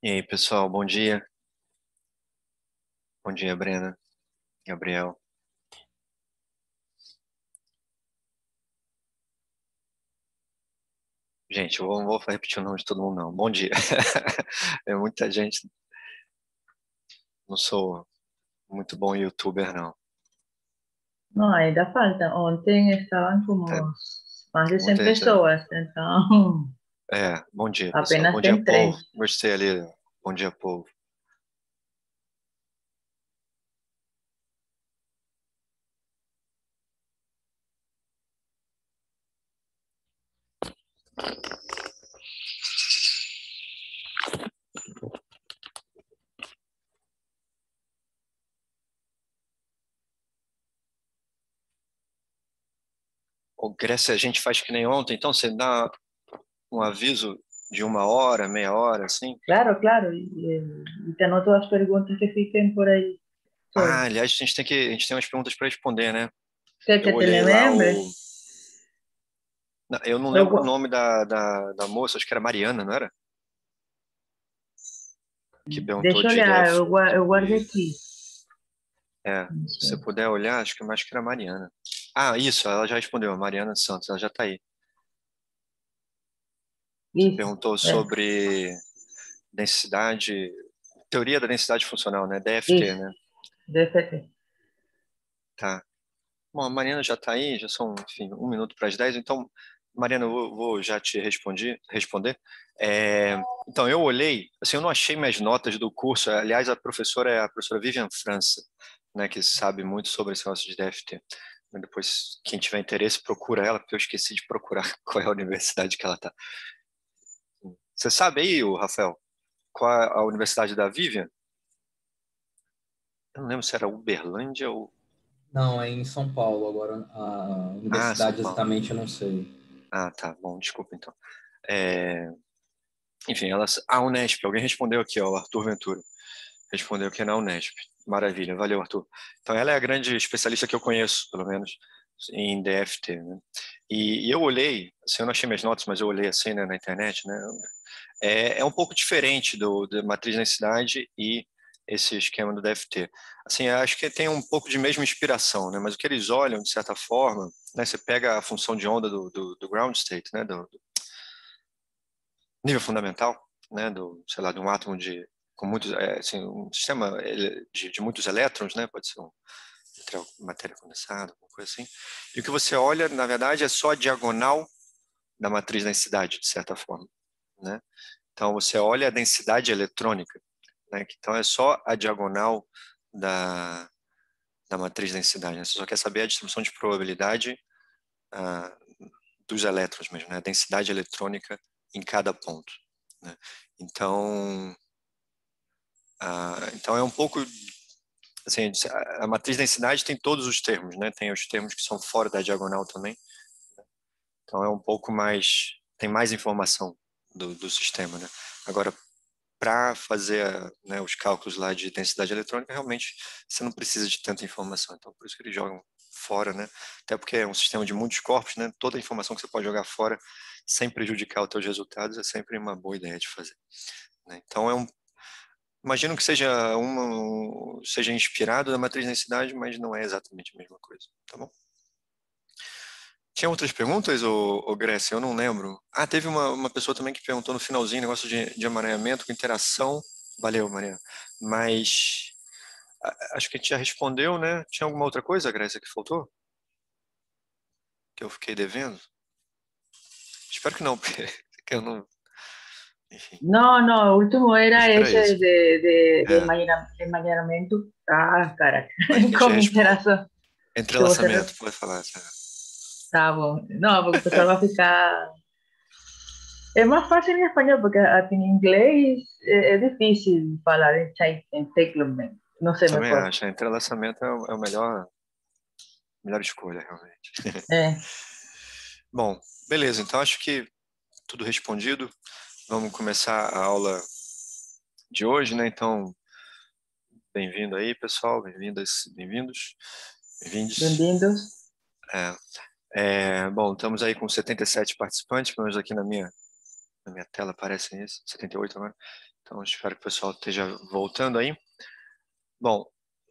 E aí, pessoal, bom dia. Bom dia, Brena, Gabriel. Gente, eu não vou repetir o nome de todo mundo, não. Bom dia. É muita gente. Não sou muito bom youtuber, não. No, ainda falta. Ontem estaban Tá? como más de 100 Muita gente. pessoas, então Bom dia, pessoal. Bom apenas dia, tem povo. três. Gostei ali. Bom dia, povo. Ô, Grécia, a gente faz que nem ontem, então você dá um aviso de 1 hora, meia hora, assim. Claro, claro. Y te anoto las preguntas que fiquen por ahí Ah, solas. aliás, a gente tem umas perguntas para responder, né? Que Eu te olhei lá o. lembre. Não, eu não Eu, lembro o nome da moça, acho que era Mariana, não era? Que perguntou deixa eu de olhar, DF. eu guardei aqui. Se você puder olhar, acho que mais que era a Mariana. Ah, isso, ela já respondeu, a Mariana Santos, ela já está aí. Que Isso, perguntou sobre densidade, teoria da densidade funcional, né? DFT, isso, né? DFT. Tá. Bom, a Mariana já está aí, já são, enfim, 1 minuto para as 10, então, Mariana, eu vou já te responder. É, então, eu olhei, assim, eu não achei minhas notas do curso, aliás, a professora é a professora Vivian França, né, que sabe muito sobre esse negócio de DFT. Depois, quem tiver interesse, procura ela, porque eu esqueci de procurar qual é a universidade que ela está. Você sabe aí, o Rafael, qual é a universidade da Vivian? Eu não lembro se era Uberlândia ou... Não, é em São Paulo agora. A Ah, São universidade Paulo. exatamente eu não sei. Ah, tá, bom, desculpa então. É, Enfim, a Unesp, alguém respondeu aqui, ó, o Arthur Ventura. Respondeu que é na Unesp. Maravilha, valeu, Arthur. Então, ela é a grande especialista que eu conheço, pelo menos, em DFT, né? E eu olhei, assim, eu não achei minhas notas, mas eu olhei assim, né, na internet, né? É um pouco diferente da matriz densidade e esse esquema do DFT. Assim, eu acho que tem um pouco de mesma inspiração, né? Mas o que eles olham, de certa forma, né? Você pega a função de onda do ground state, né? Do nível fundamental, né, sei lá, de um átomo com muitos, assim, um sistema de muitos elétrons, né, pode ser matéria condensada, alguma coisa assim. E o que você olha, na verdade, é só a diagonal da matriz densidade, de certa forma, né? Então você olha a densidade eletrônica, né? Então é só a diagonal da, da matriz densidade, né? Você só quer saber a distribuição de probabilidade ah, dos elétrons mesmo, né? A densidade eletrônica em cada ponto, né? Então, então é um pouco assim, a matriz densidade tem todos os termos, né? Tem os termos que são fora da diagonal também. Então é um pouco mais, tem mais informação do sistema, né? Agora, para fazer, né, os cálculos lá de densidade eletrônica, realmente você não precisa de tanta informação. Então, por isso que eles jogam fora, né? Até porque é um sistema de muitos corpos, né? Toda a informação que você pode jogar fora sem prejudicar os teus resultados é sempre uma boa ideia de fazer, né? Então imagino que seja inspirado na matriz densidade, mas não é exatamente a mesma coisa, tá bom? Tinha outras perguntas, ô Grécia? Eu não lembro. Ah, teve uma pessoa também que perguntou no finalzinho, negócio de amaranhamento com interação. Valeu, Maria. Mas acho que a gente já respondeu, né? Tinha alguma outra coisa, Grécia, que faltou? Que eu fiquei devendo? Espero que não, porque que eu não... Enfim, No, no, el último era acho que era ese isso. de É, enmañanamiento. Ah, caraca, mas a gente con responde. interação. Que você Entrelaçamento, pode falar. Tá? tá bom. Não, porque o pessoal vai ficar. É mais fácil em espanhol, porque aqui em inglês é difícil falar em entanglement. Não sei, me Também cuesta. acho. Entrelaçamento é o melhor escolha, realmente. É. Bom, beleza. Então acho que tudo respondido. Vamos começar a aula de hoje, né? Então, bem-vindo aí, pessoal. Bem-vindas, bem-vindos. Bem-vindos. Bem-vindos. Bom, estamos aí com 77 participantes, pelo menos aqui na minha tela aparecem isso, 78 agora. Então, espero que o pessoal esteja voltando aí. Bom,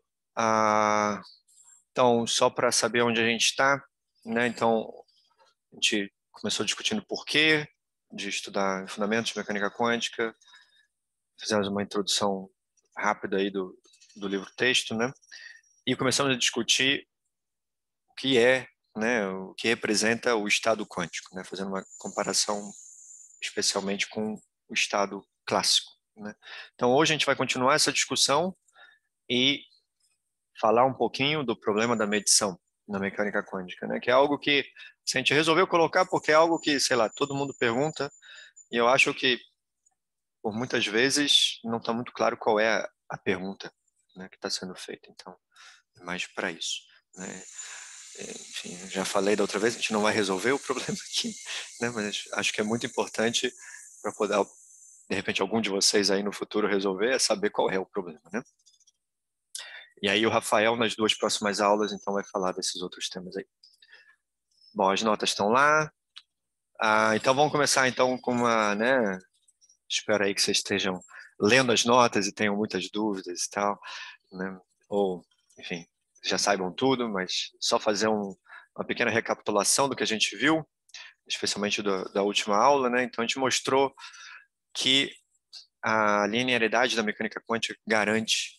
então, só para saber onde a gente está, né? Então, a gente começou discutindo o porquê de estudar fundamentos de mecânica quântica, fizemos uma introdução rápida aí do livro-texto, né? E começamos a discutir o que é, né, o que representa o estado quântico, né? Fazendo uma comparação especialmente com o estado clássico, né? Então, hoje a gente vai continuar essa discussão e falar um pouquinho do problema da medição na mecânica quântica, né? Que é algo que se a gente resolveu colocar porque é algo que, sei lá, todo mundo pergunta e eu acho que por muitas vezes não está muito claro qual é a pergunta, né, que está sendo feita. Então, é mais para isso, né? Enfim, já falei da outra vez, a gente não vai resolver o problema aqui, né? Mas acho que é muito importante para poder, de repente, algum de vocês aí no futuro resolver é saber qual é o problema, né? E aí o Rafael, nas 2 próximas aulas, então vai falar desses outros temas aí. Bom, as notas estão lá. Então vamos começar então com uma, né? Espero aí que vocês estejam lendo as notas e tenham muitas dúvidas e tal, né? Ou, enfim, já saibam tudo, mas só fazer uma pequena recapitulação do que a gente viu, especialmente da última aula, né? Então a gente mostrou que a linearidade da mecânica quântica garante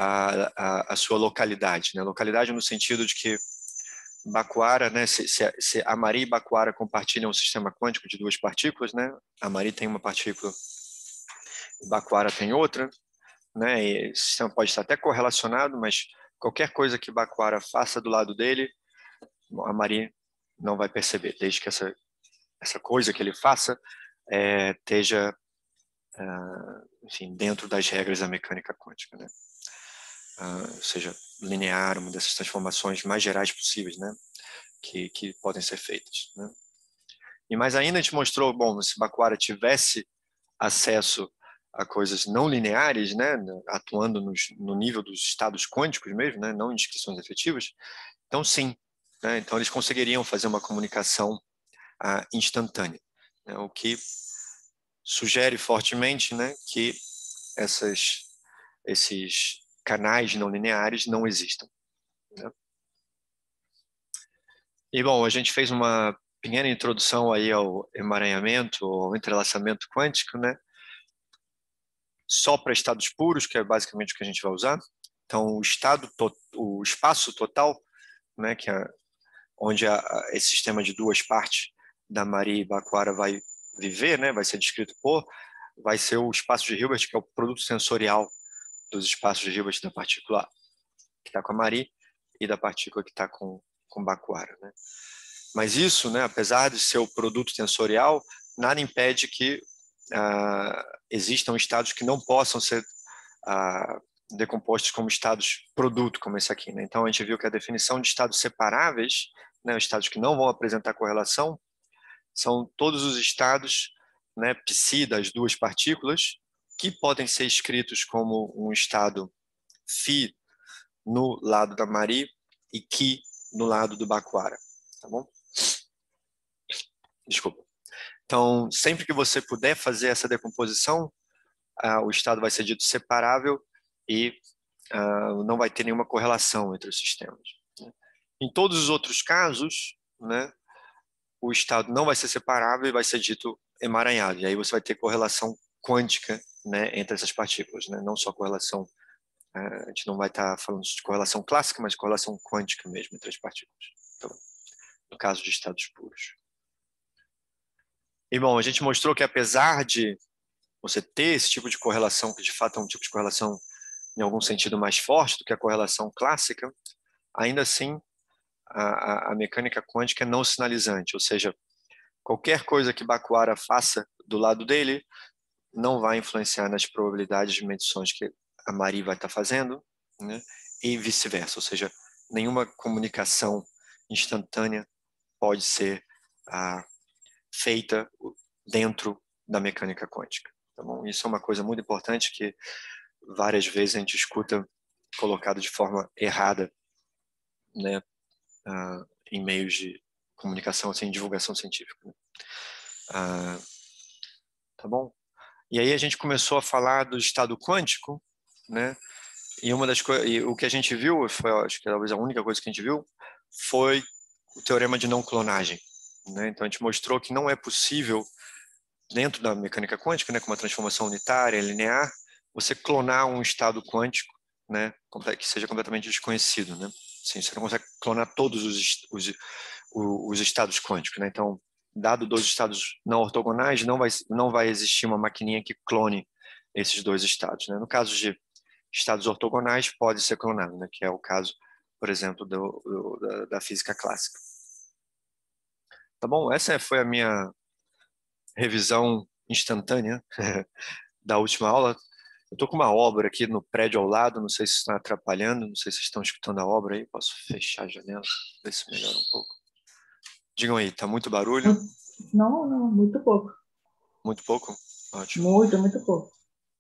a sua localidade, né? Localidade no sentido de que Bhakuara, né? Se Amari e Bhakuara compartilham um sistema quântico de 2 partículas, né? Amari tem uma partícula, Bhakuara tem outra, né? E o sistema pode estar até correlacionado, mas qualquer coisa que Bhakuara faça do lado dele, Amari não vai perceber, desde que essa coisa que ele faça esteja, enfim, dentro das regras da mecânica quântica, né? Ou seja, linear, uma dessas transformações mais gerais possíveis, né? Que podem ser feitas, né? E mais ainda a gente mostrou, bom, se Bhakuara tivesse acesso a coisas não lineares, né, atuando no nível dos estados quânticos mesmo, né, não em descrições efetivas, então sim, né, então eles conseguiriam fazer uma comunicação instantânea, né, o que sugere fortemente, né, que esses canais não lineares não existam, né? E bom, a gente fez uma pequena introdução aí ao emaranhamento, ao entrelaçamento quântico, né? Só para estados puros, que é basicamente o que a gente vai usar. Então, o espaço total, né, que é onde esse sistema de 2 partes da Maria e Bhakuara vai viver, né, vai ser descrito vai ser o espaço de Hilbert, que é o produto sensorial dos espaços de Hilbert da partícula que está com a Maria e da partícula que está com Bhakuara, né? Mas isso, né, apesar de ser o produto tensorial, nada impede que existam estados que não possam ser decompostos como estados produto, como esse aqui, né? Então a gente viu que a definição de estados separáveis, né, estados que não vão apresentar correlação, são todos os estados, né, psi das 2 partículas que podem ser escritos como um estado phi no lado da Maria e ki no lado do Bhakuara, tá bom? Desculpa. Então, sempre que você puder fazer essa decomposição, o estado vai ser dito separável e não vai ter nenhuma correlação entre os sistemas, né? Em todos os outros casos, né, o estado não vai ser separável e vai ser dito emaranhado. E aí você vai ter correlação quântica, né, entre essas partículas, né? Não só correlação, a gente não vai estar falando de correlação clássica, mas correlação quântica mesmo entre as partículas. Então, no caso de estados puros. E bom, a gente mostrou que apesar de você ter esse tipo de correlação, que de fato é um tipo de correlação em algum sentido mais forte do que a correlação clássica, ainda assim a mecânica quântica é não sinalizante, ou seja, qualquer coisa que Bhakuara faça do lado dele não vai influenciar nas probabilidades de medições que a Maria vai estar fazendo, né? E vice-versa, ou seja, nenhuma comunicação instantânea pode ser feita dentro da mecânica quântica. Tá bom? Isso é uma coisa muito importante que várias vezes a gente escuta colocado de forma errada, né, em meios de comunicação, assim, divulgação científica, né? Tá bom? E aí a gente começou a falar do estado quântico, né? E uma das coisas, o que a gente viu, foi, acho que talvez a única coisa que a gente viu, foi o teorema de não clonagem, né? Então a gente mostrou que não é possível, dentro da mecânica quântica, né, com uma transformação unitária, linear, você clonar um estado quântico, né, que seja completamente desconhecido, né? Assim, você não consegue clonar todos os estados quânticos, né? Então, dado dois estados não ortogonais, não vai existir uma maquininha que clone esses dois estados, né? No caso de estados ortogonais, pode ser clonado, né? Que é o caso, por exemplo, da física clássica. Tá bom? Essa foi a minha revisão instantânea da última aula. Eu estou com uma obra aqui no prédio ao lado, não sei se está atrapalhando, não sei se estão escutando a obra aí. Posso fechar a janela, ver se melhora um pouco. Digam aí, tá muito barulho? Não, não, muito pouco. Muito pouco? Ótimo. Muito pouco.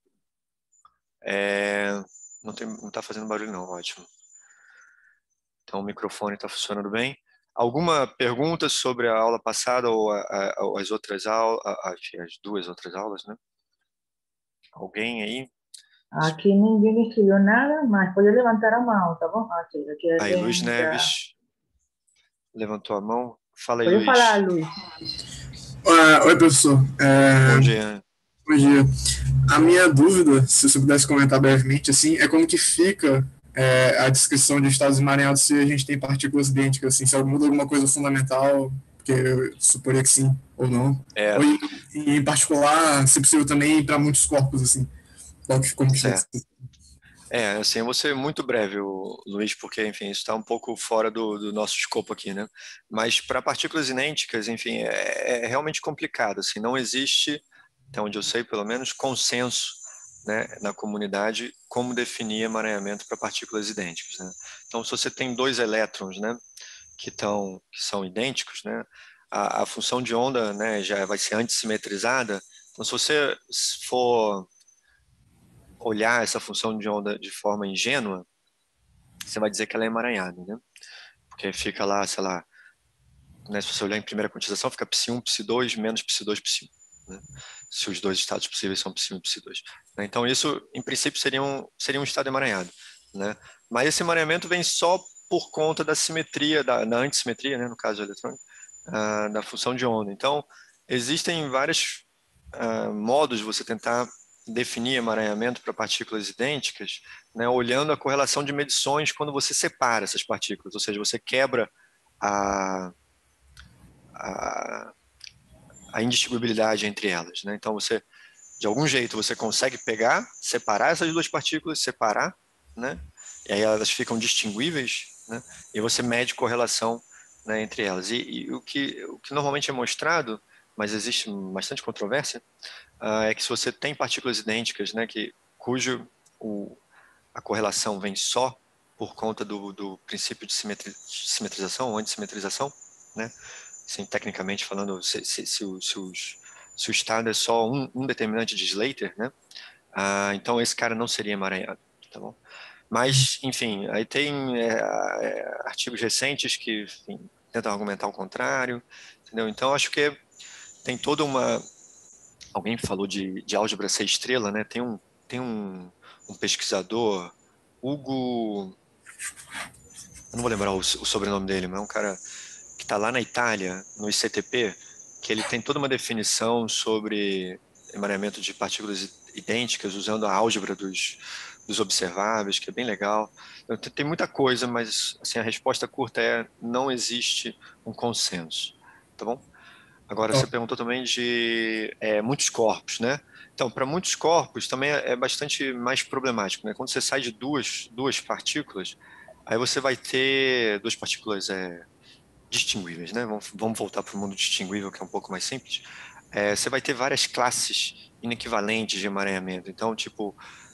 Não tá fazendo barulho não, ótimo. Então o microfone está funcionando bem. Alguma pergunta sobre a aula passada ou as outras aulas, as duas outras aulas, né? Alguém aí? Aqui ninguém escreveu nada, mas pode levantar a mão, tá bom? Ah, sim, aqui Aí, Luiz alguém já... Neves levantou a mão. Fala aí, Pode Luiz. falar, Luiz. Oi, professor. Bom dia. Bom dia. A minha dúvida, se você pudesse comentar brevemente, assim, é como que fica a descrição de estados emaranhados se a gente tem partículas idênticas, assim, se muda alguma coisa fundamental, porque eu suporia que sim, ou não. Ou, em particular, se possível também para muitos corpos, assim. Como que fica Certo. assim? Assim, eu vou ser muito breve, Luiz, porque, enfim, isso está um pouco fora do nosso escopo aqui, né? Mas para partículas idênticas, enfim, é realmente complicado, assim, não existe, até onde eu sei, pelo menos, consenso, né, na comunidade como definir emaranhamento para partículas idênticas, né? Então, se você tem dois elétrons, né, que são idênticos, né, a função de onda, né, já vai ser antissimetrizada. Então, se você for olhar essa função de onda de forma ingênua, você vai dizer que ela é emaranhada, né? Porque fica lá, sei lá, né, se você olhar em primeira quantização, fica psi1, psi2, menos psi2, psi1. Né? Se os dois estados possíveis são psi1 e psi2. Né? Então, isso, em princípio, seria um estado emaranhado. Né? Mas esse emaranhamento vem só por conta da simetria, da antissimetria, né, no caso eletrônico, da função de onda. Então, existem vários modos de você tentar definir emaranhamento para partículas idênticas, né, olhando a correlação de medições quando você separa essas partículas, ou seja, você quebra a, a, a indistinguibilidade entre elas. Né? Então, você, de algum jeito, você consegue pegar, separar essas duas partículas, separar, né? E aí elas ficam distinguíveis, né? E você mede correlação, né, entre elas. E o que normalmente é mostrado, mas existe bastante controvérsia, é que se você tem partículas idênticas, né, cujo a correlação vem só por conta do princípio de simetrização ou antissimetrização, né? Assim, tecnicamente falando, se o estado é só um determinante de Slater, né? Então esse cara não seria emaranhado, tá bom? Mas, enfim, aí tem artigos recentes que, enfim, tentam argumentar o contrário, entendeu? Então acho que tem toda uma... Alguém falou de álgebra C estrela, né? Tem um pesquisador, Hugo... Eu não vou lembrar o sobrenome dele, mas é um cara que está lá na Itália, no ICTP, que ele tem toda uma definição sobre emaranhamento de partículas idênticas usando a álgebra dos observáveis, que é bem legal. Então, tem muita coisa, mas assim, a resposta curta é: não existe um consenso, tá bom? Agora, você perguntou também de muitos corpos, né? Então, para muitos corpos também é bastante mais problemático, né? Quando você sai de duas partículas, aí você vai ter duas partículas distinguíveis, né? Vamos voltar para o mundo distinguível, que é um pouco mais simples. Você vai ter várias classes inequivalentes de emaranhamento. Então, tipo,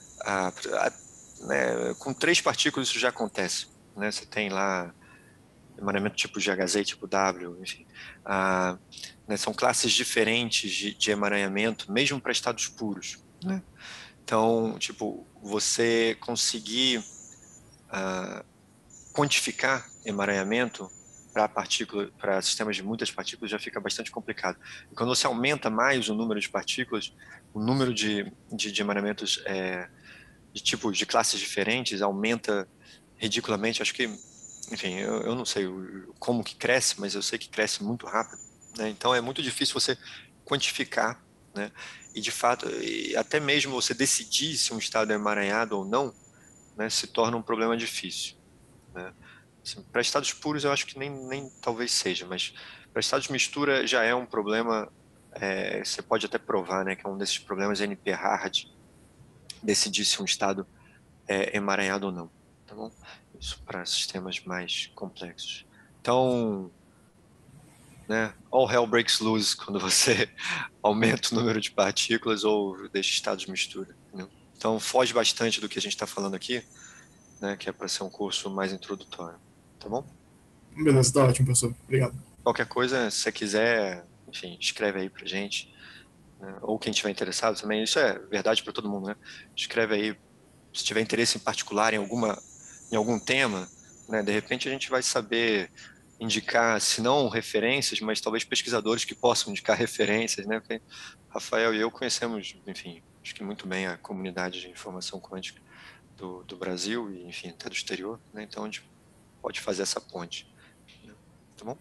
né, com três partículas isso já acontece, né? Você tem lá emaranhamento tipo GHZ, tipo W, enfim. Né, são classes diferentes de emaranhamento, mesmo para estados puros, né? Então, tipo, você conseguir quantificar emaranhamento para partícula, para sistemas de muitas partículas já fica bastante complicado. E quando você aumenta mais o número de partículas, o número de emanamentos de tipos de classes diferentes aumenta ridiculamente. Acho que, enfim, eu não sei como que cresce, mas eu sei que cresce muito rápido, né? Então é muito difícil você quantificar, né? E de fato, até mesmo você decidir se um estado é emaranhado ou não, né, se torna um problema difícil, né? Assim, para estados puros eu acho que nem talvez seja, mas para estados de mistura já é um problema. Você pode até provar, né, que é um desses problemas NP-hard, decidir se um estado é emaranhado ou não, tá bom? Isso para sistemas mais complexos. Então, né, all hell breaks loose quando você aumenta o número de partículas ou deixa estados de mistura, entendeu? Então, foge bastante do que a gente está falando aqui, né, que é para ser um curso mais introdutório, tá bom? Beleza, tá ótimo, professor. Obrigado. Qualquer coisa, se você quiser, enfim, escreve aí pra gente, né? Ou quem tiver interessado também, isso é verdade para todo mundo, né? Escreve aí, se tiver interesse em particular em algum tema, né? De repente a gente vai saber indicar, se não referências, mas talvez pesquisadores que possam indicar referências, né? Porque Rafael e eu conhecemos, enfim, acho que muito bem a comunidade de informação quântica do Brasil e, enfim, até do exterior, né? Então a gente pode fazer essa ponte, né? Tá bom?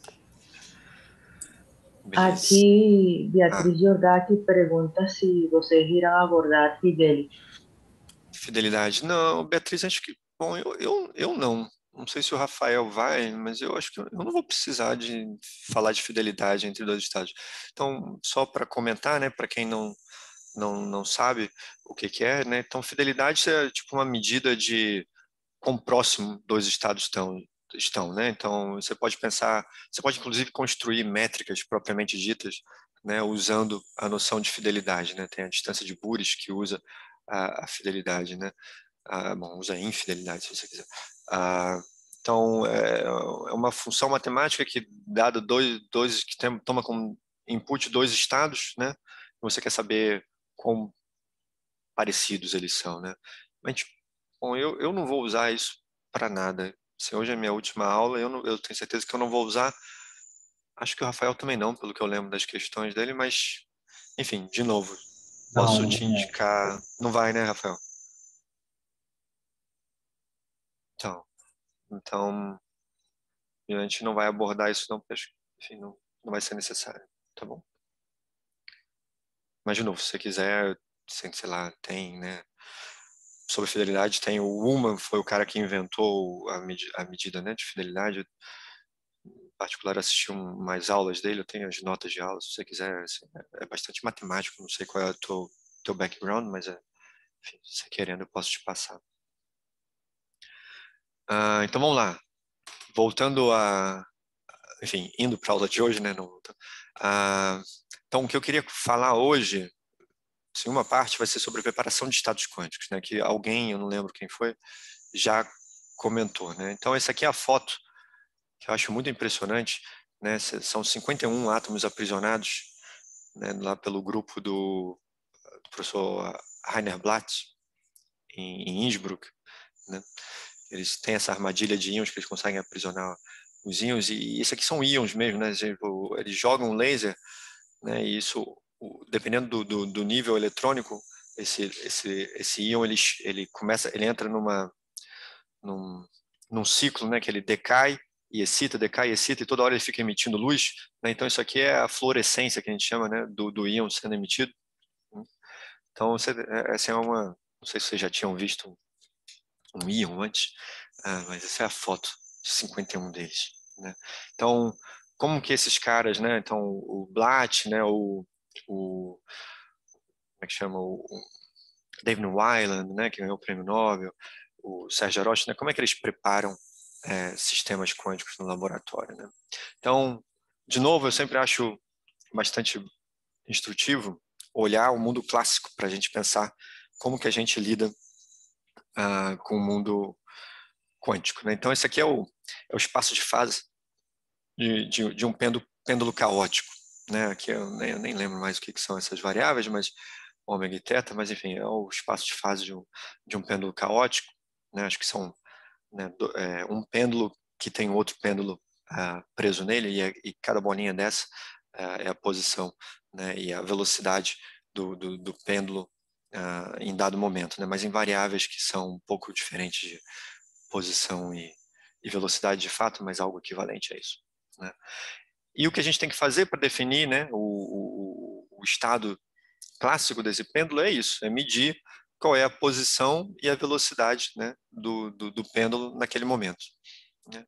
Beleza. Aquí Ah, Beatriz Giordati pergunta se vocês irão abordar Fidelity. fidelidade. Não, Beatriz, acho que. Bom, eu não. Não sei se o Rafael vai, mas eu acho que eu não vou precisar de falar de fidelidade entre dois estados. Então, só para comentar, né, para quem não sabe o que que é, né? Então, fidelidade é tipo uma medida de quão próximo dois estados estão, né? Então, você pode pensar, você pode inclusive construir métricas propriamente ditas, né, usando a noção de fidelidade, né? Tem a distância de Bures que usa a fidelidade, né? Bom, usa a infidelidade, se você quiser. Então, é uma função matemática que, dado dois que toma como input dois estados, né? Você quer saber quão parecidos eles são, né? Mas, bom, eu não vou usar isso para nada. Se hoje é a minha última aula, eu tenho certeza que eu não vou usar. Acho que o Rafael também não, pelo que eu lembro das questões dele, mas, enfim, de novo, posso Não, te não. indicar. Não vai, né, Rafael? Então, a gente não vai abordar isso não, porque acho que, enfim, não vai ser necessário, tá bom? Mas, de novo, se você quiser, sei lá, tem, né? Sobre fidelidade, tem o Ullman, foi o cara que inventou a medida, né, de fidelidade. Em particular, assisti mais aulas dele, eu tenho as notas de aula, se você quiser. Assim, é bastante matemático, não sei qual é o teu background, mas, enfim, se você querendo, eu posso te passar. Então, vamos lá. Voltando enfim, indo para a aula de hoje, né? Então, o que eu queria falar hoje, assim, uma parte vai ser sobre a preparação de estados quânticos, né? Que alguém, eu não lembro quem foi, já comentou, né? Então, essa aqui é a foto que eu acho muito impressionante, né? São 51 átomos aprisionados, né? Lá pelo grupo do professor Rainer Blatt, em Innsbruck, né? Eles têm essa armadilha de íons que eles conseguem aprisionar os íons, e isso aqui são íons mesmo, né? Eles jogam um laser, né? E isso, dependendo do nível eletrônico, esse íon ele entra num, num ciclo, né? Que ele decai, excita, e toda hora ele fica emitindo luz, né? Então isso aqui é a fluorescência que a gente chama, né? Do íon sendo emitido. Então essa é uma, não sei se vocês já tinham visto um íon antes, mas essa é a foto de 51 deles, né? Então, como que esses caras, né? Então, o Blatt, né? Como é que chama? O David Weiland, né? Que ganhou o prêmio Nobel, o Serge Haroche, né? Como é que eles preparam sistemas quânticos no laboratório, né? Então, de novo, eu sempre acho bastante instrutivo olhar o mundo clássico para a gente pensar como que a gente lida com o mundo quântico, né? Então, esse aqui é o espaço de fase de um pêndulo caótico, né? Aqui eu nem lembro mais o que são essas variáveis, mas ômega e teta, mas enfim, é o espaço de fase de um pêndulo caótico, né? Acho que são, né, um pêndulo que tem outro pêndulo preso nele, e cada bolinha dessa é a posição, né, e a velocidade do pêndulo em dado momento, né, mas em variáveis que são um pouco diferentes de posição e velocidade de fato, mas algo equivalente a isso, né. E o que a gente tem que fazer para definir, né, o estado clássico desse pêndulo é isso, é medir qual é a posição e a velocidade, né, do pêndulo naquele momento, né.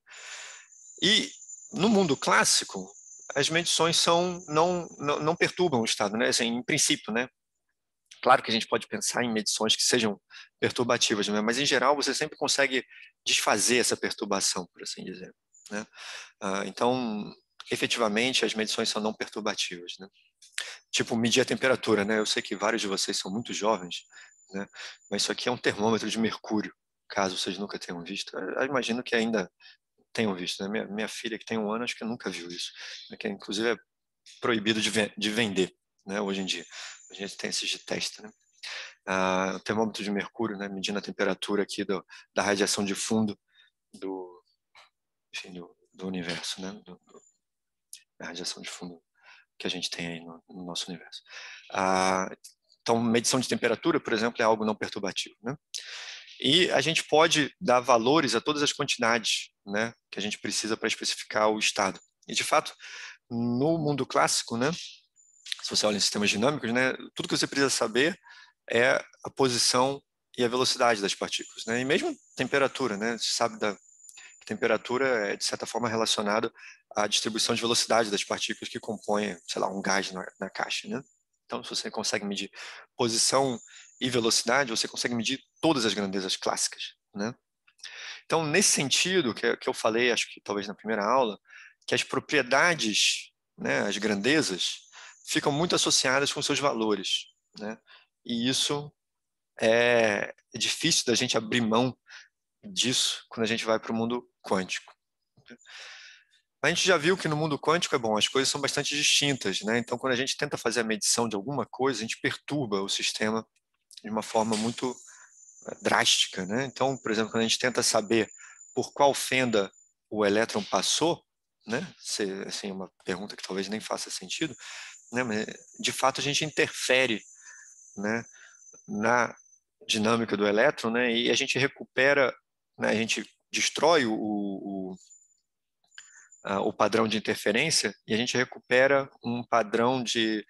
E no mundo clássico, as medições não perturbam o estado, né, assim, em princípio, né. Claro que a gente pode pensar em medições que sejam perturbativas, né, mas em geral você sempre consegue desfazer essa perturbação, por assim dizer, né. Então, efetivamente, as medições são não perturbativas, né. Tipo, medir a temperatura, né? Eu sei que vários de vocês são muito jovens, né? Mas isso aqui é um termômetro de mercúrio, caso vocês nunca tenham visto. Eu imagino que ainda tenham visto, né? Minha filha, que tem 1 ano, acho que nunca viu isso, né? Que inclusive é proibido de vender, né? Hoje em dia. A gente tem esses de teste, né? O termômetro de mercúrio, né? Medindo a temperatura aqui da radiação de fundo do, enfim, do universo, né? Da radiação de fundo que a gente tem aí no nosso universo. Então, medição de temperatura, por exemplo, é algo não perturbativo, né? E a gente pode dar valores a todas as quantidades, né, que a gente precisa para especificar o estado. E, de fato, no mundo clássico, né, se você olha em sistemas dinâmicos, né, tudo que você precisa saber é a posição e a velocidade das partículas, né? E mesmo temperatura, né? Você sabe que temperatura é, de certa forma, relacionado à distribuição de velocidade das partículas que compõem, sei lá, um gás na caixa, né? Então, se você consegue medir posição e velocidade, você consegue medir todas as grandezas clássicas, né? Então, nesse sentido, que eu falei, acho que talvez na primeira aula, que as propriedades, né, as grandezas, ficam muito associadas com seus valores, né? E isso é difícil da gente abrir mão disso quando a gente vai para o mundo quântico. A gente já viu que no mundo quântico é bom, as coisas são bastante distintas, né? Então, quando a gente tenta fazer a medição de alguma coisa, a gente perturba o sistema de uma forma muito drástica, né? Então, por exemplo, quando a gente tenta saber por qual fenda o elétron passou, né? Assim, uma pergunta que talvez nem faça sentido, né? Mas, de fato, a gente interfere, né, na dinâmica do elétron, né? E a gente recupera, né, a gente destrói o padrão de interferência e a gente recupera um padrão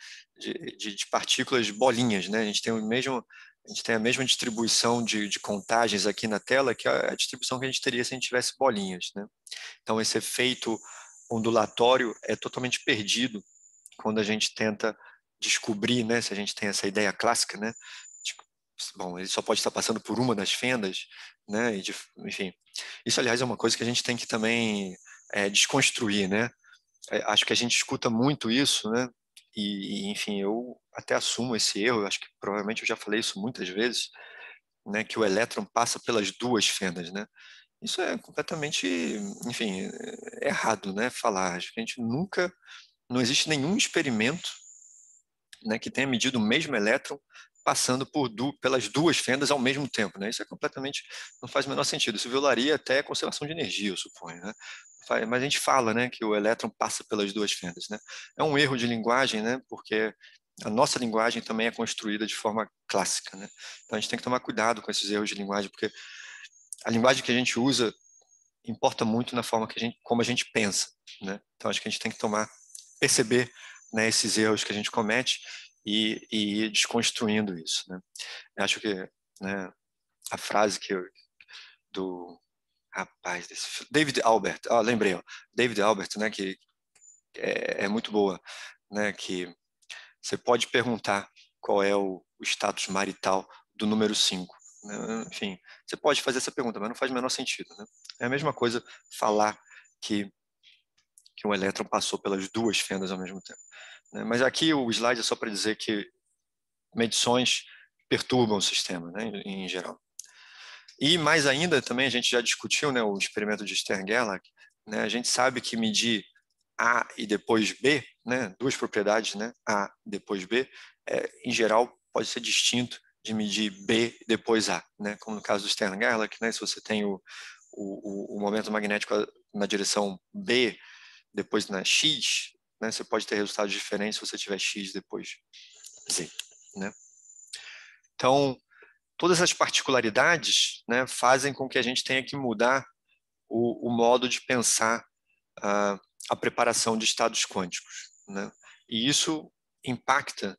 de partículas bolinhas, né? A gente tem a mesma distribuição de contagens aqui na tela que a distribuição que a gente teria se a gente tivesse bolinhas, né? Então, esse efeito ondulatório é totalmente perdido quando a gente tenta descobrir, né, se a gente tem essa ideia clássica, né? Bom, ele só pode estar passando por uma das fendas, né? Enfim, isso, aliás, é uma coisa que a gente tem que também desconstruir, né? Acho que a gente escuta muito isso, né? Enfim, eu até assumo esse erro. Acho que provavelmente eu já falei isso muitas vezes, né? Que o elétron passa pelas duas fendas, né? Isso é completamente, enfim, errado, né? Falar. Acho que a gente nunca, não existe nenhum experimento, né, que tenha medido o mesmo elétron passando pelas duas fendas ao mesmo tempo, né? Isso é completamente, não faz o menor sentido. Isso violaria até a conservação de energia, eu suponho, né? Mas a gente fala, né, que o elétron passa pelas duas fendas, né? É um erro de linguagem, né? Porque a nossa linguagem também é construída de forma clássica, né? Então a gente tem que tomar cuidado com esses erros de linguagem, porque a linguagem que a gente usa importa muito na forma como a gente pensa, né? Então acho que a gente tem que perceber, né, esses erros que a gente comete e ir desconstruindo isso, né? Eu acho que, né, a frase do rapaz, David Albert, lembrei, David Albert, né, que é muito boa, né, que você pode perguntar qual é o status marital do número 5, né? Enfim, você pode fazer essa pergunta, mas não faz o menor sentido, né? É a mesma coisa falar que um elétron passou pelas duas fendas ao mesmo tempo, né? Mas aqui o slide é só para dizer que medições perturbam o sistema, né, em geral. E mais ainda, também a gente já discutiu, né, o experimento de Stern-Gerlach, né? A gente sabe que medir A e depois B, né, duas propriedades, né, A e depois B, em geral pode ser distinto de medir B e depois A, né? Como no caso do Stern-Gerlach, né, se você tem o momento magnético na direção B, depois na X, né? Você pode ter resultados diferentes se você tiver X depois Z, né? Então, todas as particularidades, né, fazem com que a gente tenha que mudar o modo de pensar a preparação de estados quânticos, né? E isso impacta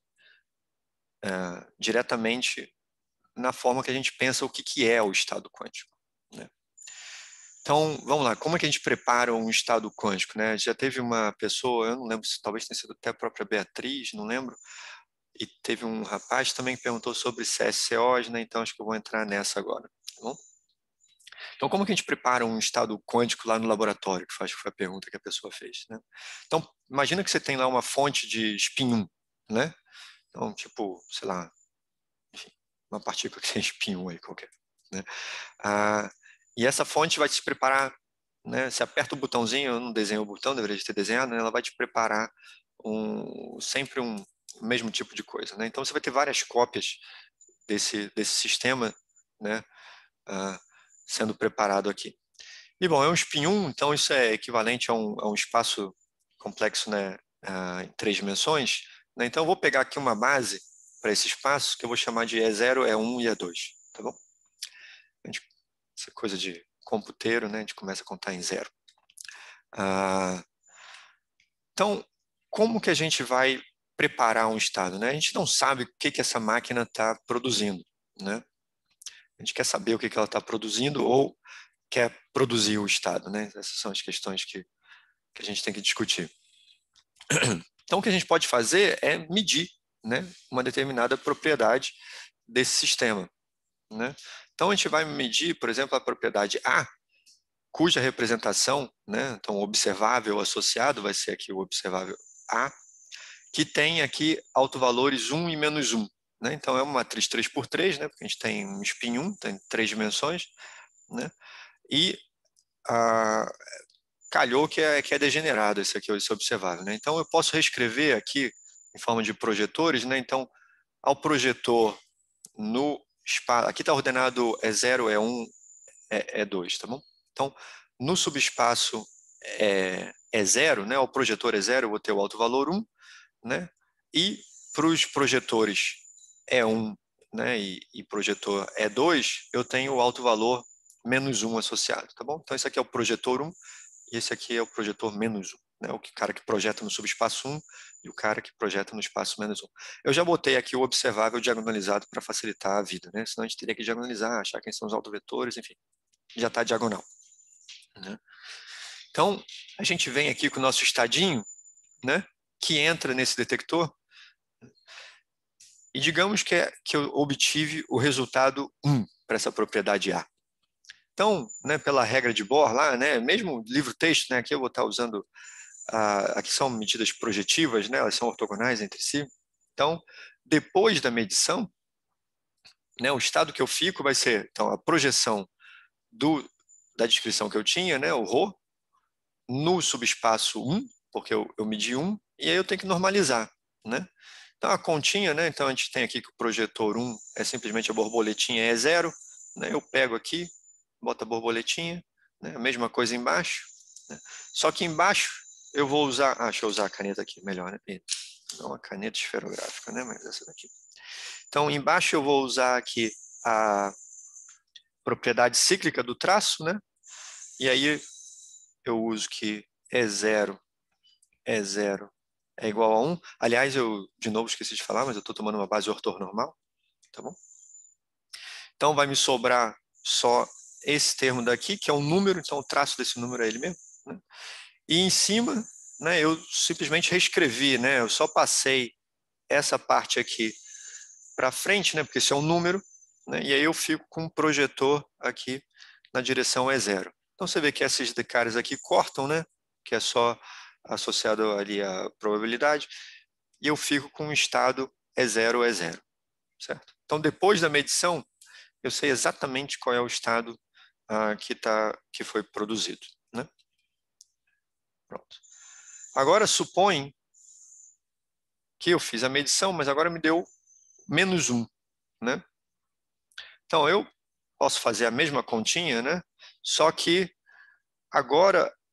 diretamente na forma que a gente pensa o que é o estado quântico, né? Então, vamos lá, como é que a gente prepara um estado quântico, né? Já teve uma pessoa, eu não lembro, se talvez tenha sido até a própria Beatriz, não lembro, e teve um rapaz também que perguntou sobre CSCOs, né? Então acho que eu vou entrar nessa agora, tá bom? Então, como que a gente prepara um estado quântico lá no laboratório? Que foi a pergunta que a pessoa fez, né? Então, imagina que você tem lá uma fonte de spin 1, né? Então, tipo, sei lá, enfim, uma partícula que tem spin 1 aí qualquer, né? E essa fonte vai te preparar, né? Você aperta o botãozinho, eu não desenho o botão, deveria ter desenhado, né? Ela vai te preparar sempre um mesmo tipo de coisa, né? Então, você vai ter várias cópias desse sistema, né? Sendo preparado aqui. E bom, é um spin 1, então isso é equivalente a um espaço complexo, né, em 3 dimensões, né? Então eu vou pegar aqui uma base para esse espaço que eu vou chamar de E0, E1 e E2, tá bom? Essa coisa de computeiro, né? A gente começa a contar em 0. Então, como que a gente vai preparar um estado, né? A gente não sabe o que essa máquina está produzindo, né? A gente quer saber o que ela está produzindo ou quer produzir o estado, né? Essas são as questões que a gente tem que discutir. Então, o que a gente pode fazer é medir, né, uma determinada propriedade desse sistema, né? Então, a gente vai medir, por exemplo, a propriedade A, cuja representação, né, então o observável associado vai ser aqui o observável A, que tem aqui autovalores 1 e menos 1. Né? Então, é uma matriz 3x3, né, porque a gente tem um spin 1, tem 3 dimensões, né? E calhou que é degenerado esse aqui, esse observável, né? Então eu posso reescrever aqui em forma de projetores, né? Então, ao projetor no espaço, aqui está ordenado E0, E1, E2, tá bom? Então, no subespaço E0, né? O projetor E0 eu vou ter o alto valor 1, né? E para os projetores E1, né? E projetor E2, eu tenho o alto valor menos 1 associado, tá bom? Então, esse aqui é o projetor 1, e esse aqui é o projetor menos 1, né? O cara que projeta no subespaço 1 e o cara que projeta no espaço menos 1. Eu já botei aqui o observável diagonalizado para facilitar a vida, né? Senão a gente teria que diagonalizar, achar quem são os autovetores, enfim, já está diagonal, né? Então, a gente vem aqui com o nosso estadinho, né? Que entra nesse detector e digamos que eu obtive o resultado 1 para essa propriedade A. Então, né, pela regra de Bohr lá, né, mesmo livro-texto, né, aqui eu vou estar usando, aqui são medidas projetivas, né, elas são ortogonais entre si. Então, depois da medição, né, o estado que eu fico vai ser então, a projeção da descrição que eu tinha, né, o ρ, no subespaço 1, porque eu medi 1, e aí eu tenho que normalizar, né? Então, a continha, né, então a gente tem aqui que o projetor 1 é simplesmente a borboletinha E0, né, eu pego aqui, boto a borboletinha, né, a mesma coisa embaixo, né? Só que embaixo eu vou usar, deixa eu usar a caneta aqui melhor, né, não a caneta esferográfica, né, mas essa daqui. Então, embaixo eu vou usar aqui a propriedade cíclica do traço, né, e aí eu uso que E0 é igual a 1. Aliás, eu de novo esqueci de falar, mas eu estou tomando uma base ortonormal, tá bom? Então vai me sobrar só esse termo daqui, que é um número, então o traço desse número é ele mesmo, né? E em cima, né, eu simplesmente reescrevi, né? Eu só passei essa parte aqui para frente, né? Porque isso é um número, né? E aí eu fico com um projetor aqui na direção E0. Então você vê que esses caras aqui cortam, né? Que é só associado ali à probabilidade, e eu fico com um estado E0, E0, certo? Então depois da medição, eu sei exatamente qual é o estado que foi produzido, né? Pronto. Agora supõe que eu fiz a medição, mas agora me deu menos 1, né? Então eu posso fazer a mesma continha, né? Só que agora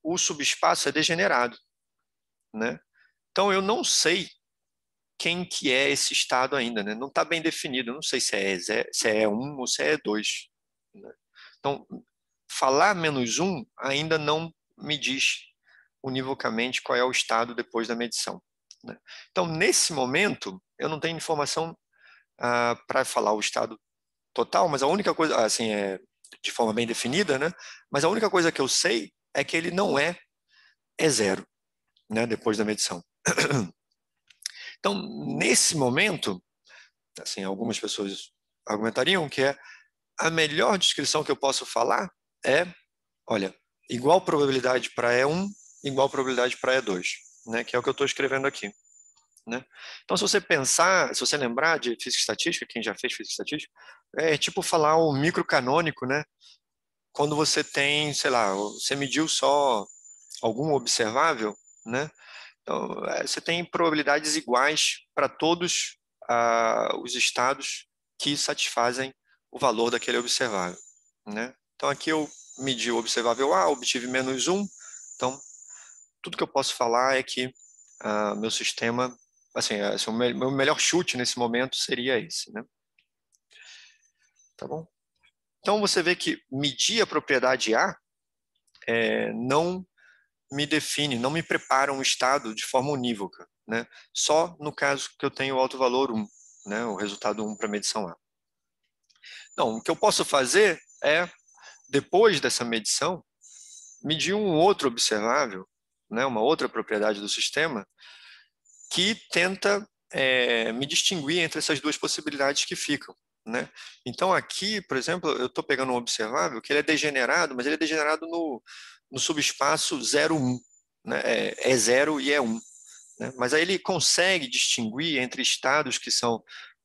o subespaço é degenerado, né? Então, eu não sei quem que é esse estado ainda, né? Não está bem definido, eu não sei se é 1 ou se é 2. Né? Então, falar -1 ainda não me diz univocamente qual é o estado depois da medição. Né? Então, nesse momento, eu não tenho informação para falar o estado total, mas a única coisa, assim, de forma bem definida, né? Mas a única coisa que eu sei é que ele não é 0, né? Depois da medição. Então, nesse momento, assim, algumas pessoas argumentariam que a melhor descrição que eu posso falar é, olha, igual probabilidade para E1, igual probabilidade para E2, né? Que é o que eu estou escrevendo aqui. Né? Então, se você pensar, se você lembrar de física estatística, quem já fez física estatística, é tipo falar o microcanônico, né? Quando você tem, sei lá, você mediu só algum observável, né? Então, você tem probabilidades iguais para todos os estados que satisfazem o valor daquele observável, né? Então, aqui eu medi o observável A, obtive -1, então, tudo que eu posso falar é que meu sistema, assim, o meu melhor chute nesse momento seria esse, né? Tá bom? Então, você vê que medir a propriedade A não me define, não me prepara um estado de forma unívoca, né? Só no caso que eu tenho o alto valor 1, né? O resultado 1 para a medição A. Não, o que eu posso fazer é, depois dessa medição, medir um outro observável, né? Uma outra propriedade do sistema, que tenta me distinguir entre essas duas possibilidades que ficam. Né? Então, aqui, por exemplo, eu estou pegando um observável que ele é degenerado, mas ele é degenerado no subespaço 0,1. Né? É 0 e é 1. Né? Mas aí ele consegue distinguir entre estados que são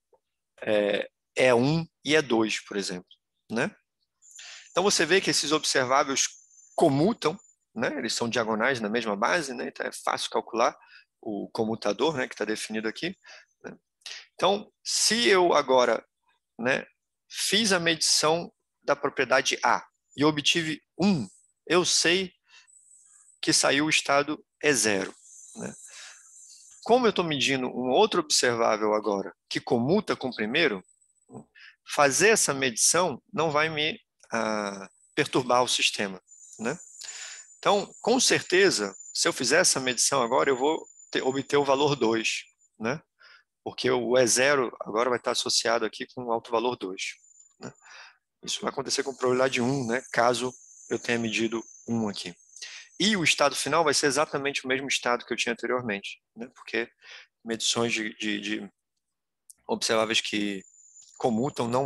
E1 e E2, por exemplo. Né? Então, você vê que esses observáveis comutam, né? Eles são diagonais na mesma base, né? Então é fácil calcular o comutador, né, que está definido aqui. Né? Então, se eu agora, né, fiz a medição da propriedade A e obtive 1, eu sei que saiu o estado E0. Né? Como eu estou medindo um outro observável agora que comuta com o primeiro, fazer essa medição não vai me perturbar o sistema. Né? Então, com certeza, se eu fizer essa medição agora, eu vou obter o valor 2, né? Porque o E0 agora vai estar associado aqui com o alto valor 2. Né? Isso vai acontecer com probabilidade 1, né? Caso eu tenha medido 1 aqui. E o estado final vai ser exatamente o mesmo estado que eu tinha anteriormente, né? Porque medições de observáveis que comutam não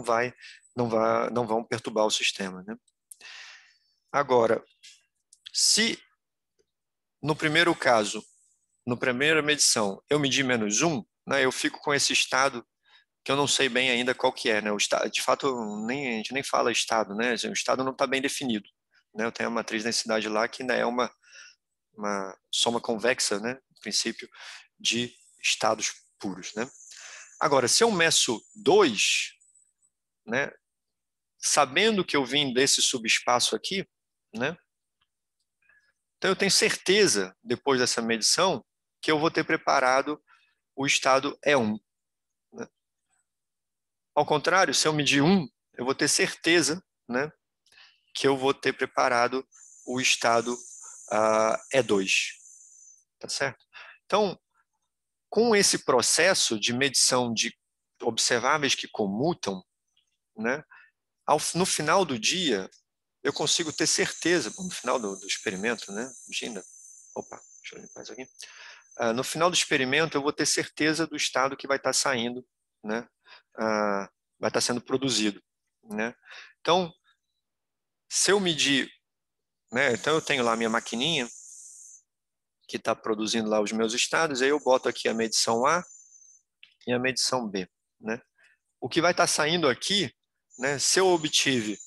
vão perturbar o sistema. Né? Agora, se no primeiro caso, na primeira medição, eu medi -1, né, eu fico com esse estado que eu não sei bem ainda qual que é. Né? O estado, de fato, a gente nem fala estado, né? O estado não está bem definido. Né? Eu tenho a matriz de densidade lá que ainda é uma soma convexa, né? No princípio, de estados puros. Né? Agora, se eu meço 2, né, sabendo que eu vim desse subespaço aqui, né, então eu tenho certeza, depois dessa medição, que eu vou ter preparado o estado E1. Né? Ao contrário, se eu medir 1, eu vou ter certeza, né, que eu vou ter preparado o estado E2. Tá certo? Então, com esse processo de medição de observáveis que comutam, né, no final do dia, eu consigo ter certeza, no final do experimento, né, Ginda, opa, deixa eu limpar isso aqui. No final do experimento, eu vou ter certeza do estado que vai estar saindo, né, vai estar sendo produzido. Né? Então, se eu medir, né, então eu tenho lá a minha maquininha que está produzindo lá os meus estados, aí eu boto aqui a medição A e a medição B. Né? O que vai estar saindo aqui, né, se eu obtive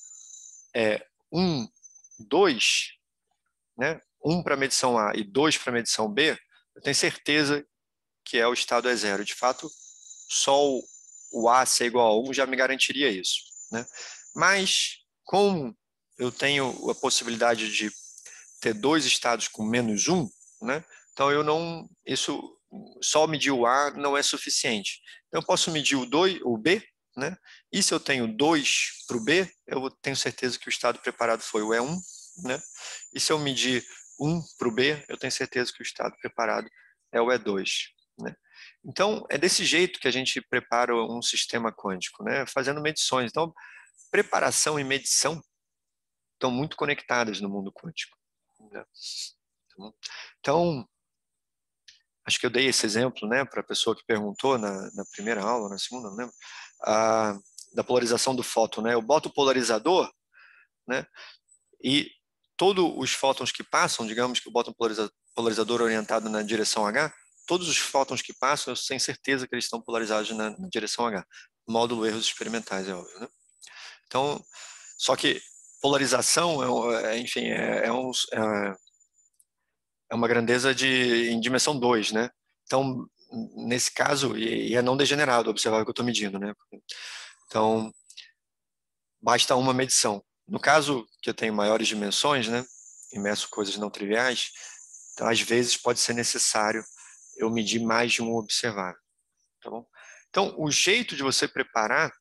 1, 2, né, 1 para a medição A e 2 para a medição B, eu tenho certeza que é o estado E0. De fato, só o A ser igual a 1 já me garantiria isso. Né? Mas, como eu tenho a possibilidade de ter 2 estados com -1, né? Então isso só medir o A não é suficiente. Então eu posso medir o B, né? E se eu tenho 2 para o B, eu tenho certeza que o estado preparado foi o E1, né? E se eu medir 1 para o B, eu tenho certeza que o estado preparado é o E2, né? Então, é desse jeito que a gente prepara um sistema quântico, né? Fazendo medições. Então, preparação e medição estão muito conectadas no mundo quântico, né? Então, acho que eu dei esse exemplo, né, para a pessoa que perguntou na primeira aula, na segunda, não lembro, da polarização do fóton, né? Eu boto o polarizador, né, e todos os fótons que passam, digamos que eu boto um polarizador orientado na direção H, todos os fótons que passam, eu tenho certeza que eles estão polarizados na direção H. Módulo erros experimentais, é óbvio, né? Então, só que polarização, enfim, é uma grandeza em dimensão 2, né? Então, nesse caso, e é não degenerado, observar o que eu estou medindo, né? Então, basta uma medição. No caso que eu tenho maiores dimensões, né? E meço coisas não triviais, então, às vezes pode ser necessário eu medir mais de um observável, tá bom? Então, o jeito de você preparar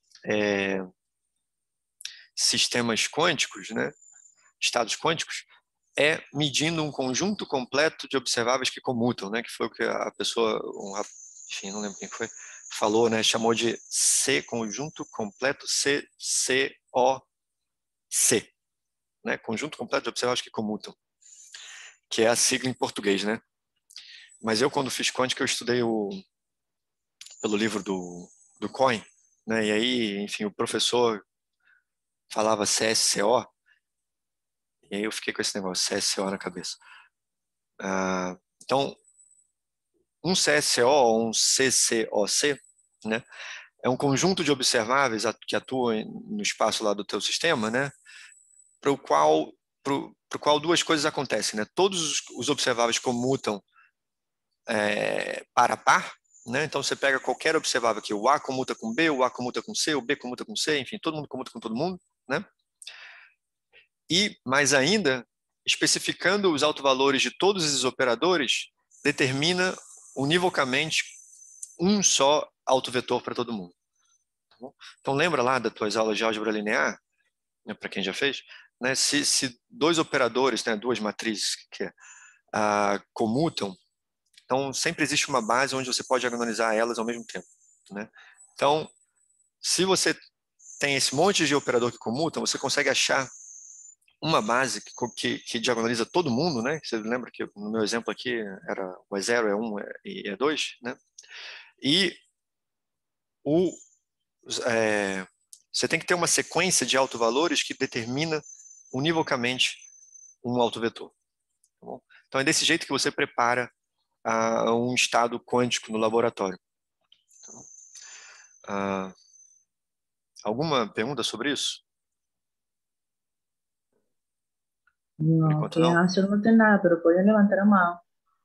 sistemas quânticos, né? Estados quânticos, é medindo um conjunto completo de observáveis que comutam, né? Que foi o que a pessoa, enfim, não lembro quem foi, falou, né? Chamou de C, conjunto completo CCOC, né? Conjunto completo de observáveis que comutam, que é a sigla em português, né? Mas eu, quando fiz quântica, eu estudei pelo livro do Cohen, né? E aí, enfim, o professor falava CSCO, e aí eu fiquei com esse negócio, CSCO na cabeça. Então, um CSO ou um CCOC, né, é um conjunto de observáveis que atuam no espaço lá do teu sistema, né, para o qual duas coisas acontecem, né? Todos os observáveis comutam par a par, né? Então você pega qualquer observável aqui, o A comuta com B, o A comuta com C, o B comuta com C, enfim, todo mundo comuta com todo mundo, né? E mais ainda, especificando os autovalores de todos esses operadores, determina univocamente um só autovetor para todo mundo. Tá bom? Então lembra lá das tuas aulas de álgebra linear, né, para quem já fez, né, se dois operadores, né, duas matrizes comutam, então sempre existe uma base onde você pode diagonalizar elas ao mesmo tempo, né? Então, se você tem esse monte de operador que comutam, você consegue achar uma base que diagonaliza todo mundo, né? Você lembra que no meu exemplo aqui era o E0, E1 e E2, né? E você tem que ter uma sequência de autovalores que determina univocamente um autovetor. Tá bom? Então é desse jeito que você prepara um estado quântico no laboratório. Tá bom? Alguma pergunta sobre isso? Por No, enquanto que não. Ansel no tem nada, pero pueden levantar a mão.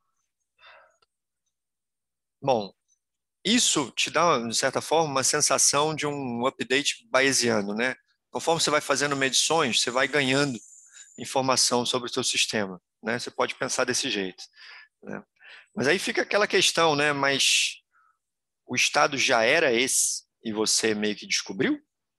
Bom, isso te dá, de certa forma, uma sensação de um update bayesiano, né? Conforme você vai fazendo medições, você vai ganhando informação sobre o seu sistema, né? Você pode pensar desse jeito, né? Mas aí fica aquela questão, né? Mas o estado já era esse e você meio que descobriu?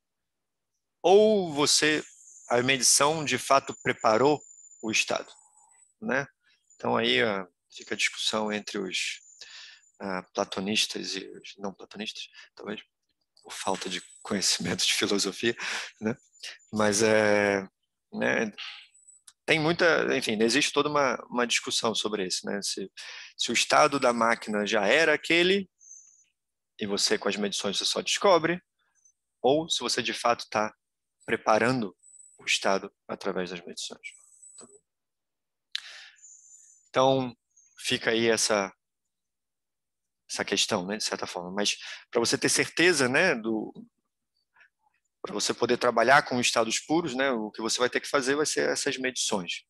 Ou a medição de fato preparou o estado, né? Então aí fica a discussão entre os platonistas e os não platonistas, talvez por falta de conhecimento de filosofia, né? Mas né, tem muita, enfim, existe toda uma discussão sobre isso, né? Se o estado da máquina já era aquele e você com as medições você só descobre, ou se você de fato está preparando o estado através das medições. Então fica aí essa questão, né, de certa forma. Mas para você ter certeza, né, para você poder trabalhar com estados puros, né, o que você vai ter que fazer vai ser essas medições.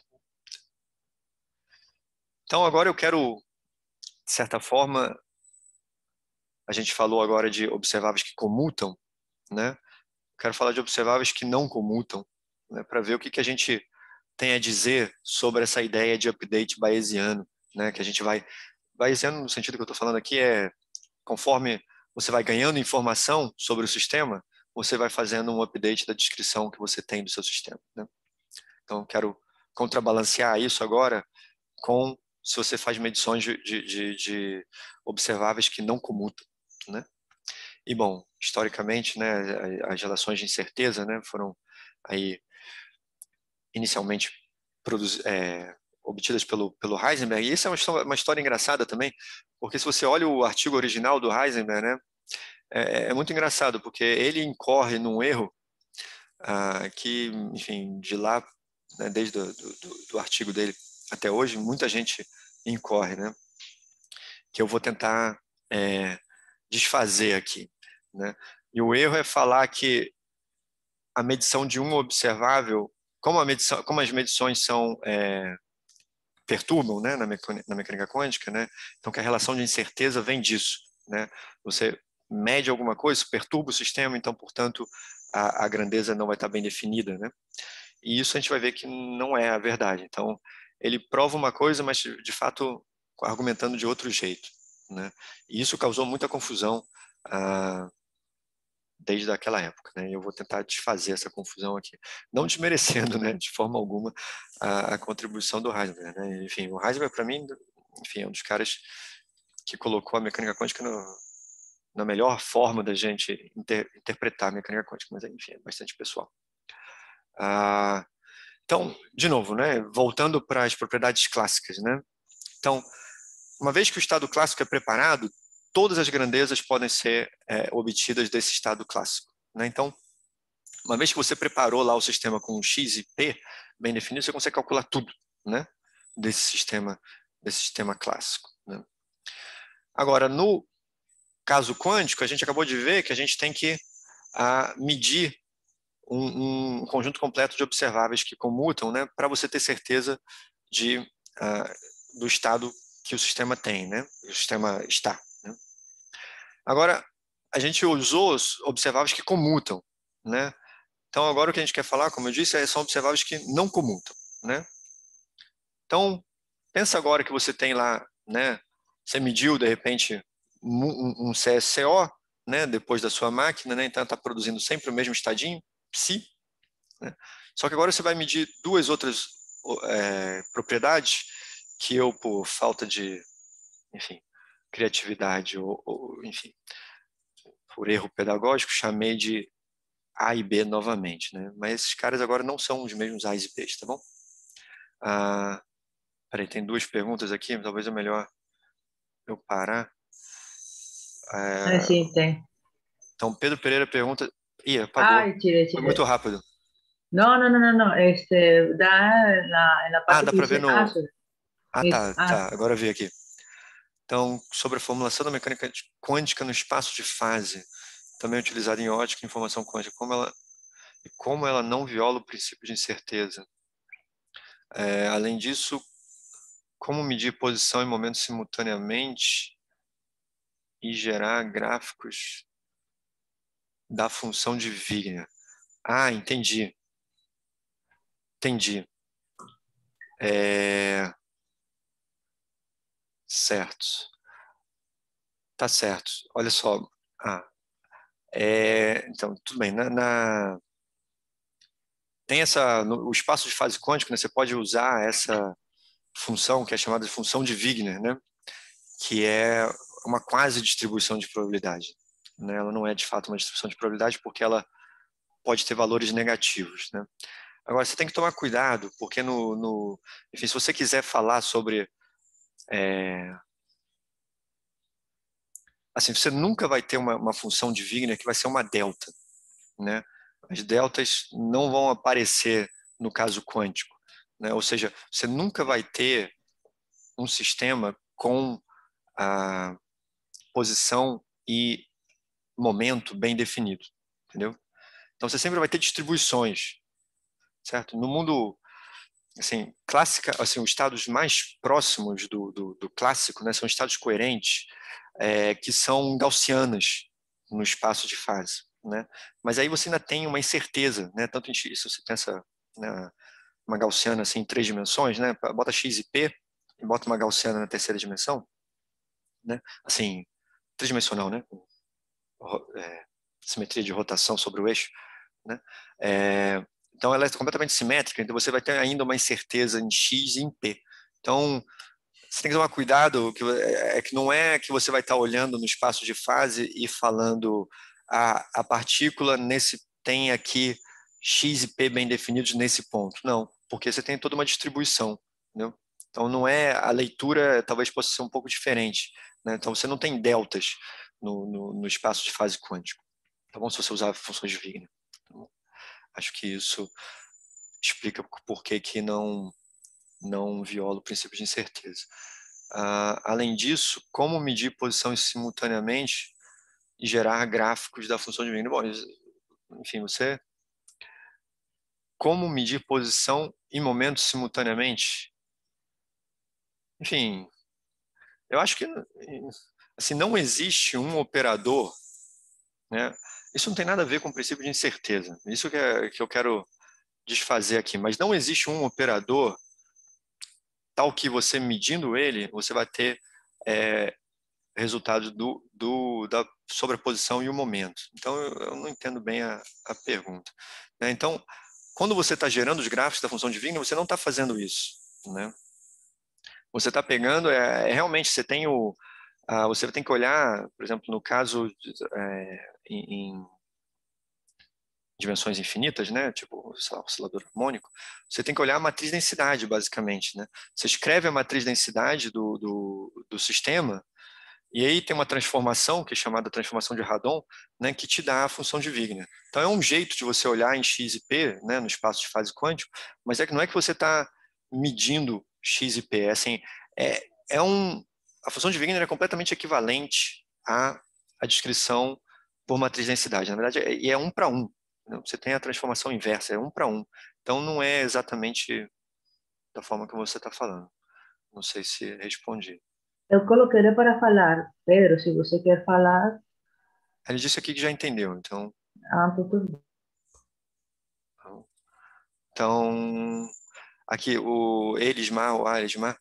Então agora eu quero, de certa forma, a gente falou agora de observáveis que comutam, né? Quero falar de observáveis que não comutam, né, para ver o que a gente tem a dizer sobre essa ideia de update bayesiano, né? Que a gente vai... Bayesiano, no sentido que eu estou falando aqui, conforme você vai ganhando informação sobre o sistema, você vai fazendo um update da descrição que você tem do seu sistema, né? Então, quero contrabalancear isso agora com se você faz medições de observáveis que não comutam, né? E, bom, historicamente, né, as relações de incerteza, né, foram aí inicialmente obtidas pelo Heisenberg. E isso é uma história engraçada também, porque se você olha o artigo original do Heisenberg, né, é muito engraçado, porque ele incorre num erro que, enfim, de lá, né, desde do artigo dele até hoje, muita gente incorre, né, que eu vou tentar desfazer aqui, né? E o erro é falar que a medição de um observável, como as medições perturbam, né, na mecânica quântica, né? Então que a relação de incerteza vem disso, né? Você mede alguma coisa, perturba o sistema, então portanto a grandeza não vai estar bem definida, né? E isso a gente vai ver que não é a verdade. Então ele prova uma coisa, mas de fato argumentando de outro jeito, né? E isso causou muita confusão desde aquela época, né? Eu vou tentar desfazer essa confusão aqui, não desmerecendo, né, de forma alguma a contribuição do Heisenberg, né? Enfim, o Heisenberg para mim, enfim, é um dos caras que colocou a mecânica quântica na melhor forma da gente interpretar a mecânica quântica, mas enfim, é bastante pessoal. Então, de novo, né, voltando para as propriedades clássicas, né? Então, uma vez que o estado clássico é preparado, todas as grandezas podem ser obtidas desse estado clássico, né? Então, uma vez que você preparou lá o sistema com x e p bem definido, você consegue calcular tudo, né, desse sistema clássico, né? Agora, no caso quântico, a gente acabou de ver que a gente tem que medir um conjunto completo de observáveis que comutam, né, para você ter certeza do estado que o sistema tem, né, o sistema está, né? Agora, a gente usou os observáveis que comutam, né? Então, agora o que a gente quer falar, como eu disse, são observáveis que não comutam, né? Então, pensa agora que você tem lá, né? Você mediu, de repente, um CSCO, né? Depois da sua máquina, né? Então, está produzindo sempre o mesmo estadinho, psi, né? Só que agora você vai medir duas outras propriedades que eu, por falta de, enfim, criatividade enfim, por erro pedagógico, chamei de A e B novamente, né? Mas esses caras agora não são os mesmos A's e B's, tá bom? Peraí, tem duas perguntas aqui, talvez é melhor eu parar. Sim, tem. Então, Pedro Pereira pergunta... Ih, apagou. Tirei. Foi muito rápido. No. Da en la parte Dá que para ver dice no... answer. Tá. Agora eu vi aqui. Então, sobre a formulação da mecânica quântica no espaço de fase, também utilizada em ótica e informação quântica, como ela não viola o princípio de incerteza. Além disso, como medir posição e momento simultaneamente e gerar gráficos da função de Wigner. Entendi. Certo. Tá certo. Olha só. Então, tudo bem. Tem no espaço de fase quântica, né, você pode usar essa função que é chamada de função de Wigner, né, que é uma quase distribuição de probabilidade, né? Ela não é de fato uma distribuição de probabilidade porque ela pode ter valores negativos, né? Agora, você tem que tomar cuidado, porque enfim, se você quiser falar sobre... assim, você nunca vai ter uma função de Wigner que vai ser uma delta, né? As deltas não vão aparecer no caso quântico, né? Ou seja, você nunca vai ter um sistema com a posição e momento bem definido, entendeu? Então, você sempre vai ter distribuições, certo? No mundo... assim, clássica, assim, os estados mais próximos do clássico, né, são estados coerentes, que são gaussianas no espaço de fase, né? Mas aí você ainda tem uma incerteza, né? Tanto se você pensa na uma gaussiana assim, em 3 dimensões, né? Bota x e p e bota uma gaussiana na terceira dimensão, né? Assim, tridimensional, né? Simetria de rotação sobre o eixo, né? Então ela é completamente simétrica, então você vai ter ainda uma incerteza em x e em p. Então você tem que tomar cuidado, que não é que você vai estar olhando no espaço de fase e falando a partícula tem aqui x e p bem definidos nesse ponto. Não, porque você tem toda uma distribuição, entendeu? Então não é, a leitura talvez possa ser um pouco diferente, né? Então você não tem deltas no espaço de fase quântico, tá bom? Se você usar funções de Wigner. Então, acho que isso explica por que não viola o princípio de incerteza. Além disso, como medir posição simultaneamente e gerar gráficos da função de Wigner? Bom, enfim, como medir posição e momento simultaneamente? Enfim, eu acho que assim, não existe um operador, né? Isso não tem nada a ver com o princípio de incerteza. Isso que eu quero desfazer aqui. Mas não existe um operador tal que você medindo ele, você vai ter resultados da sobreposição e o momento. Então, eu não entendo bem a pergunta, né? Então, quando você está gerando os gráficos da função de Wigner, você não está fazendo isso, né? Você está pegando, realmente, você tem que olhar, por exemplo, no caso em dimensões infinitas, né? Tipo, sei lá, oscilador harmônico, você tem que olhar a matriz densidade, basicamente, né? Você escreve a matriz densidade do sistema, e aí tem uma transformação, que é chamada transformação de Radon, né, que te dá a função de Wigner. Então é um jeito de você olhar em x e p, né, no espaço de fase quântico, mas é que não é que você está medindo x e p, assim, é, a função de Wigner é completamente equivalente à descrição por matriz densidade. Na verdade, é 1 para 1. Você tem a transformação inversa, é 1 para 1. Então não é exatamente da forma que você está falando. Não sei se respondi. Eu coloquei para falar, Pedro, se você quer falar, Ele disse aqui que já entendeu, então. tudo bem. Então, aqui o Elismar,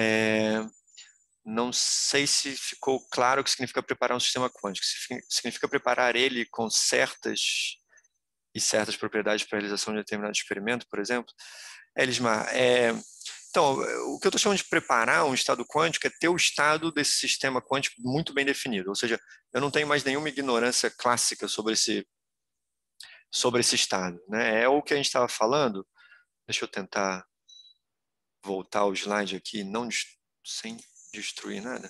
não sei se ficou claro o que significa preparar um sistema quântico. Significa preparar ele com certas propriedades para a realização de determinado experimento, por exemplo. Elismar, então, o que eu estou chamando de preparar um estado quântico é ter o estado desse sistema quântico muito bem definido. Ou seja, eu não tenho mais nenhuma ignorância clássica sobre esse estado, né? É o que a gente estava falando. Deixa eu tentar voltar o slide aqui, sem destruir nada,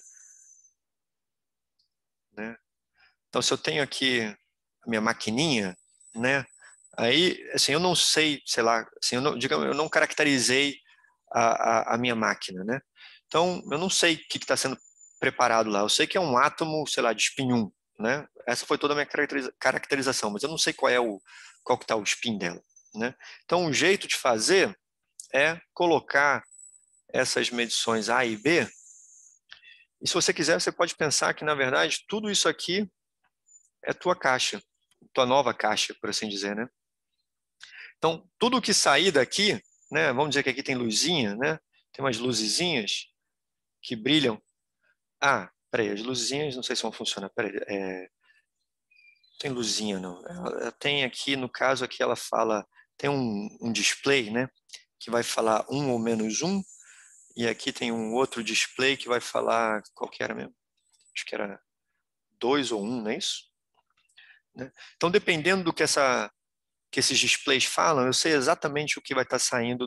né? Então, se eu tenho aqui a minha maquininha, né? Aí, assim, eu não sei, sei lá, assim, digamos, eu não caracterizei a minha máquina, né? Então, eu não sei o que está sendo preparado lá. Eu sei que é um átomo, sei lá, de spin 1, né? Essa foi toda a minha caracterização, mas eu não sei qual que está o spin dela, né? Então, um jeito de fazer é colocar essas medições A e B, e se você quiser, você pode pensar que, na verdade, tudo isso aqui é tua caixa, tua nova caixa, por assim dizer, né? Então, tudo que sair daqui, né, vamos dizer que aqui tem luzinha, né? Tem umas luzezinhas que brilham. Peraí, as luzinhas, não sei se vão funcionar. Peraí, tem luzinha, não. Ela tem aqui, no caso aqui, ela fala, tem um display, né, que vai falar 1 ou menos 1, e aqui tem um outro display que vai falar, qual que era mesmo? Acho que era 2 ou 1, não é isso? Né? Então, dependendo do que esses displays falam, eu sei exatamente o que vai estar saindo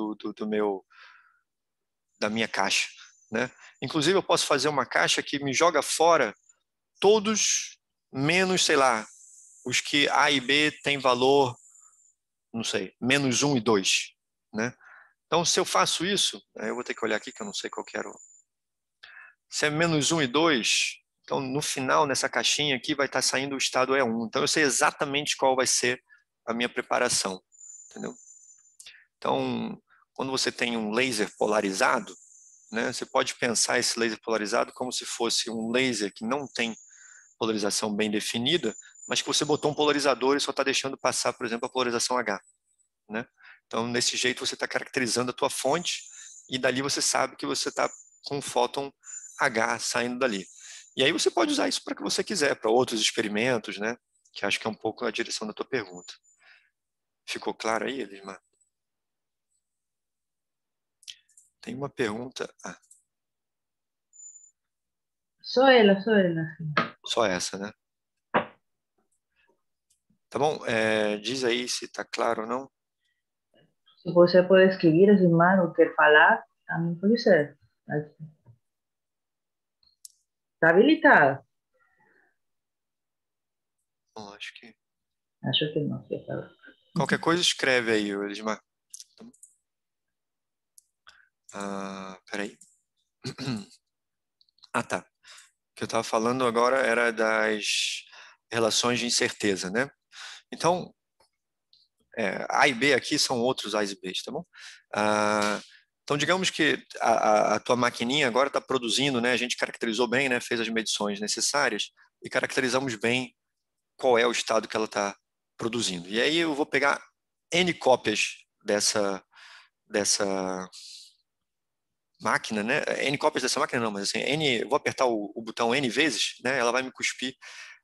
da minha caixa, né? Inclusive, eu posso fazer uma caixa que me joga fora todos menos, sei lá, os que A e B têm valor, não sei, menos 1 e 2, né? Então, se eu faço isso, eu vou ter que olhar aqui que eu não sei qual que era. Se é menos 1 e 2, então no final, nessa caixinha aqui, vai estar saindo o estado E1. Então, eu sei exatamente qual vai ser a minha preparação, entendeu? Então, quando você tem um laser polarizado, né, você pode pensar esse laser polarizado como se fosse um laser que não tem polarização bem definida, mas que você botou um polarizador e só está deixando passar, por exemplo, a polarização H, né? Então, nesse jeito, você está caracterizando a tua fonte e dali você sabe que você está com um fóton H saindo dali. E aí você pode usar isso para o que você quiser, para outros experimentos, né? Que acho que é um pouco a direção da tua pergunta. Ficou claro aí, Elismar? Tem uma pergunta... Ah, Só ela, só ela. só essa, né? Tá bom? Diz aí se está claro ou não. Se você pode escrever assim, mano, quer falar, também pode ser. Está habilitado? Bom, acho que... Acho que não, que tá. Qualquer coisa escreve aí, Elismar. Peraí. Ah, tá. O que eu estava falando agora era das relações de incerteza, né? Então, A e B aqui são outros A's e B's, tá bom? Então, digamos que a tua maquininha agora está produzindo, né? A gente caracterizou bem, né? Fez as medições necessárias e caracterizamos bem qual é o estado que ela está produzindo. E aí eu vou pegar N cópias dessa máquina, né? N cópias dessa máquina não, mas assim, vou apertar o botão N vezes, né? Ela vai me cuspir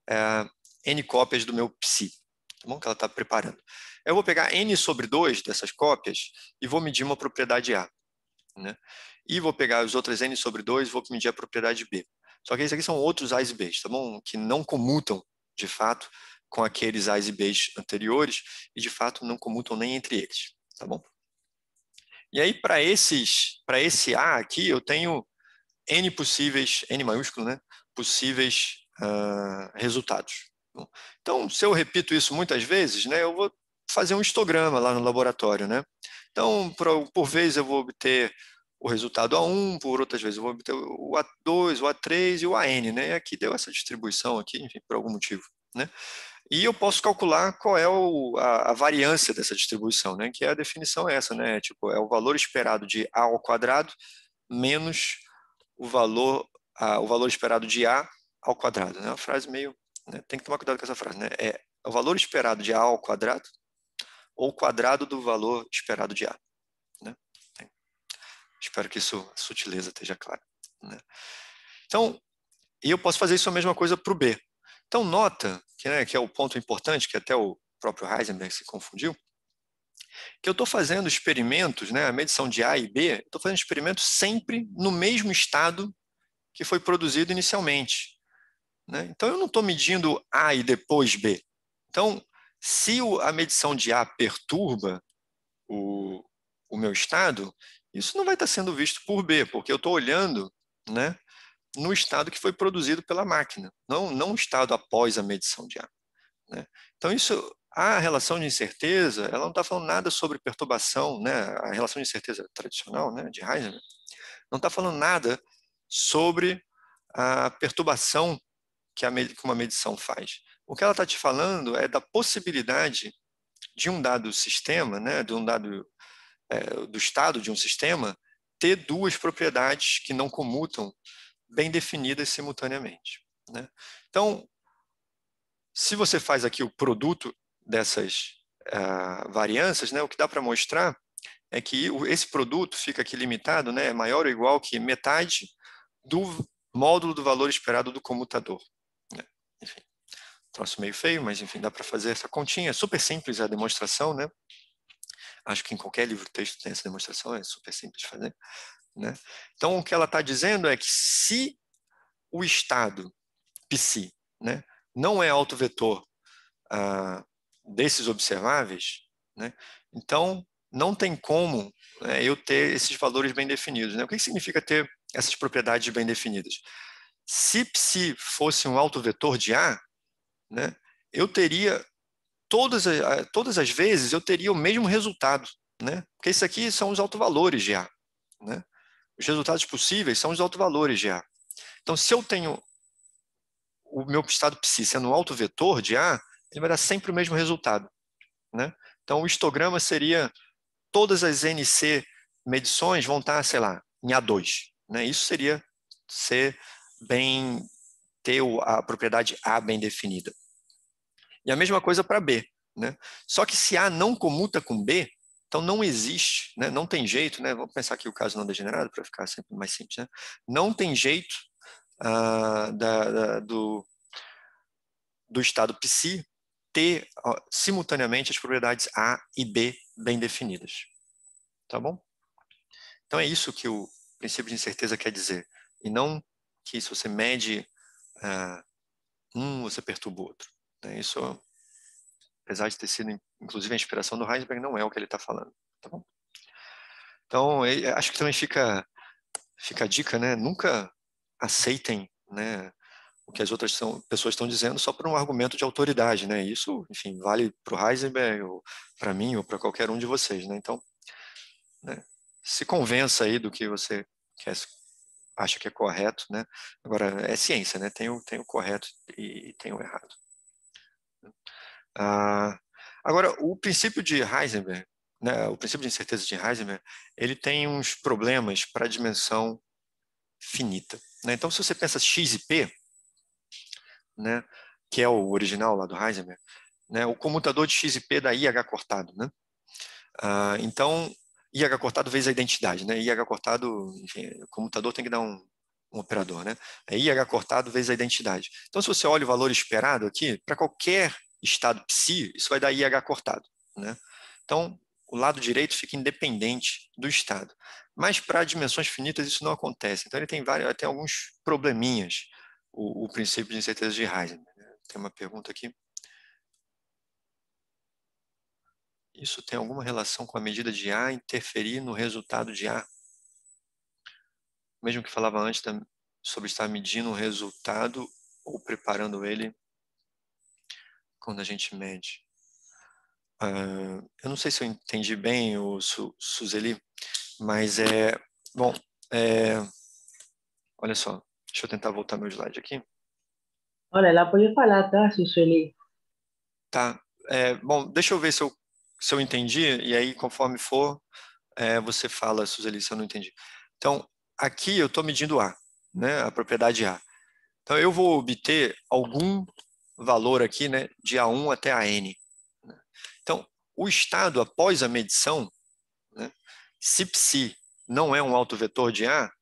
N cópias do meu psi, tá bom? Que ela está preparando. Eu vou pegar N sobre 2 dessas cópias e vou medir uma propriedade A, né? E vou pegar as outras N sobre 2 e vou medir a propriedade B. Só que esses aqui são outros A's e B's, tá bom? Que não comutam, de fato, com aqueles A's e B's anteriores e, de fato, não comutam nem entre eles, tá bom? E aí, para esse A aqui, eu tenho N possíveis, N maiúsculo, né? Possíveis resultados. Então, se eu repito isso muitas vezes, né, eu vou fazer um histograma lá no laboratório, né? Então, por vez eu vou obter o resultado A1, por outras vezes eu vou obter o A2, o A3 e o AN, né? E aqui deu essa distribuição aqui, enfim, por algum motivo, né? E eu posso calcular qual é a variância dessa distribuição, né? Que a definição é essa, né? Tipo, é o valor esperado de A ao quadrado menos o valor esperado de A ao quadrado. É uma frase meio... né? Tem que tomar cuidado com essa frase, né? É o valor esperado de A ao quadrado ou o quadrado do valor esperado de A. Né? Espero que a sutileza esteja clara. Né? Então, e eu posso fazer isso a mesma coisa para o B. Então, nota, que é o ponto importante, que até o próprio Heisenberg se confundiu, que eu estou fazendo experimentos, né, a medição de A e B, estou fazendo experimentos sempre no mesmo estado que foi produzido inicialmente. Né? Então, eu não estou medindo A e depois B. Então, se a medição de A perturba o meu estado, isso não vai estar sendo visto por B, porque eu estou olhando, né, no estado que foi produzido pela máquina, não o estado após a medição de A. Né? Então, a relação de incerteza, ela não está falando nada sobre perturbação, né? A relação de incerteza tradicional, né, de Heisenberg, não está falando nada sobre a perturbação que uma medição faz. O que ela está te falando é da possibilidade de um dado sistema, né, do estado de um sistema, ter duas propriedades que não comutam bem definidas simultaneamente. Né? Então, se você faz aqui o produto dessas variâncias, né, o que dá para mostrar é que esse produto fica aqui limitado, né, maior ou igual que metade do módulo do valor esperado do comutador. Né? Enfim, troço meio feio, mas enfim, dá para fazer essa continha. É super simples a demonstração, né? Acho que em qualquer livro de texto tem essa demonstração, é super simples de fazer. Né? Então, o que ela está dizendo é que se o estado psi, né, não é autovetor desses observáveis, né, então não tem como, né, eu ter esses valores bem definidos. Né? O que significa ter essas propriedades bem definidas? Se psi fosse um autovetor de A, né, eu teria todas as vezes eu teria o mesmo resultado, né? Porque isso aqui são os autovalores de A, né? Os resultados possíveis são os autovalores de A. Então, se eu tenho o meu estado psi sendo um autovetor de A, ele vai dar sempre o mesmo resultado, né? Então, o histograma seria todas as NC medições vão estar, sei lá, em A2, né? Isso seria ter a propriedade A bem definida. E a mesma coisa para B, né? Só que se A não comuta com B, Então, não existe, né? Não tem jeito, né? Vamos pensar aqui o caso não degenerado, para ficar sempre mais simples, né? Não tem jeito do estado psi ter simultaneamente as propriedades A e B bem definidas. Tá bom? Então, é isso que o princípio de incerteza quer dizer. E não que se você mede você perturba o outro. Né? Isso, apesar de ter sido, inclusive, a inspiração do Heisenberg, não é o que ele está falando. Tá bom? Então, acho que também fica a dica, né? Nunca aceitem, né, o que as outras pessoas estão dizendo só por um argumento de autoridade, né? Isso, enfim, vale para o Heisenberg, ou para mim, ou para qualquer um de vocês, né? Então, né, se convença aí do que você acha que é correto, né? Agora, é ciência, né? Tem o correto e tem o errado. Agora, o princípio de Heisenberg, né, o princípio de incerteza de Heisenberg, ele tem uns problemas para a dimensão finita. Né? Então, se você pensa x e p, né, que é o original lá do Heisenberg, né, o comutador de x e p dá IH cortado. Né? Então, IH cortado vezes a identidade. Né? IH cortado, enfim, o comutador tem que dar um operador. Né? É IH cortado vezes a identidade. Então, se você olha o valor esperado aqui, para qualquer estado psi, isso vai dar IH cortado. Né? Então, o lado direito fica independente do estado. Mas para dimensões finitas isso não acontece. Então ele tem alguns probleminhas, o princípio de incerteza de Heisenberg. Tem uma pergunta aqui. Isso tem alguma relação com a medida de A interferir no resultado de A? Mesmo que falava antes sobre estar medindo o resultado ou preparando ele quando a gente mede. Eu não sei se eu entendi bem, o Suzeli, mas bom, olha só, deixa eu tentar voltar meu slide aqui. Olha, ela pode falar, tá, Sueli? Tá, bom, deixa eu ver se eu entendi, e aí conforme for, você fala, Suzeli, se eu não entendi. Então, aqui eu estou medindo A, né, a propriedade A. Então, eu vou obter algum valor aqui, né, de A1 até AN. Então, o estado após a medição, né, se psi não é um autovetor de A,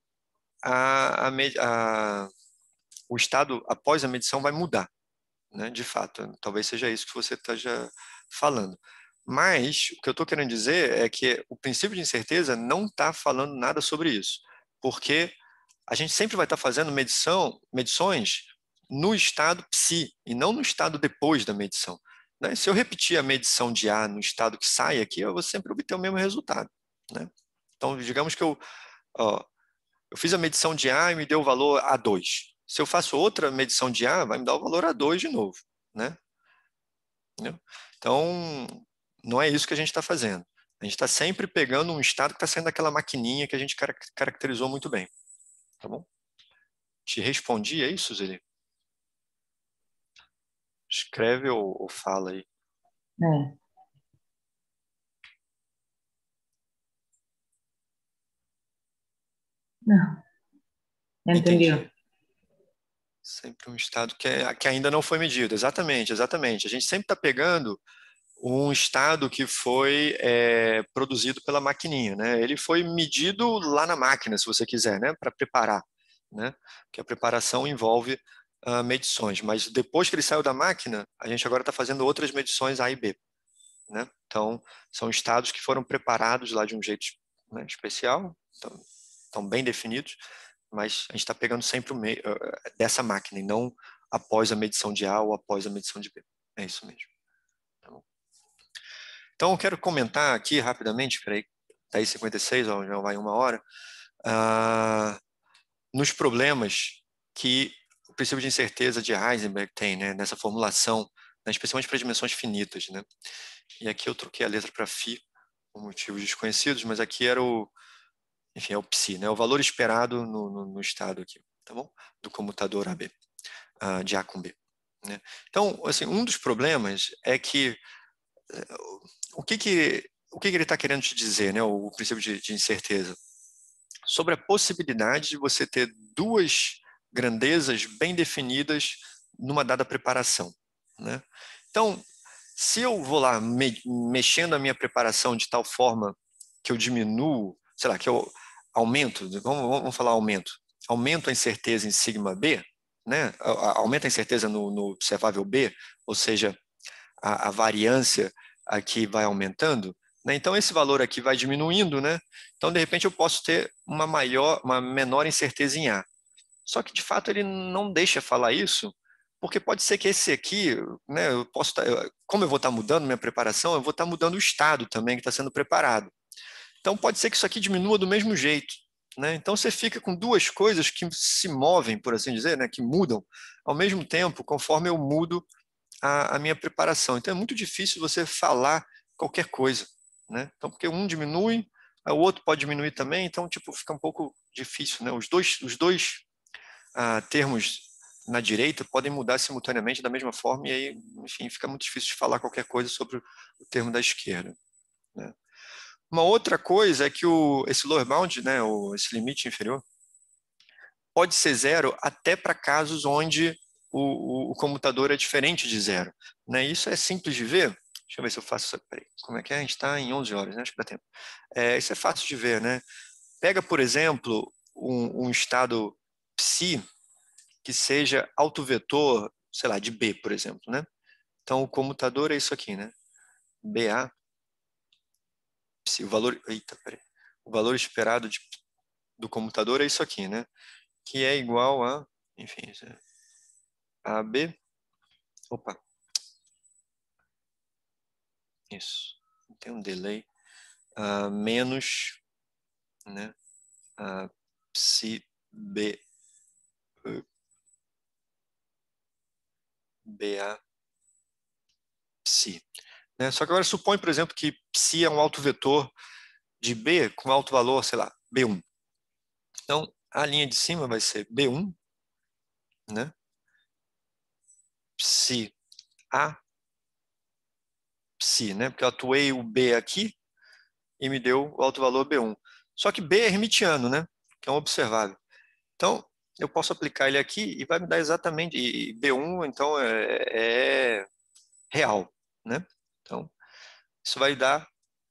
o estado após a medição vai mudar, né, de fato. Talvez seja isso que você esteja falando. Mas o que eu estou querendo dizer é que o princípio de incerteza não está falando nada sobre isso, porque a gente sempre vai estar fazendo medições no estado psi e não no estado depois da medição. Né? Se eu repetir a medição de A no estado que sai aqui, eu vou sempre obter o mesmo resultado. Né? Então, digamos que eu fiz a medição de A e me deu o valor A2. Se eu faço outra medição de A, vai me dar o valor A2 de novo. Né? Então, não é isso que a gente está fazendo. A gente está sempre pegando um estado que está saindo daquela maquininha que a gente caracterizou muito bem. Tá bom? Te respondi, é isso, Zeli? Escreve ou fala aí. Não, entendi. Entendi. Sempre um estado que ainda não foi medido. Exatamente, exatamente. A gente sempre está pegando um estado que foi produzido pela maquininha, né? Ele foi medido lá na máquina, se você quiser, né? Para preparar, né? Porque a preparação envolve medições, mas depois que ele saiu da máquina, a gente agora está fazendo outras medições A e B, né? Então, são estados que foram preparados lá de um jeito, né, especial, então, estão bem definidos, mas a gente está pegando sempre o meio dessa máquina e não após a medição de A ou após a medição de B. É isso mesmo. Tá bom? Então, eu quero comentar aqui rapidamente, peraí, 10h56, já vai 1 hora, nos problemas que o princípio de incerteza de Heisenberg tem, né, nessa formulação, né, especialmente para dimensões finitas. Né? E aqui eu troquei a letra para φ, por motivos desconhecidos, mas aqui era enfim, é o psi, né, o valor esperado no estado aqui, tá bom? Do comutador AB, de A com B. Né? Então, assim, um dos problemas é que o que ele está querendo te dizer, né, o princípio de incerteza? Sobre a possibilidade de você ter duas grandezas bem definidas numa dada preparação. Né? Então, Se eu vou lá mexendo a minha preparação de tal forma que eu diminuo, sei lá, que eu aumento, vamos falar aumento a incerteza em sigma B, né? Aumenta a incerteza no observável B, ou seja, a variância aqui vai aumentando, né? Então esse valor aqui vai diminuindo, né? Então de repente eu posso ter uma menor incerteza em A. Só que de fato ele não deixa falar isso, porque pode ser que esse aqui, né, como eu vou estar mudando minha preparação, eu vou estar mudando o estado também que está sendo preparado. Então pode ser que isso aqui diminua do mesmo jeito, né? Então você fica com duas coisas que se movem, por assim dizer, né, que mudam ao mesmo tempo conforme eu mudo a minha preparação. Então é muito difícil você falar qualquer coisa, né? Então porque um diminui, o outro pode diminuir também, então tipo fica um pouco difícil, né? Os dois termos na direita podem mudar simultaneamente da mesma forma e aí, enfim, fica muito difícil de falar qualquer coisa sobre o termo da esquerda, né? Uma outra coisa é que esse lower bound, né, esse limite inferior, pode ser zero até para casos onde o comutador é diferente de zero, né? Isso é simples de ver. Deixa eu ver se eu faço isso. Peraí, como é que é? A gente está em 11 horas, né? Acho que dá tempo. Isso é fácil de ver, né? Pega, por exemplo, um estado psi que seja autovetor, sei lá, de B, por exemplo, né? Então, o comutador é isso aqui, né? BA, psi, o valor esperado do comutador é isso aqui, né? Que é igual a, enfim, AB, opa, isso, tem um delay, menos, né, psi B, BA, psi. Né? Só que agora supõe, por exemplo, que psi é um autovetor de B com alto valor, sei lá, B1. Então, a linha de cima vai ser B1, né? Psi A, psi, né? Porque eu atuei o B aqui e me deu o alto valor B1. Só que B é hermitiano, né? Que é um observável. Então, eu posso aplicar ele aqui e vai me dar exatamente... E B1, então, é real, né? Então, isso vai dar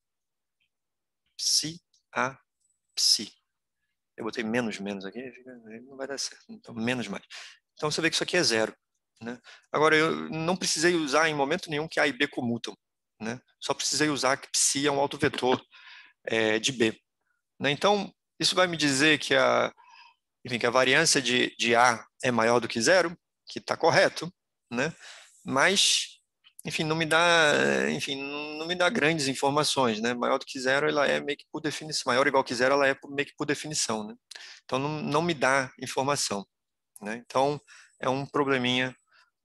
psi A, psi. Eu botei menos aqui, não vai dar certo. Então, menos mais. Então, você vê que isso aqui é zero, né? Agora, eu não precisei usar em momento nenhum que A e B comutam, né? Só precisei usar que psi é um autovetor de B, né? Então, isso vai me dizer que enfim, que a variância de A é maior do que zero, que está correto, né? Mas, enfim, enfim, não me dá grandes informações, né? Maior do que zero, ela é meio que por definição. Maior ou igual que zero, ela é meio que por definição, né? Então, não me dá informação, né? Então, é um probleminha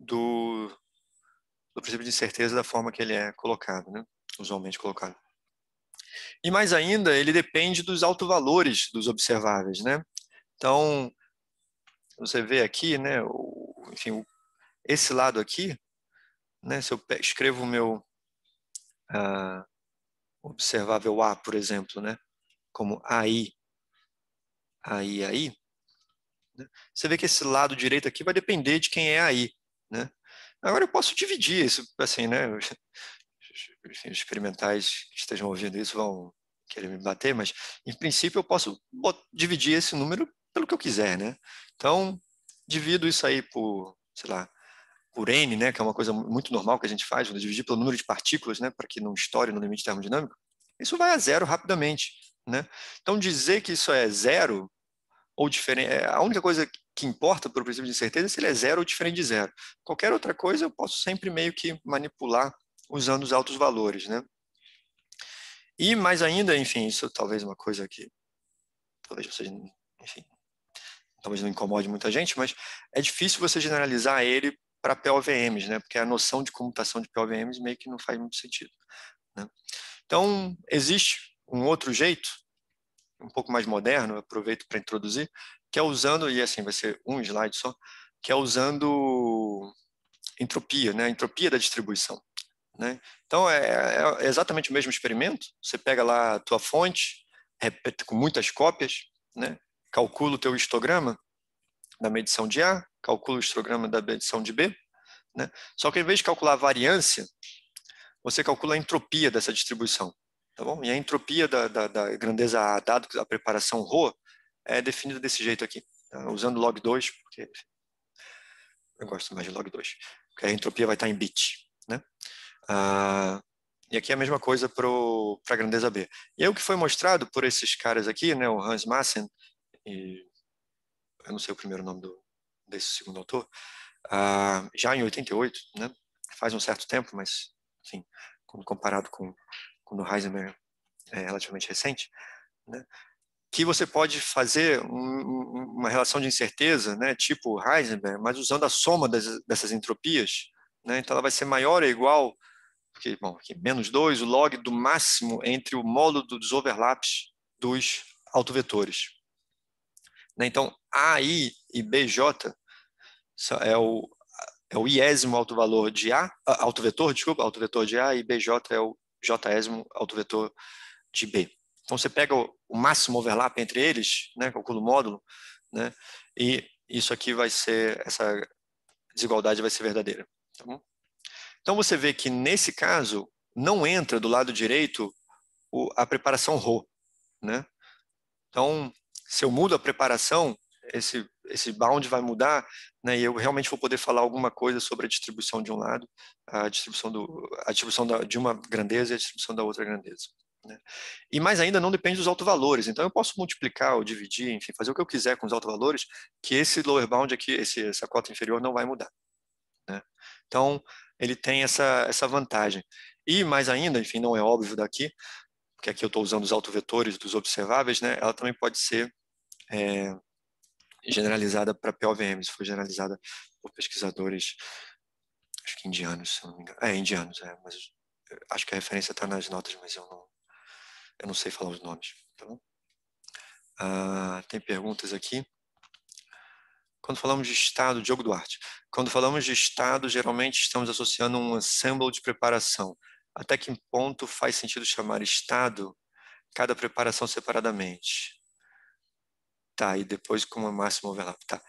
do princípio de incerteza da forma que ele é colocado, né? Usualmente colocado. E mais ainda, ele depende dos autovalores dos observáveis, né? Então, você vê aqui, né, enfim, esse lado aqui, né, se eu escrevo o meu observável A, por exemplo, né, como AI, né, você vê que esse lado direito aqui vai depender de quem é AI, né? Agora eu posso dividir isso, assim, né, enfim, os experimentais que estejam ouvindo isso vão querer me bater, mas em princípio eu posso dividir esse número pelo que eu quiser, né? Então, divido isso aí por, sei lá, por N, né, que é uma coisa muito normal que a gente faz, dividir pelo número de partículas, né, para que não estoure no limite termodinâmico, isso vai a zero rapidamente, né? Então, dizer que isso é zero ou diferente, a única coisa que importa para o princípio de incerteza é se ele é zero ou diferente de zero. Qualquer outra coisa eu posso sempre meio que manipular usando os altos valores, né? E mais ainda, enfim, isso talvez uma coisa que talvez você, enfim, talvez não incomode muita gente, mas é difícil você generalizar ele para POVMs, né? Porque a noção de comutação de POVMs meio que não faz muito sentido, né? Então, existe um outro jeito, um pouco mais moderno, eu aproveito para introduzir, que é usando, e assim vai ser um slide só, que é usando entropia, né? A entropia da distribuição, né? Então, é exatamente o mesmo experimento, você pega lá a tua fonte, repete com muitas cópias, né? Calcula o teu histograma da medição de A, calcula o histograma da medição de B, né? Só que, em vez de calcular a variância, você calcula a entropia dessa distribuição. Tá bom? E a entropia da grandeza A, dado a preparação ρ, é definida desse jeito aqui, tá? Usando log 2, porque eu gosto mais de log 2, porque a entropia vai estar em bit, né? E aqui é a mesma coisa para a grandeza B. E aí o que foi mostrado por esses caras aqui, né, o Hans Maassen, e eu não sei o primeiro nome desse segundo autor, já em 88, né, faz um certo tempo, mas, enfim, quando comparado com o Heisenberg, é relativamente recente, né, que você pode fazer uma relação de incerteza, né, tipo Heisenberg, mas usando a soma dessas entropias, né, então ela vai ser maior ou igual, porque, bom, aqui, menos 2, o log do máximo entre o módulo dos overlaps dos autovetores. Né, então, AI e BJ é o iésimo autovalor de A, autovetor, desculpa, autovetor de A, e BJ é o jésimo autovetor de B. Então, você pega o máximo overlap entre eles, né, calcula o módulo, né, e isso aqui vai ser, essa desigualdade vai ser verdadeira. Tá bom? Então, você vê que, nesse caso, não entra do lado direito a preparação ρ. Né? Então, se eu mudo a preparação, esse bound vai mudar, né, e eu realmente vou poder falar alguma coisa sobre a distribuição de um lado, a distribuição de uma grandeza e a distribuição da outra grandeza. Né? E mais ainda, não depende dos autovalores. Então, eu posso multiplicar ou dividir, enfim, fazer o que eu quiser com os autovalores, que esse lower bound aqui, essa cota inferior não vai mudar. Né? Então, ele tem essa vantagem. E mais ainda, enfim, não é óbvio daqui, porque aqui eu estou usando os autovetores dos observáveis, né? Ela também pode ser generalizada para POVMs, foi generalizada por pesquisadores, acho que indianos, se não me engano. Indianos, mas acho que a referência está nas notas, mas eu não sei falar os nomes. Tá bom? Tem perguntas aqui. Quando falamos de estado, Diogo Duarte, quando falamos de estado, geralmente estamos associando um ensemble de preparação. Até que ponto faz sentido chamar estado cada preparação separadamente? Tá, e depois com uma máxima overlap. Tá.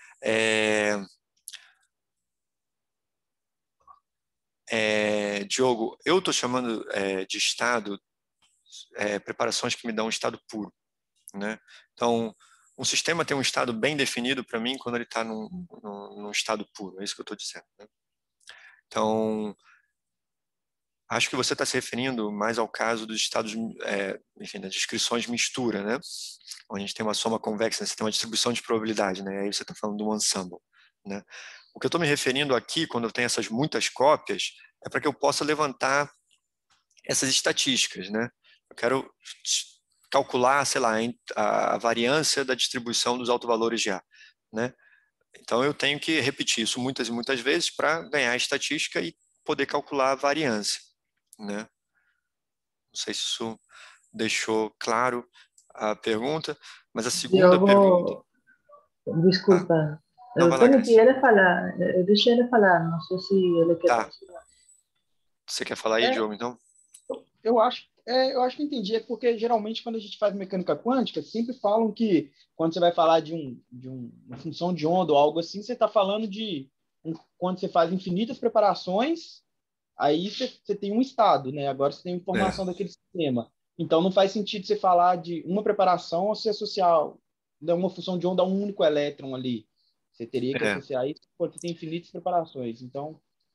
Diogo, eu estou chamando de estado preparações que me dão um estado puro. Né? Então, um sistema tem um estado bem definido para mim quando ele está num estado puro, é isso que eu estou dizendo. Né? Então, acho que você está se referindo mais ao caso dos estados, enfim, das descrições mistura, né? Onde a gente tem uma soma convexa, você tem uma distribuição de probabilidade, né? Aí você está falando de um ensemble, né? O que eu estou me referindo aqui, quando eu tenho essas muitas cópias, é para que eu possa levantar essas estatísticas, né? Eu quero calcular, sei lá, a variância da distribuição dos autovalores de A, né? Então, eu tenho que repetir isso muitas e muitas vezes para ganhar a estatística e poder calcular a variância, né? Não sei se isso deixou claro a pergunta, mas a segunda pergunta... Diogo, desculpa, não, vai lá, permiti Grace. ele falar, eu deixei ele falar, não sei se ele quer Tá. continuar. Você quer falar aí, Diogo, então? Eu acho que entendi. É porque geralmente quando a gente faz mecânica quântica, sempre falam que quando você vai falar de uma função de onda ou algo assim, você está falando de quando você faz infinitas preparações, aí você tem um estado, né? Agora você tem informação daquele sistema. Então não faz sentido você falar de uma preparação ou se associar uma função de onda a um único elétron ali. Você teria que associar isso porque tem infinitas preparações. Então,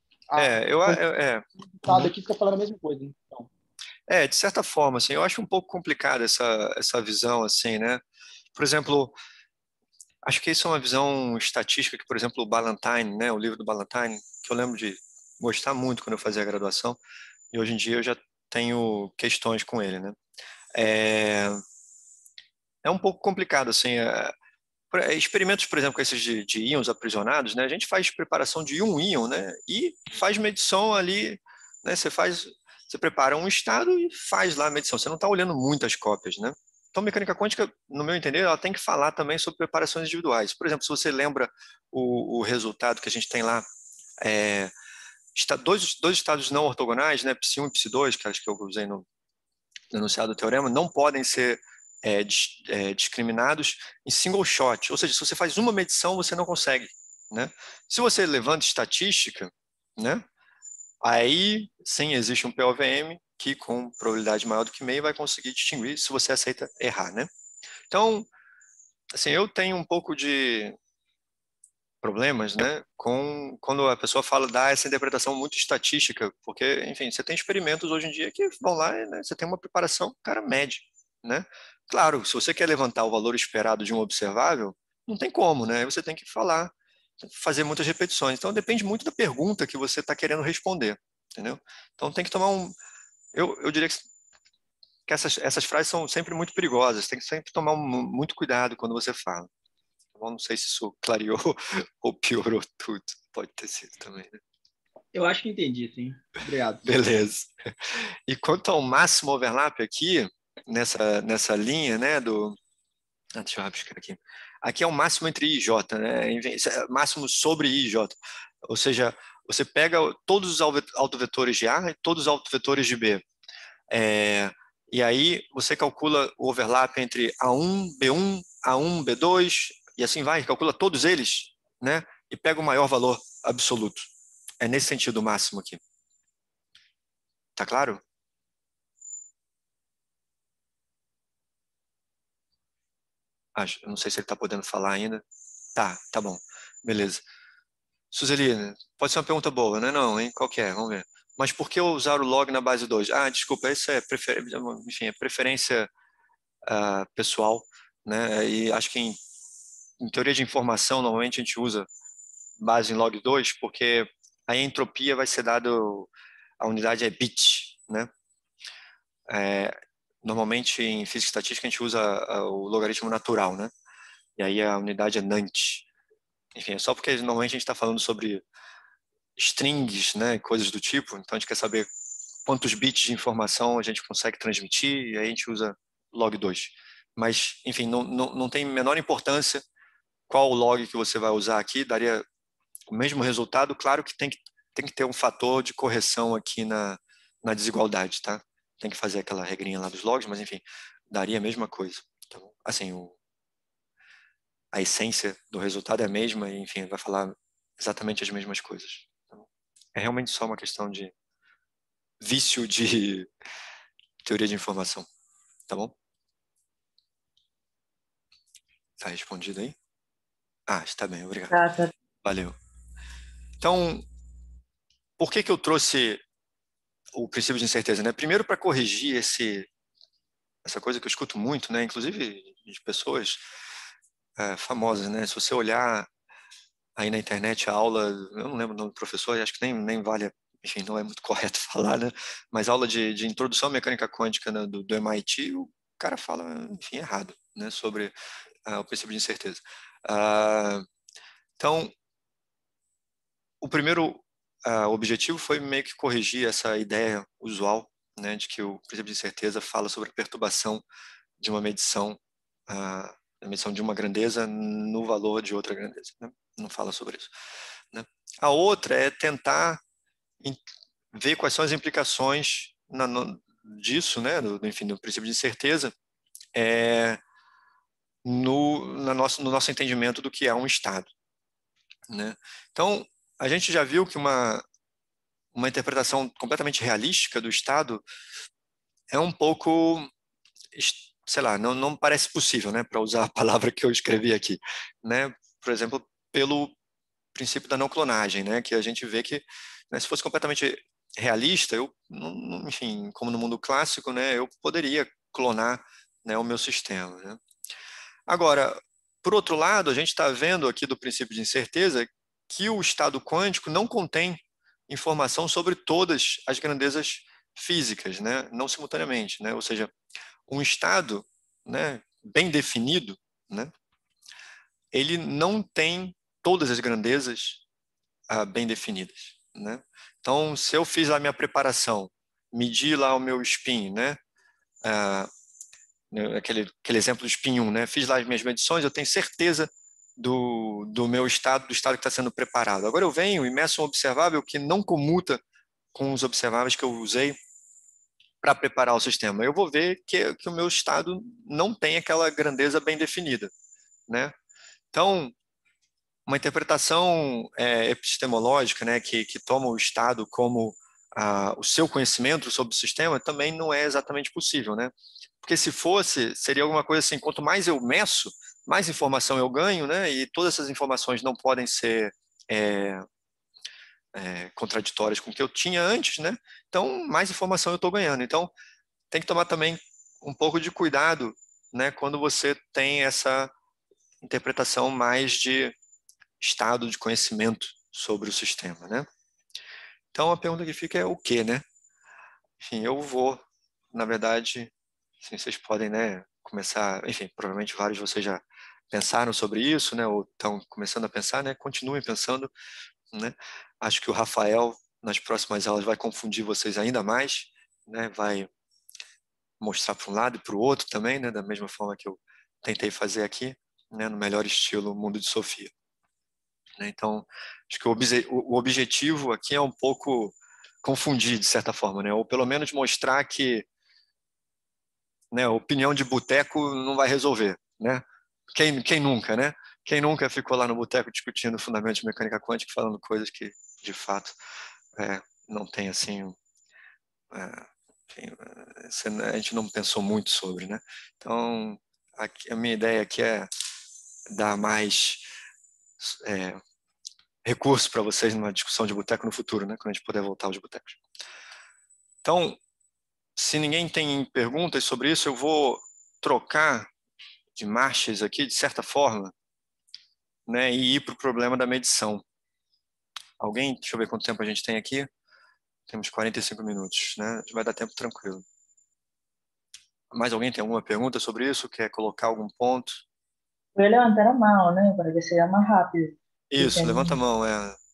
o estado aqui fica falando a mesma coisa. Então. De certa forma, assim, eu acho um pouco complicada essa visão, assim, né? Por exemplo, acho que isso é uma visão estatística que, por exemplo, o Ballantine, né, o livro do Ballantine, que eu lembro de gostar muito quando eu fazia a graduação, e hoje em dia eu já tenho questões com ele, né? É um pouco complicado, assim, experimentos, por exemplo, com esses de íons aprisionados, né, a gente faz preparação de um íon, né, e faz medição ali, né, você prepara um estado e faz lá a medição, você não está olhando muitas cópias, né? Então, mecânica quântica, no meu entender, ela tem que falar também sobre preparações individuais. Por exemplo, se você lembra o resultado que a gente tem lá, dois estados não ortogonais, né, Psi1 e Psi2, que acho que eu usei no enunciado do teorema, não podem ser discriminados em single shot, ou seja, se você faz uma medição, você não consegue, né? Se você levanta estatística, né, Aí, sim, existe um POVM que, com probabilidade maior do que meio, vai conseguir distinguir se você aceita errar, né? Então, assim, eu tenho um pouco de problemas, né, com quando a pessoa dá essa interpretação muito estatística, porque, enfim, você tem experimentos hoje em dia que vão lá, né, você tem uma preparação, o cara mede, né? Claro, se você quer levantar o valor esperado de um observável, não tem como, né? Aí você tem que fazer muitas repetições. Então, depende muito da pergunta que você está querendo responder, entendeu? Então, tem que tomar eu diria que essas frases são sempre muito perigosas, tem que sempre tomar muito cuidado quando você fala. Eu não sei se isso clareou ou piorou tudo. Pode ter sido também, né? Eu acho que entendi, sim. Obrigado. Beleza. E quanto ao máximo overlap aqui, nessa linha, né, deixa eu rabiscar aqui. Aqui é o máximo entre I e J, né? Máximo sobre I e J. Ou seja, você pega todos os autovetores de A e todos os autovetores de B. E aí você calcula o overlap entre A1, B1, A1, B2, e assim vai, calcula todos eles, né? E pega o maior valor absoluto. É nesse sentido o máximo aqui. Tá claro? Eu não sei se ele está podendo falar ainda. Tá bom. Beleza. Suzeli, pode ser uma pergunta boa, né? Não, hein? Qual que é? Vamos ver. Mas por que usar o log na base 2? Desculpa, isso é enfim, é preferência pessoal, né? E acho que em teoria de informação, normalmente a gente usa base em log 2, porque a entropia vai ser dado, a unidade é bit, né? Normalmente em física estatística a gente usa o logaritmo natural, né? E aí a unidade é nant. Enfim, é só porque normalmente a gente está falando sobre strings, né, coisas do tipo, então a gente quer saber quantos bits de informação a gente consegue transmitir, e aí a gente usa log 2. Mas, enfim, não tem menor importância qual log que você vai usar aqui, daria o mesmo resultado. Claro que tem que ter um fator de correção aqui na desigualdade, tá? Tem que fazer aquela regrinha lá dos logs, mas enfim, daria a mesma coisa. Então, assim, a essência do resultado é a mesma e, enfim, vai falar exatamente as mesmas coisas. Então, é realmente só uma questão de vício de teoria de informação, tá bom? Tá respondido aí? Está bem, obrigado. Tá. Valeu. Então, por que eu trouxe o princípio de incerteza, né? Primeiro, para corrigir essa coisa que eu escuto muito, né? Inclusive de pessoas famosas, né? Se você olhar aí na internet a aula, eu não lembro o nome do professor, acho que nem vale, enfim, não é muito correto falar, né? Mas aula de introdução à mecânica quântica, né, do MIT, o cara fala, enfim, errado, né? Sobre o princípio de incerteza. Então, o primeiro objetivo foi meio que corrigir essa ideia usual, né, de que o princípio de incerteza fala sobre a perturbação de uma medição, a medição de uma grandeza no valor de outra grandeza, né? Não fala sobre isso, né? A outra é tentar ver quais são as implicações disso, né, enfim, do princípio de incerteza, no nosso entendimento do que é um estado, né? Então, a gente já viu que uma interpretação completamente realística do estado é um pouco, sei lá, não parece possível, né, para usar a palavra que eu escrevi aqui, né? Por exemplo, pelo princípio da não clonagem, né, que a gente vê que, né, se fosse completamente realista, enfim, como no mundo clássico, né, eu poderia clonar, né, o meu sistema, né? Agora, por outro lado, a gente está vendo aqui do princípio de incerteza que o estado quântico não contém informação sobre todas as grandezas físicas, né, não simultaneamente, né? Ou seja, um estado, né, bem definido, né, ele não tem todas as grandezas bem definidas, né? Então, se eu fiz a minha preparação, medi lá o meu spin, né, aquele exemplo do spin 1, né, fiz lá as minhas medições, eu tenho certeza do meu estado, do estado que está sendo preparado. Agora eu venho e meço um observável que não comuta com os observáveis que eu usei para preparar o sistema. Eu vou ver que o meu estado não tem aquela grandeza bem definida, né? Então, uma interpretação epistemológica, né, que toma o estado como o seu conhecimento sobre o sistema, também não é exatamente possível, né? Porque se fosse, seria alguma coisa assim, quanto mais eu meço, mais informação eu ganho, né? E todas essas informações não podem ser contraditórias com o que eu tinha antes, né? Então, mais informação eu estou ganhando. Então, tem que tomar também um pouco de cuidado, né? Quando você tem essa interpretação mais de estado de conhecimento sobre o sistema, né? Então, a pergunta que fica é o quê, né? Enfim, eu vou, na verdade, assim, vocês podem, né, começar, enfim, provavelmente vários de vocês já pensaram sobre isso, né, ou estão começando a pensar, né, continuem pensando, né. Acho que o Rafael, nas próximas aulas, vai confundir vocês ainda mais, né, vai mostrar para um lado e para o outro também, né, da mesma forma que eu tentei fazer aqui, né, no melhor estilo Mundo de Sofia. Né. Então, acho que o objetivo aqui é um pouco confundir, de certa forma, né, ou pelo menos mostrar que, né, opinião de boteco não vai resolver, né? Quem nunca, né? Quem nunca ficou lá no boteco discutindo fundamentos de mecânica quântica, falando coisas que, de fato, não tem assim, enfim, a gente não pensou muito sobre, né? Então, a minha ideia aqui é dar mais recursos para vocês numa discussão de boteco no futuro, né? Quando a gente puder voltar aos botecos. Então, se ninguém tem perguntas sobre isso, eu vou trocar de marchas aqui, de certa forma, né, e ir para o problema da medição. Alguém, deixa eu ver quanto tempo a gente tem aqui. Temos 45 minutos, né? Vai dar tempo tranquilo. Mais alguém tem alguma pergunta sobre isso? Quer colocar algum ponto? Voy a levantar a mano, ¿no? Para que sea más rápido. Isso, levanta a mão.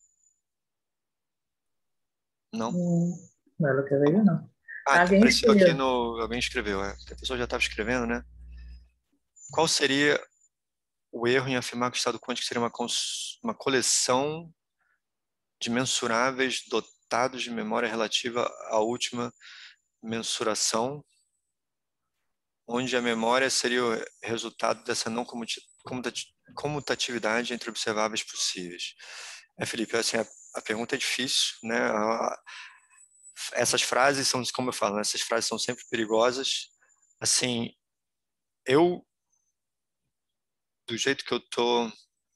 Não? No, lo que veo no. Alguém apareceu aqui escreveu. no... Alguém escreveu, A pessoa já estava escrevendo, né? Qual seria o erro em afirmar que o estado quântico seria uma coleção de mensuráveis dotados de memória relativa à última mensuração, onde a memória seria o resultado dessa não comutatividade entre observáveis possíveis? Felipe, assim, a pergunta é difícil, né? Essas frases são, como eu falo, né? Essas frases são sempre perigosas. Assim, do jeito que eu tô,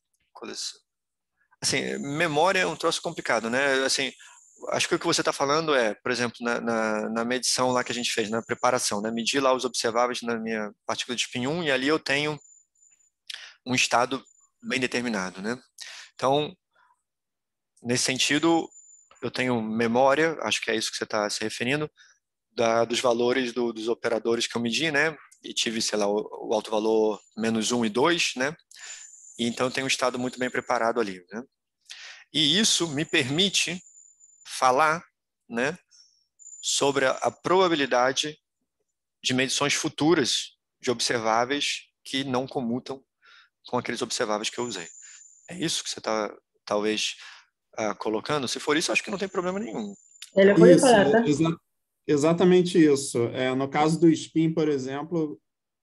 assim, memória é um troço complicado, né? Assim, acho que o que você está falando é, por exemplo, na medição lá que a gente fez, na preparação, né? Medir lá os observáveis na minha partícula de spin 1 e ali eu tenho um estado bem determinado, né? Então, nesse sentido, eu tenho memória, acho que é isso que você está se referindo, dos valores dos operadores que eu medi, né? E tive, sei lá, o alto valor -1 e 2, né? E então eu tenho um estado muito bem preparado ali, né? E isso me permite falar, né, sobre a probabilidade de medições futuras de observáveis que não comutam com aqueles observáveis que eu usei. É isso que você está, talvez, colocando? Se for isso, acho que não tem problema nenhum. Ele Então, pode Isso, falar, tá? exatamente isso. No caso do spin, por exemplo,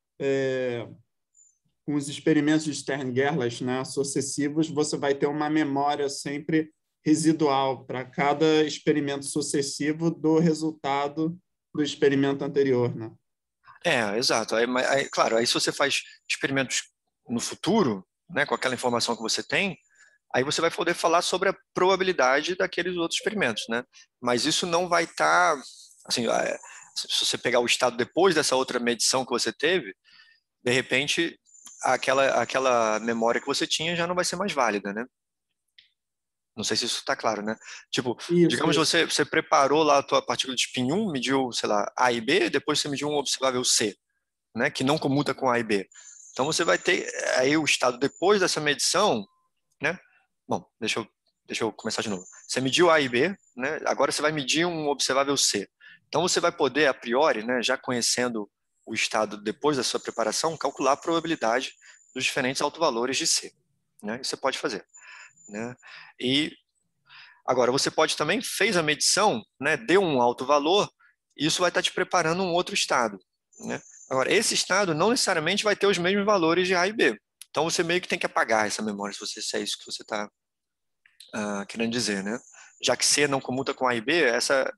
com os experimentos de Stern-Gerlach, né, sucessivos, você vai ter uma memória sempre residual para cada experimento sucessivo do resultado do experimento anterior, né? Exato. Claro, aí se você faz experimentos no futuro, né, com aquela informação que você tem, aí você vai poder falar sobre a probabilidade daqueles outros experimentos, né? Mas isso não vai estar, assim, se você pegar o estado depois dessa outra medição que você teve, de repente aquela memória que você tinha já não vai ser mais válida, né? Não sei se isso está claro, né? Tipo, digamos Isso. que você preparou lá a tua partícula de spin 1, mediu, sei lá, A e B, depois você mediu um observável C, né? Que não comuta com A e B. Então você vai ter aí o estado depois dessa medição, né? Bom, deixa eu começar de novo. Você mediu A e B, né? Agora você vai medir um observável C. Então você vai poder, a priori, né, já conhecendo o estado depois da sua preparação, calcular a probabilidade dos diferentes autovalores de C, né? Isso você pode fazer, né? E agora você pode também, fez a medição, né, deu um alto valor, isso vai estar te preparando um outro estado, né? Agora, esse estado não necessariamente vai ter os mesmos valores de A e B. Então você meio que tem que apagar essa memória, se é isso que você está querendo dizer, né? Já que C não comuta com A e B,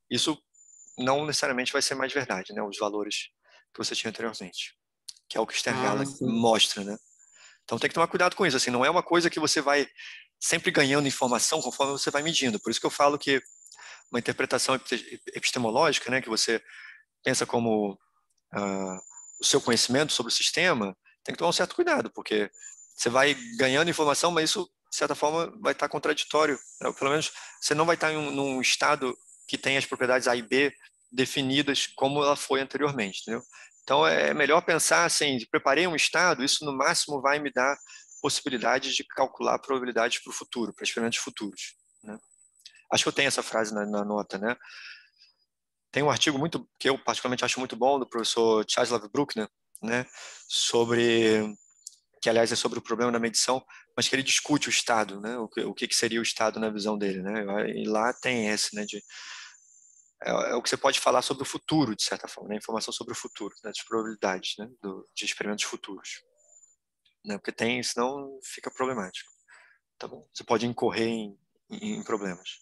isso não necessariamente vai ser mais verdade, né? Os valores que você tinha anteriormente, que é o que o Stern mostra, né? Então tem que tomar cuidado com isso, assim, não é uma coisa que você vai sempre ganhando informação conforme você vai medindo. Por isso que eu falo que uma interpretação epistemológica, né, que você pensa como o seu conhecimento sobre o sistema, tem que tomar um certo cuidado, porque você vai ganhando informação, mas isso, de certa forma, vai estar contraditório. Né? Pelo menos você não vai estar num estado que tem as propriedades A e B definidas como ela foi anteriormente, entendeu? Então, é melhor pensar assim, preparei um estado, isso no máximo vai me dar possibilidade de calcular probabilidades para o futuro, para experimentos futuros. Né? Acho que eu tenho essa frase na nota, né? Tem um artigo muito que eu particularmente acho muito bom do professor Czeslaw Bruckner, né? Sobre que aliás é sobre o problema da medição, mas que ele discute o estado, né? O que seria o estado na visão dele, né? E lá tem esse, né? É o que você pode falar sobre o futuro, de certa forma, né? Informação sobre o futuro, né? Das probabilidades, né? De experimentos futuros, né? Porque senão fica problemático, tá bom? Você pode incorrer em problemas.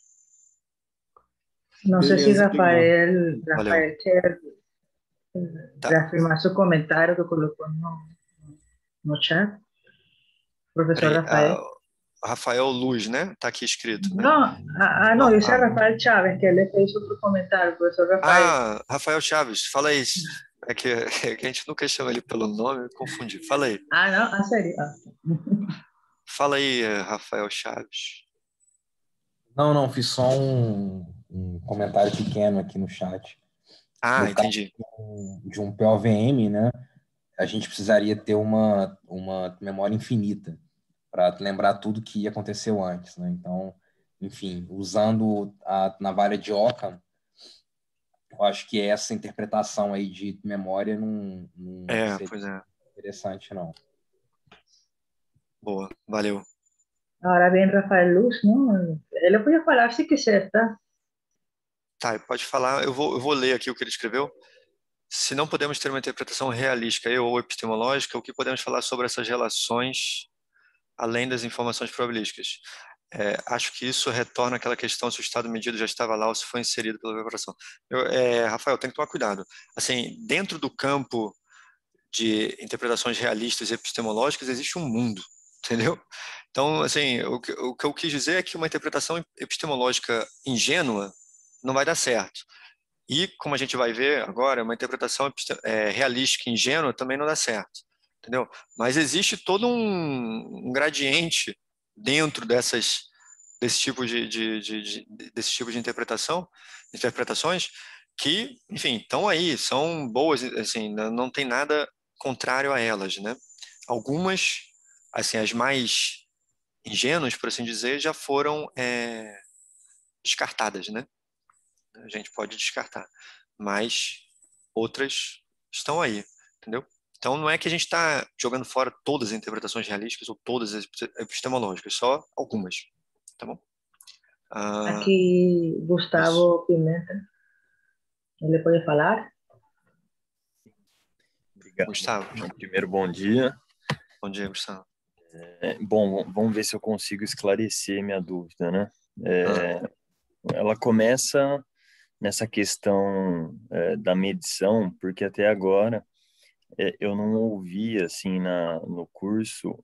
No sé si Rafael quer reafirmar su comentario que colocó no chat. Professor Rafael. Rafael Luz, né? Tá aqui escrito. Né? Não, esse é Rafael Chaves, que ele fez outro comentário, professor Rafael. Rafael Chaves, fala aí. É que a gente nunca chama ele pelo nome, eu confundi. Fala aí. Não, sério. Fala aí, Rafael Chaves. Não, fiz só um comentário pequeno aqui no chat. Entendi. De um POVM, né? A gente precisaria ter uma memória infinita para lembrar tudo que aconteceu antes, né? Então, enfim, usando a navalha de Occam, eu acho que essa interpretação aí de memória não seria interessante, não. Boa, valeu. Agora vem Rafael Luz, não? Ele podia falar se quiser, tá? Tá, pode falar. Eu vou ler aqui o que ele escreveu. Se não podemos ter uma interpretação realística ou epistemológica, o que podemos falar sobre essas relações além das informações probabilísticas? Acho que isso retorna àquela questão se o estado medido já estava lá ou se foi inserido pela preparação. Rafael, tem que tomar cuidado. Assim, dentro do campo de interpretações realistas e epistemológicas existe um mundo, entendeu? Então, assim, o que eu quis dizer é que uma interpretação epistemológica ingênua não vai dar certo. E, como a gente vai ver agora, uma interpretação realística ingênua também não dá certo, entendeu? Mas existe todo um gradiente dentro desse tipo desse tipo de interpretações que, enfim, estão aí, são boas, assim, não tem nada contrário a elas, né? Algumas, assim, as mais ingênuas, por assim dizer, já foram descartadas, né? A gente pode descartar, mas outras estão aí, entendeu? Então não é que a gente está jogando fora todas as interpretações realísticas ou todas as epistemológicas, só algumas, tá bom? Aqui Gustavo Pimenta, ele pode falar? Obrigado. Gustavo. Primeiro, bom dia. Bom dia, Gustavo. Bom, vamos ver se eu consigo esclarecer minha dúvida, né? Ela começa nessa questão da medição, porque até agora eu não ouvi, assim, no curso,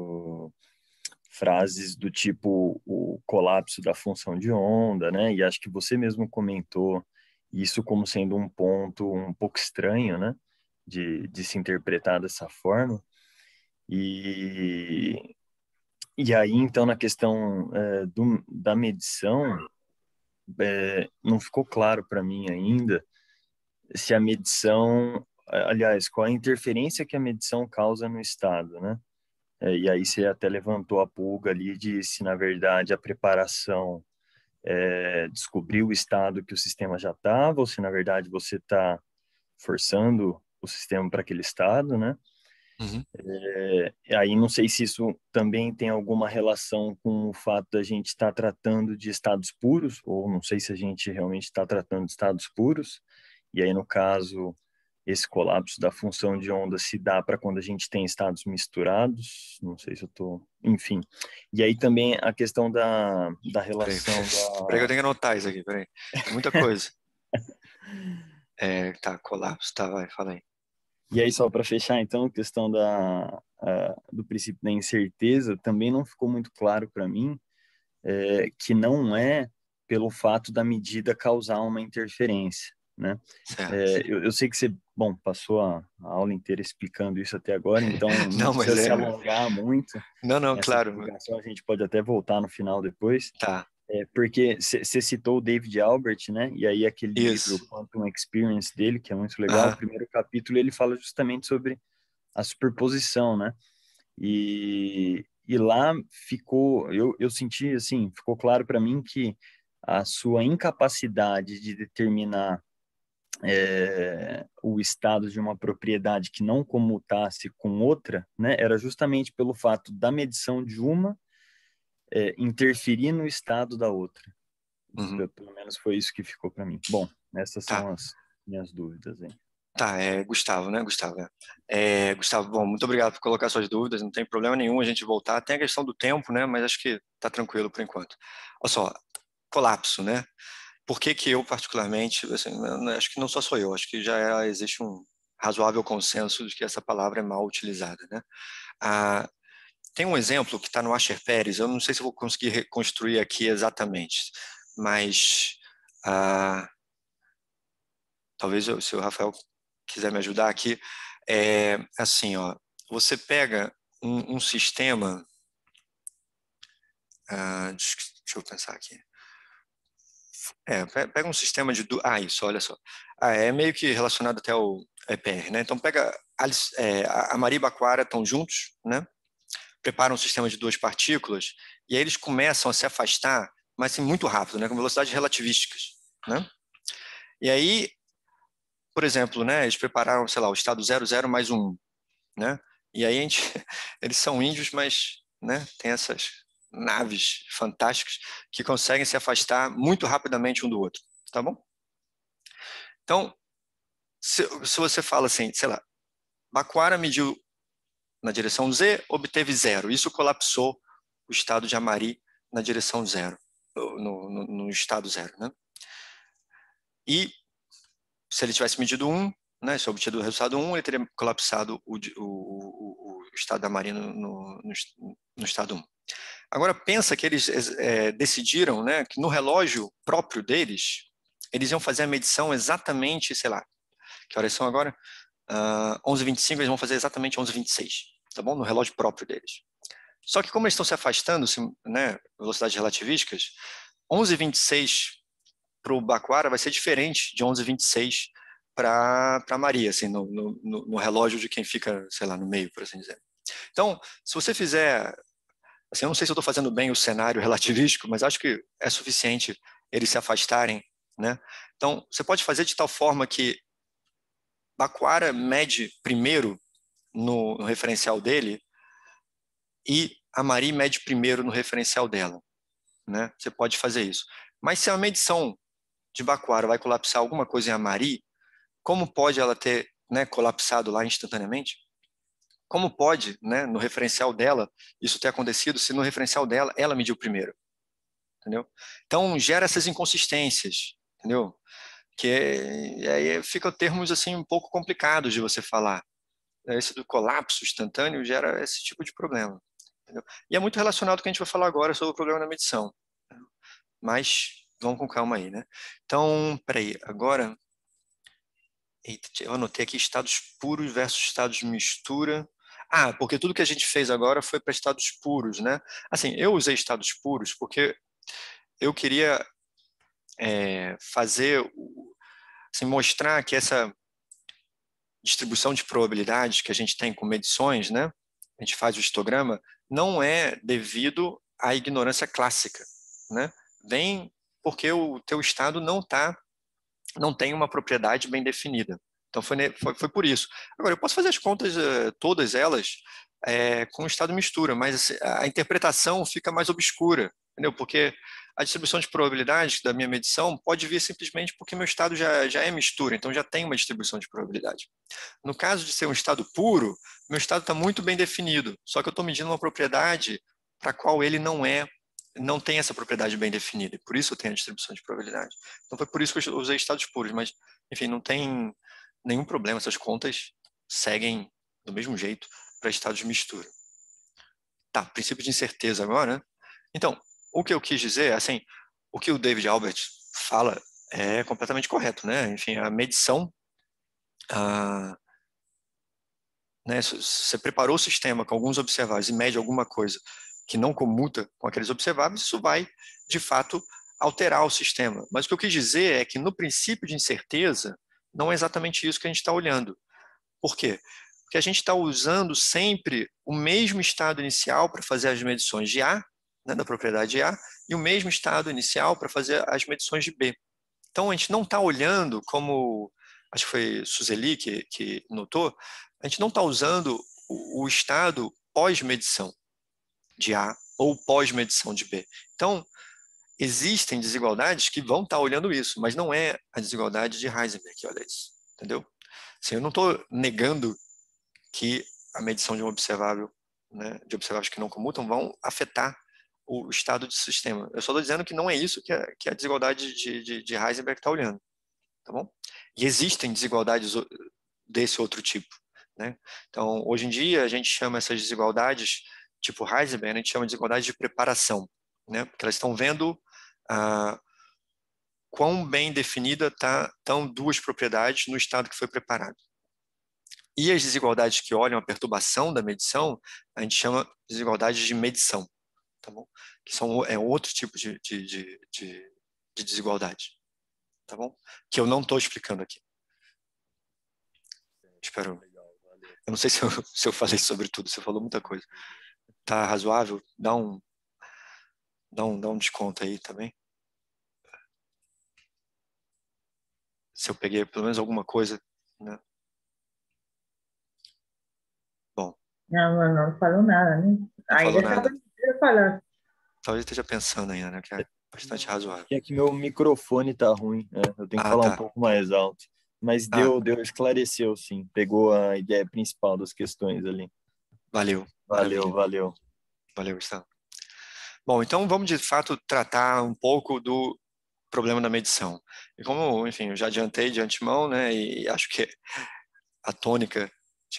frases do tipo o colapso da função de onda, né? E acho que você mesmo comentou isso como sendo um ponto um pouco estranho, né? De se interpretar dessa forma. E aí, então, na questão da medição, não ficou claro para mim ainda se a medição, aliás, qual a interferência que a medição causa no estado, né? E aí você até levantou a pulga ali de se, na verdade, a preparação descobriu o estado que o sistema já estava, ou se, na verdade, você está forçando o sistema para aquele estado, né? Uhum. Aí não sei se isso também tem alguma relação com o fato da gente estar tratando de estados puros, ou não sei se a gente realmente está tratando de estados puros, e aí, no caso, esse colapso da função de onda se dá para quando a gente tem estados misturados, não sei se eu estou... Enfim. E aí também a questão da relação... Peraí que eu tenho que anotar isso aqui, peraí. Muita coisa. Tá, colapso, tá, vai, fala aí. E aí, só para fechar, então, a questão do princípio da incerteza também não ficou muito claro para mim, que não é pelo fato da medida causar uma interferência, né? Certo. Eu sei que você, bom, passou a aula inteira explicando isso até agora, então não Não, mas precisa se alongar muito Não, nessa claro. explicação, a gente pode até voltar no final depois. Tá. Porque você citou o David Albert, né? E aí aquele livro Isso. Quantum Experience dele, que é muito legal, o primeiro capítulo ele fala justamente sobre a superposição, né? E lá ficou, eu senti assim, ficou claro para mim que a sua incapacidade de determinar o estado de uma propriedade que não comutasse com outra, né, era justamente pelo fato da medição de uma interferir no estado da outra. Uhum. Pelo menos foi isso que ficou para mim. Bom, essas Tá. são as minhas dúvidas aí. Tá, Gustavo, né, Gustavo? Gustavo, bom, muito obrigado por colocar suas dúvidas, não tem problema nenhum a gente voltar. Tem a questão do tempo, né, mas acho que tá tranquilo por enquanto. Olha só, colapso, né? Por que que eu, particularmente, assim, acho que não só sou eu, acho que já existe um razoável consenso de que essa palavra é mal utilizada, né? Tem um exemplo que está no Asher Pérez, eu não sei se eu vou conseguir reconstruir aqui exatamente, mas talvez se o Rafael quiser me ajudar aqui, assim, ó, você pega um sistema, deixa eu pensar aqui, pega um sistema de, isso, olha só, é meio que relacionado até ao EPR, né? Então pega a Maria e Baquara estão juntos, né? Preparam um sistema de duas partículas e aí eles começam a se afastar, mas assim, muito rápido, né? Com velocidades relativísticas, né? E aí, por exemplo, né? Eles prepararam, sei lá, o estado 00 mais 1, né? E aí eles são índios, mas, né? Tem essas naves fantásticas que conseguem se afastar muito rapidamente um do outro, tá bom? Então, se você fala assim, sei lá, Baquara mediu na direção Z, obteve 0. Isso colapsou o estado de Amari na direção 0, no estado 0, né? E se ele tivesse medido 1, né, se obtido o resultado 1, ele teria colapsado o estado da Amari no estado 1. Agora, pensa que eles decidiram, né, que no relógio próprio deles, eles iam fazer a medição exatamente, sei lá, que horas são agora? 11h25, eles vão fazer exatamente 11h26, tá bom? No relógio próprio deles. Só que como eles estão se afastando, né, velocidades relativísticas, 11h26 para o Baquara vai ser diferente de 11h26 para Maria, assim, no relógio de quem fica, sei lá, no meio, por assim dizer. Então, se você fizer, assim, eu não sei se eu estou fazendo bem o cenário relativístico, mas acho que é suficiente eles se afastarem, né? Então, você pode fazer de tal forma que Baquara mede primeiro no referencial dele e a Marie mede primeiro no referencial dela, né? Você pode fazer isso. Mas se a medição de Baquara vai colapsar alguma coisa em Amari, como pode ela ter, né, colapsado lá instantaneamente? Como pode, né, no referencial dela, isso ter acontecido se no referencial dela ela mediu primeiro? Entendeu? Então gera essas inconsistências, entendeu? Que aí fica termos assim um pouco complicados de você falar. Esse do colapso instantâneo gera esse tipo de problema. Entendeu? E é muito relacionado com o que a gente vai falar agora sobre o problema da medição. Mas vamos com calma aí, né? Então, peraí, agora... Eita, eu anotei aqui estados puros versus estados de mistura. Porque tudo que a gente fez agora foi para estados puros, né? Assim, eu usei estados puros porque eu queria assim, mostrar que essa distribuição de probabilidades que a gente tem com medições, né? A gente faz o histograma, não é devido à ignorância clássica, né? Vem porque o teu estado não tem uma propriedade bem definida. Então foi por isso. Agora, eu posso fazer as contas, todas elas, com o estado mistura, mas assim, a interpretação fica mais obscura, entendeu? Porque a distribuição de probabilidade da minha medição pode vir simplesmente porque meu estado já é mistura, então já tem uma distribuição de probabilidade. No caso de ser um estado puro, meu estado está muito bem definido, só que eu estou medindo uma propriedade para a qual ele não tem essa propriedade bem definida, e por isso eu tenho a distribuição de probabilidade. Então foi por isso que eu usei estados puros, mas enfim, não tem nenhum problema, essas contas seguem do mesmo jeito para estados de mistura. Tá, princípio de incerteza agora, né? Então, o que eu quis dizer, assim, o que o David Albert fala é completamente correto, né? Enfim, a medição, né? Se você preparou o sistema com alguns observáveis e mede alguma coisa que não comuta com aqueles observáveis, isso vai, de fato, alterar o sistema. Mas o que eu quis dizer é que no princípio de incerteza, não é exatamente isso que a gente está olhando. Por quê? Porque a gente está usando sempre o mesmo estado inicial para fazer as medições de A, né, da propriedade A, e o mesmo estado inicial para fazer as medições de B. Então, a gente não está olhando como, acho que foi Suzeli que notou, a gente não está usando o estado pós-medição de A ou pós-medição de B. Então, existem desigualdades que vão estar olhando isso, mas não é a desigualdade de Heisenberg, olha isso, entendeu? Assim, eu não estou negando que a medição de um observável, né, de observáveis que não comutam, vão afetar o estado do sistema. Eu só estou dizendo que não é isso que a desigualdade de Heisenberg está olhando, tá bom? E existem desigualdades desse outro tipo, né? Então, hoje em dia, a gente chama essas desigualdades, tipo Heisenberg, a gente chama de desigualdade de preparação, né? Porque elas estão vendo quão bem definida estão duas propriedades no estado que foi preparado. E as desigualdades que olham a perturbação da medição, a gente chama de desigualdades de medição, tá bom? Que é outro tipo de desigualdade, tá bom? Que eu não estou explicando aqui. Espero. Eu não sei se eu falei sobre tudo, você falou muita coisa. Tá razoável? Dá um desconto aí também. Se eu peguei pelo menos alguma coisa, né? Bom. Não falou nada, né? Não falou Ainda nada. está falando. Talvez esteja pensando ainda, né? Que é bastante razoável. É que meu microfone tá ruim, né? Eu tenho que falar um pouco mais alto. Mas esclareceu, sim. Pegou a ideia principal das questões ali. Valeu. Valeu, Gustavo. Bom, então vamos de fato tratar um pouco do problema da medição. E como, enfim, eu já adiantei de antemão, né? E acho que a tônica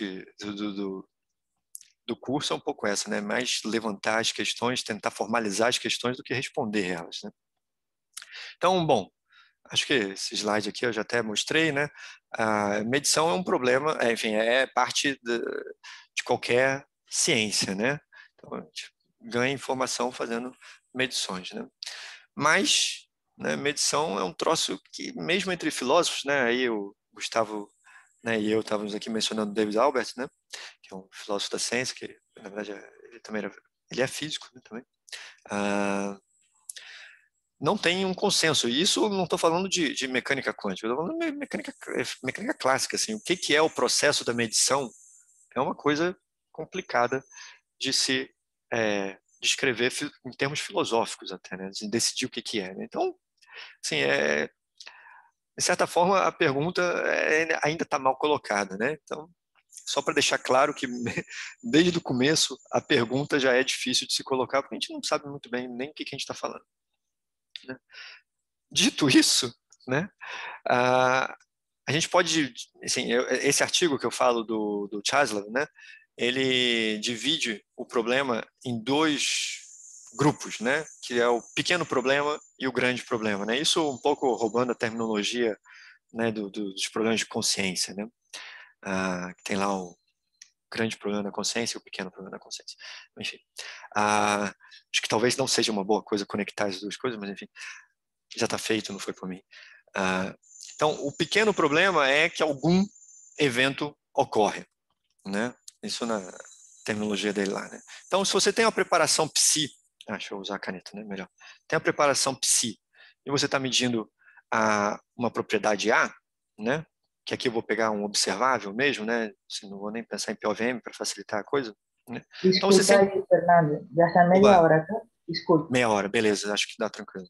do curso é um pouco essa, né? Mais levantar as questões, tentar formalizar as questões do que responder elas, né? Então, bom, acho que esse slide aqui eu já até mostrei, né? A medição é um problema, enfim, é parte de qualquer ciência, né? Então, a gente ganha informação fazendo medições, né? Mas, né, medição é um troço que, mesmo entre filósofos, né? Aí o Gustavo, né, e eu estávamos aqui mencionando David Albert, né? Que é um filósofo da ciência, que, na verdade, ele também ele é físico, né, também. Não tem um consenso. E isso não estou falando de mecânica quântica, estou falando de mecânica clássica. Assim, o que é o processo da medição é uma coisa complicada de se descrever em termos filosóficos até, né? De decidir o que é. Né? Então, assim, de certa forma, a pergunta ainda está mal colocada. Né? Então, só para deixar claro que desde o começo a pergunta já é difícil de se colocar, porque a gente não sabe muito bem nem o que a gente está falando. Né? Dito isso, né, a gente pode, assim, esse artigo que eu falo do Chaslav, né, ele divide o problema em dois grupos, né, que é o pequeno problema e o grande problema, né, isso um pouco roubando a terminologia, né, dos problemas de consciência, né, tem lá o grande problema da consciência e o pequeno problema da consciência, enfim, acho que talvez não seja uma boa coisa conectar as duas coisas, mas enfim, já está feito, não foi por mim. Então, o pequeno problema é que algum evento ocorre, né? Isso na terminologia dele lá, né? Então, se você tem uma preparação psi, deixa eu usar a caneta, né? Melhor. Tem a preparação psi e você está medindo uma propriedade A, né? Que aqui eu vou pegar um observável mesmo, né? Não vou nem pensar em POVM para facilitar a coisa. Né? Desculpa então, você sempre... aí, Fernando. Já está meia hora, tá? Desculpa. Meia hora, beleza. Acho que dá tranquilo.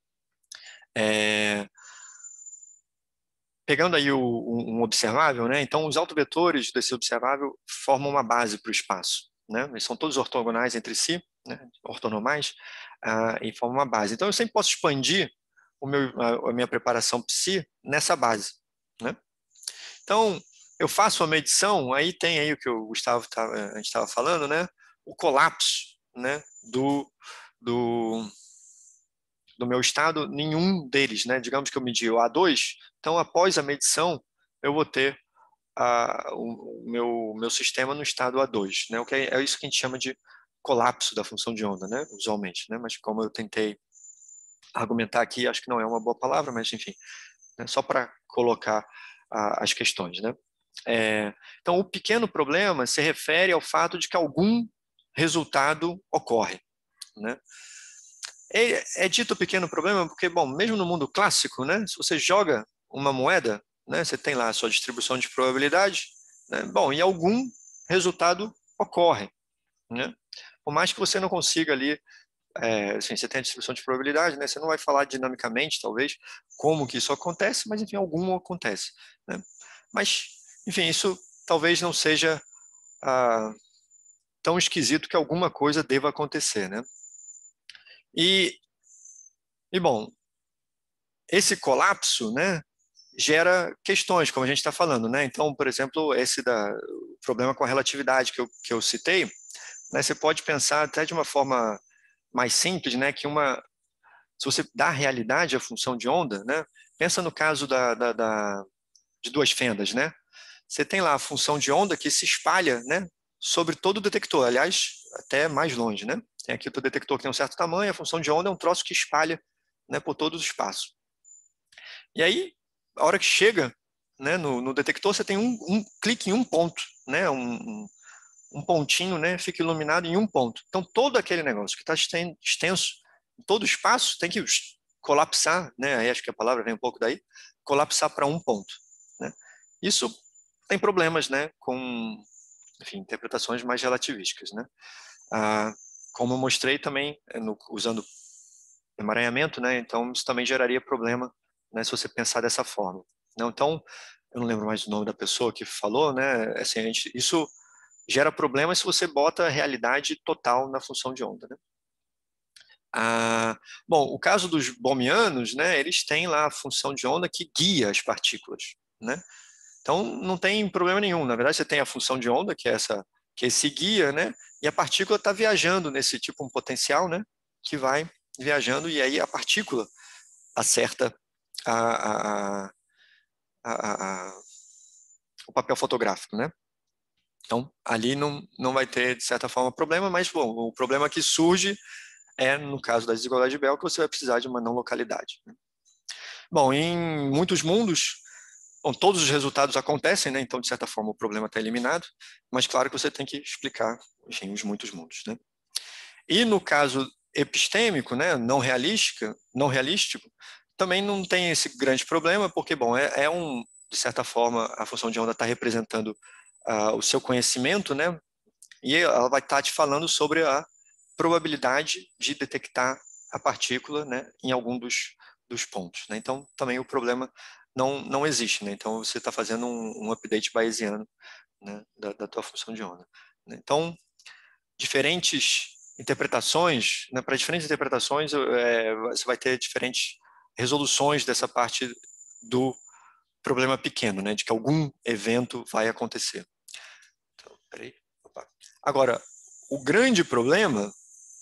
Pegando aí um observável, né? Então os autovetores desse observável formam uma base para o espaço, né? Eles são todos ortogonais entre si, né? Ortonormais, e formam uma base. Então eu sempre posso expandir a minha preparação psi nessa base, né? Então, eu faço a medição, aí tem aí o que o Gustavo a gente estava falando, né? O colapso, né? Do meu estado, nenhum deles, né? Digamos que eu medi o A2, então após a medição, eu vou ter o meu sistema no estado A2, né? O que é isso que a gente chama de colapso da função de onda, né? Usualmente, né? Mas como eu tentei argumentar aqui, acho que não é uma boa palavra, mas enfim, né? Só para colocar as questões, né? Então, o pequeno problema se refere ao fato de que algum resultado ocorre, né? É dito pequeno problema porque, bom, mesmo no mundo clássico, né? Se você joga uma moeda, né? Você tem lá a sua distribuição de probabilidade, né? Bom, e algum resultado ocorre, né? Por mais que você não consiga ali, assim, você tem a distribuição de probabilidade, né? Você não vai falar dinamicamente, talvez, como que isso acontece, mas, enfim, algum acontece, né? Mas, enfim, isso talvez não seja tão esquisito que alguma coisa deva acontecer, né? E bom, esse colapso, né, gera questões, como a gente está falando, né? Então, por exemplo, o problema com a relatividade que eu citei, né, você pode pensar até de uma forma mais simples, né, se você dá realidade à função de onda, né, pensa no caso de duas fendas, né? Você tem lá a função de onda que se espalha, né, sobre todo o detector, aliás, até mais longe, né? Tem aqui o detector que tem um certo tamanho, a função de onda é um troço que espalha, né, por todo o espaço. E aí, a hora que chega, né, no detector, você tem um clique em um ponto, né, um pontinho, né, fica iluminado em um ponto. Então, todo aquele negócio que está extenso, todo o espaço tem que colapsar, né, aí acho que a palavra vem um pouco daí, colapsar para um ponto, né. Isso tem problemas, né, com, enfim, interpretações mais relativísticas, né. Como eu mostrei também, usando emaranhamento, né, então isso também geraria problema, né, se você pensar dessa forma. Não, então, eu não lembro mais o nome da pessoa que falou, né, assim, isso gera problema se você bota a realidade total na função de onda, né. Bom, o caso dos bohmianos, né, eles têm lá a função de onda que guia as partículas, né. Então, não tem problema nenhum. Na verdade, você tem a função de onda, que é esse guia, né, e a partícula está viajando nesse tipo um potencial, né, que vai viajando, e aí a partícula acerta a, a, a, o papel fotográfico, né? Então, ali não vai ter, de certa forma, problema, mas, bom, o problema que surge é, no caso da desigualdade de Bell, que você vai precisar de uma não localidade, né? Bom, em muitos mundos, bom, todos os resultados acontecem, né? Então, de certa forma, o problema está eliminado, mas claro que você tem que explicar, enfim, os muitos mundos, né? E no caso epistêmico, né, não realístico, também não tem esse grande problema, porque, bom, de certa forma, a função de onda está representando o seu conhecimento, né, e ela vai estar te falando sobre a probabilidade de detectar a partícula, né, em algum dos pontos, né. Então, também o problema não existe, né. Então, você está fazendo um update bayesiano, né, da tua função de onda, né. Então, diferentes interpretações, né, para diferentes interpretações, você vai ter diferentes resoluções dessa parte do problema pequeno, né, de que algum evento vai acontecer. Então, peraí. Opa. Agora, o grande problema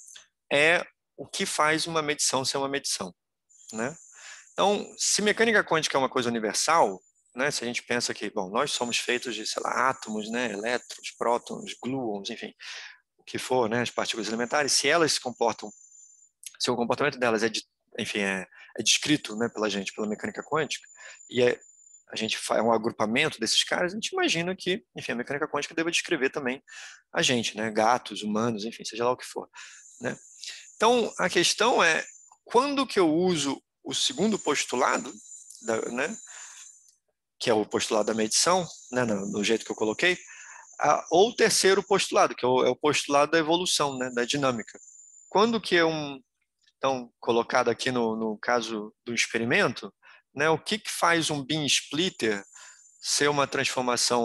é o que faz uma medição ser uma medição, né? Então, se mecânica quântica é uma coisa universal, né, se a gente pensa que, bom, nós somos feitos de, sei lá, átomos, né, elétrons, prótons, gluons, enfim, o que for, né, as partículas elementares, se elas se comportam, se o comportamento delas enfim, é descrito, né, pela gente, pela mecânica quântica, e a gente faz um agrupamento desses caras, a gente imagina que, enfim, a mecânica quântica deva descrever também a gente, né, gatos, humanos, enfim, seja lá o que for, né. Então, a questão é, quando que eu uso o segundo postulado, né, que é o postulado da medição, né, no jeito que eu coloquei, ou o terceiro postulado, que é o postulado da evolução, né, da dinâmica. Quando que então, colocado aqui no caso do experimento, né, o que faz um beam splitter ser uma transformação,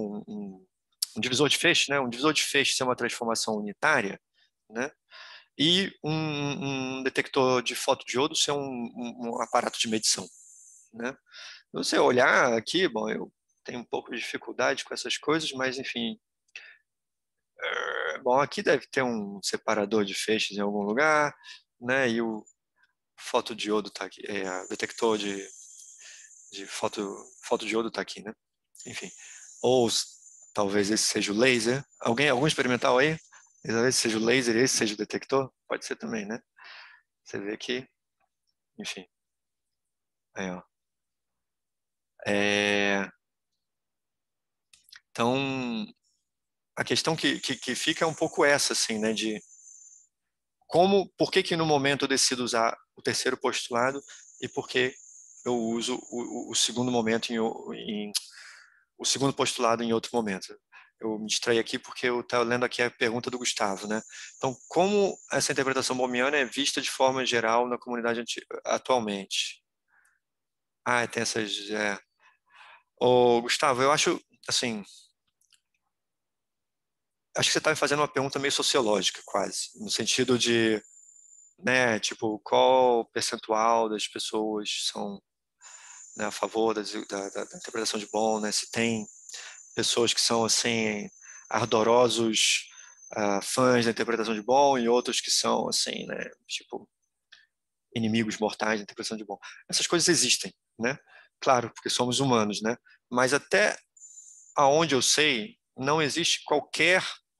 um divisor de feixe, né, um divisor de feixe ser uma transformação unitária, né, e um detector de fotodiodo ser um aparato de medição, né? você olhar aqui, bom, eu tenho um pouco de dificuldade com essas coisas, mas enfim, bom, aqui deve ter um separador de feixes em algum lugar, né? E o fotodiodo está aqui, detector de fotodiodo está aqui, né? Enfim, ou talvez esse seja o laser. Algum experimental aí? Talvez seja o laser e esse seja o detector? Pode ser também, né? Você vê que, enfim. Aí, ó. Então, a questão que fica é um pouco essa, assim, né? De por que no momento eu decido usar o terceiro postulado e por que eu uso o segundo momento o segundo postulado em outro momento. Eu me distraí aqui porque eu estava lendo aqui a pergunta do Gustavo, né? Então, como essa interpretação bohmiana é vista de forma geral na comunidade atualmente? Tem essas... Gustavo, eu acho, assim, acho que você está me fazendo uma pergunta meio sociológica, quase, no sentido de, né, tipo, qual percentual das pessoas são, né, a favor da interpretação de Bohm, né? Se tem pessoas que são, assim, ardorosos fãs da interpretação de Bohm e outros que são, assim, né, tipo, inimigos mortais da interpretação de Bohm. Essas coisas existem, né? Claro, porque somos humanos, né? Mas até aonde eu sei, não existe qualquer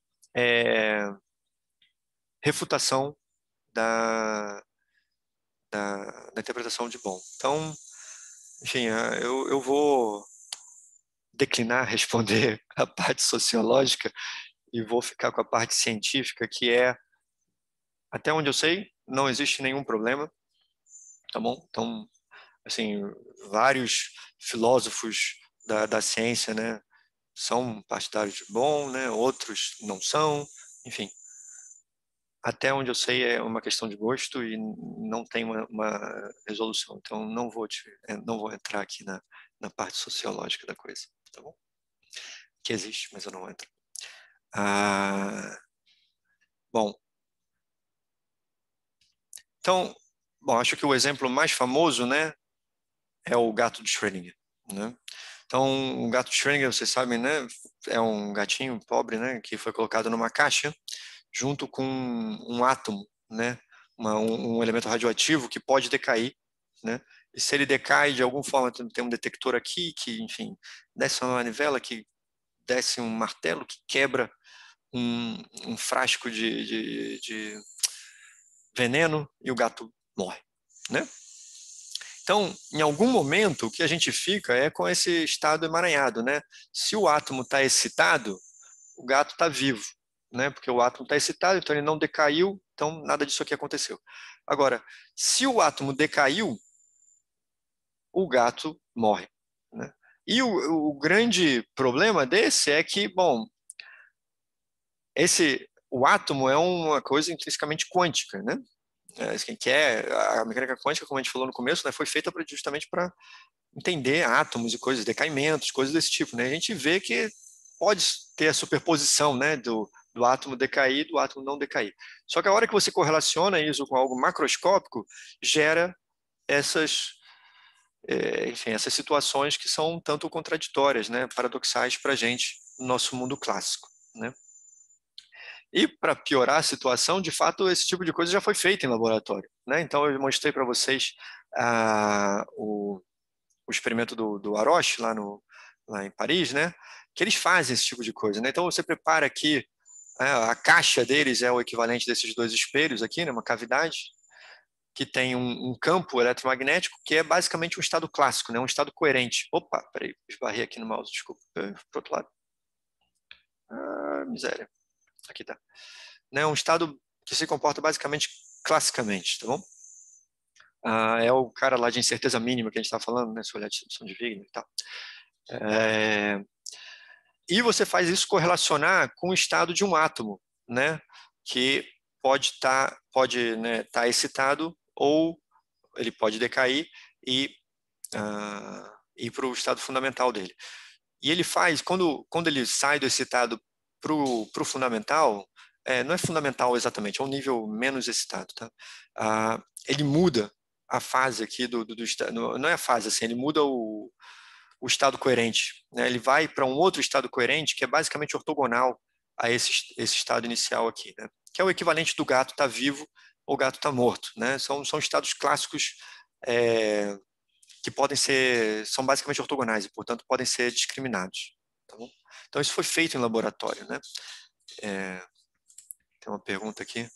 refutação da, da interpretação de Bohm. Então, enfim, eu vou declinar responder a parte sociológica e vou ficar com a parte científica, que é, até onde eu sei, não existe nenhum problema, tá bom? Então, assim, vários filósofos da ciência, né, são partidários de Bohm, né, outros não são, enfim. Até onde eu sei é uma questão de gosto e não tem uma resolução. Então, não vou entrar aqui na parte sociológica da coisa, tá bom? Que existe, mas eu não entro. Bom, então, acho que o exemplo mais famoso, né, é o gato de Schrödinger, né? Então, o gato de Schrödinger, vocês sabem, né, é um gatinho pobre, né, que foi colocado numa caixa junto com um átomo, né, um elemento radioativo que pode decair, né? E se ele decai de alguma forma, tem um detector aqui que, enfim, desce uma manivela, que desce um martelo que quebra um frasco de veneno e o gato morre, né? Então, em algum momento, o que a gente fica é com esse estado emaranhado, né? Se o átomo está excitado, o gato está vivo, né? Porque o átomo está excitado, então ele não decaiu, então nada disso aqui aconteceu. Agora, se o átomo decaiu, o gato morre, né? E o grande problema desse é que, bom, o átomo é uma coisa intrinsecamente quântica, né? A mecânica quântica, como a gente falou no começo, né, foi feita justamente para entender átomos e coisas, decaimentos, coisas desse tipo, né? A gente vê que pode ter a superposição, né, do átomo decair e do átomo não decair. Só que a hora que você correlaciona isso com algo macroscópico, gera enfim, essas situações que são um tanto contraditórias, né, paradoxais para a gente no nosso mundo clássico, né? E para piorar a situação, de fato, esse tipo de coisa já foi feito em laboratório, né? Então eu mostrei para vocês o experimento do Haroche lá em Paris, né? Que eles fazem esse tipo de coisa, né? Então você prepara aqui, a caixa deles é o equivalente desses dois espelhos aqui, né? Uma cavidade que tem um campo eletromagnético que é basicamente um estado clássico, né? Um estado coerente. Opa, peraí, esbarrei aqui no mouse, desculpa. Para o outro lado. Miséria. Aqui tá. Né? Um estado que se comporta basicamente classicamente, tá bom? É o cara lá de incerteza mínima que a gente está falando, né? Se olhar a distribuição de Wigner e tal. E você faz isso correlacionar com o estado de um átomo, né? Que pode né, tá excitado ou ele pode decair e ir para o estado fundamental dele. E ele faz, quando ele sai do excitado para o fundamental, não é fundamental exatamente, é um nível menos excitado, tá? Ele muda a fase aqui do estado, não é a fase, assim, ele muda o estado coerente, né? Ele vai para um outro estado coerente que é basicamente ortogonal a esse estado inicial aqui, né? Que é o equivalente do gato estar vivo ou gato estar morto, né? São estados clássicos que são basicamente ortogonais e, portanto, podem ser discriminados. Tá bom? Então, isso foi feito em laboratório, né? Tem uma pergunta aqui.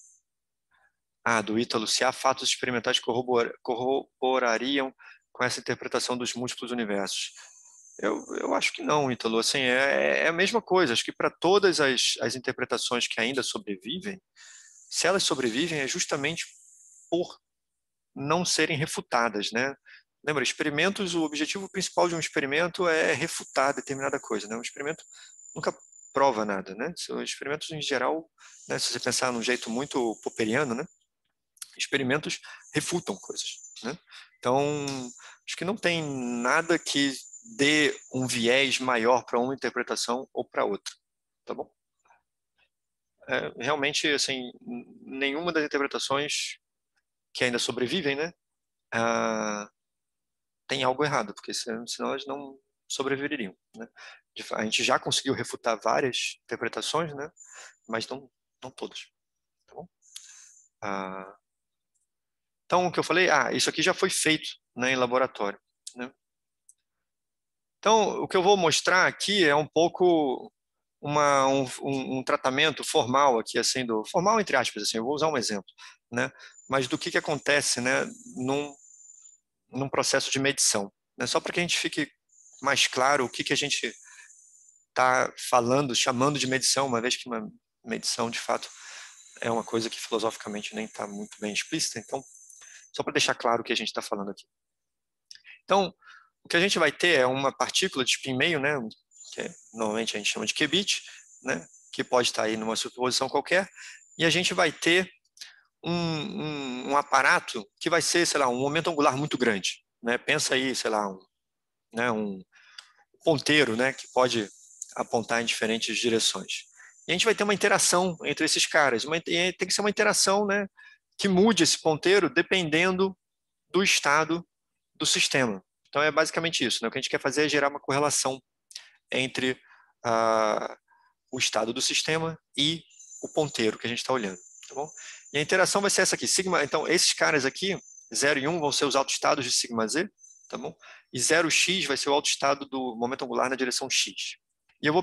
Do Ítalo, se há fatos experimentais que corroborariam com essa interpretação dos múltiplos universos. Eu acho que não, Ítalo. Assim, é a mesma coisa. Acho que para todas as interpretações que ainda sobrevivem, se elas sobrevivem é justamente por não serem refutadas, né? Lembra, experimentos, o objetivo principal de um experimento é refutar determinada coisa, né? Um experimento nunca prova nada, né? Os experimentos, em geral, né, se você pensar num jeito muito popperiano, né? Experimentos refutam coisas, né? Então, acho que não tem nada que dê um viés maior para uma interpretação ou para outra, tá bom? Realmente, assim, nenhuma das interpretações que ainda sobrevivem, né? Tem algo errado, porque senão elas não sobreviveriam, né? A gente já conseguiu refutar várias interpretações, né? Mas não todas, tá bom? Então, o que eu falei, isso aqui já foi feito, né, em laboratório, né? Então, o que eu vou mostrar aqui é um pouco um tratamento formal aqui, assim, formal entre aspas, assim, eu vou usar um exemplo, né? Mas do que acontece, né, num processo de medição, né? Só para que a gente fique mais claro o que a gente está falando, chamando de medição, uma vez que uma medição, de fato, é uma coisa que filosoficamente nem está muito bem explícita. Então, só para deixar claro o que a gente está falando aqui. Então, o que a gente vai ter é uma partícula de spin meio, né, que normalmente a gente chama de qubit, né, que pode estar aí numa superposição qualquer, e a gente vai ter um aparato que vai ser, sei lá, um momento angular muito grande, né? Pensa aí, sei lá, um ponteiro, né, que pode apontar em diferentes direções. E a gente vai ter uma interação entre esses caras, e tem que ser uma interação, né, que mude esse ponteiro dependendo do estado do sistema. Então é basicamente isso, né? O que a gente quer fazer é gerar uma correlação entre o estado do sistema e o ponteiro que a gente está olhando, tá bom? E a interação vai ser essa aqui, sigma. Então esses caras aqui, 0 e 1, vão ser os autoestados de sigma z, tá bom? E 0x vai ser o autoestado do momento angular na direção x. E eu vou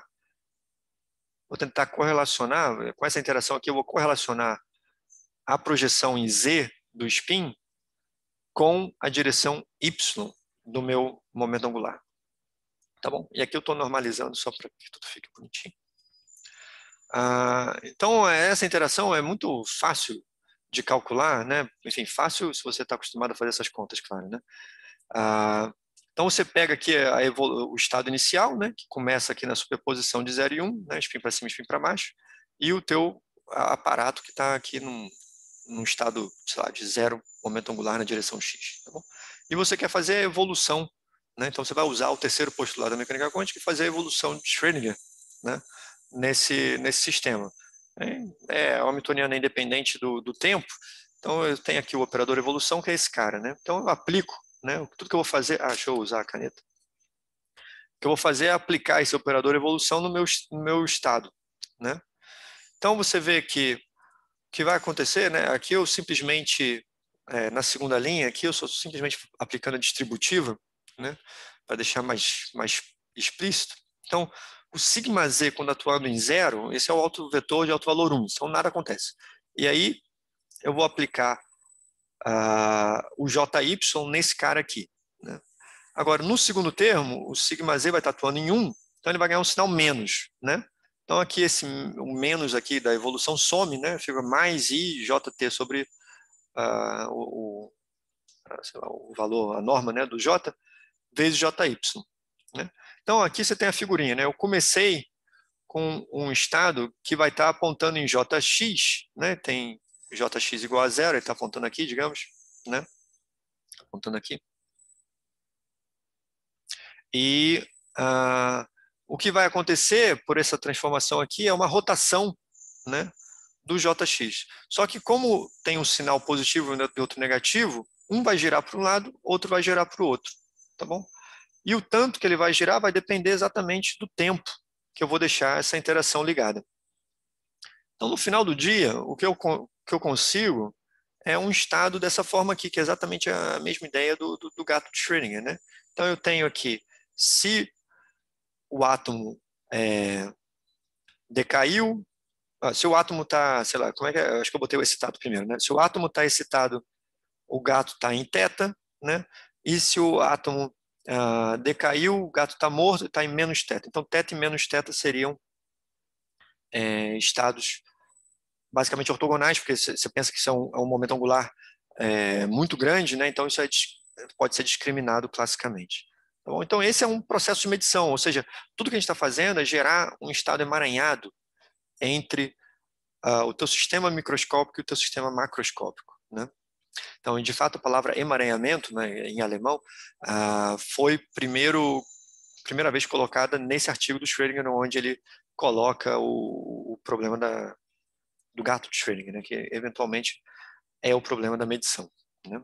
tentar correlacionar, com essa interação aqui, eu vou correlacionar a projeção em z do spin com a direção y do meu momento angular. Tá bom? E aqui eu estou normalizando só para que tudo fique bonitinho. Então, essa interação é muito fácil de calcular, né? Enfim, fácil se você está acostumado a fazer essas contas, claro, né? Então, você pega aqui o estado inicial, né? Que começa aqui na superposição de 0 e 1, né? Spin para cima, spin para baixo, e o teu aparato que está aqui num estado, sei lá, de 0 momento angular na direção x, tá bom? E você quer fazer a evolução, né? Então você vai usar o terceiro postulado da mecânica quântica e fazer a evolução de Schrödinger, né, nesse sistema. É hamiltoniana independente do tempo, então eu tenho aqui o operador evolução, que é esse cara, né? Então eu aplico, né? Tudo que eu vou fazer, deixa eu usar a caneta. O que eu vou fazer é aplicar esse operador evolução no meu estado, né? Então você vê que o que vai acontecer, né? Aqui eu simplesmente, na segunda linha, aqui eu estou simplesmente aplicando a distributiva, né? Para deixar mais explícito. Então, o sigma z, quando atuando em 0, esse é o autovetor de alto valor 1, então nada acontece. E aí, eu vou aplicar o jy nesse cara aqui, né? Agora, no segundo termo, o sigma z vai estar atuando em 1, então ele vai ganhar um sinal menos, né? Então aqui o menos aqui da evolução some, né? Fica mais i jt sobre sei lá, o valor, a norma, né, do j, vezes jy, né? Então aqui você tem a figurinha, né? Eu comecei com um estado que vai estar apontando em jx, né? Tem jx igual a 0, ele está apontando aqui, digamos, né? Apontando aqui. E o que vai acontecer por essa transformação aqui é uma rotação, né, do JX. Só que como tem um sinal positivo e outro negativo, um vai girar para um lado, outro vai girar para o outro, tá bom? E o tanto que ele vai girar vai depender exatamente do tempo que eu vou deixar essa interação ligada. Então, no final do dia, o que eu consigo é um estado dessa forma aqui, que é exatamente a mesma ideia do gato de Schrödinger, né? Então, eu tenho aqui, se o átomo decaiu, se o átomo está, sei lá, como é que é? Acho que eu botei o excitado primeiro, né? Se o átomo está excitado, o gato está em θ, né? E se o átomo decaiu, o gato está morto, está em menos θ. Então, θ e menos θ seriam estados basicamente ortogonais, porque você pensa que isso é um momento angular muito grande, né? Então isso pode ser discriminado classicamente. Tá bom? Então esse é um processo de medição, ou seja, tudo que a gente está fazendo é gerar um estado emaranhado entre o teu sistema microscópico e o teu sistema macroscópico, né? Então, de fato, a palavra emaranhamento, né, em alemão, foi primeira vez colocada nesse artigo do Schrödinger, onde ele coloca o problema do gato de Schrödinger, né, que eventualmente é o problema da medição, né?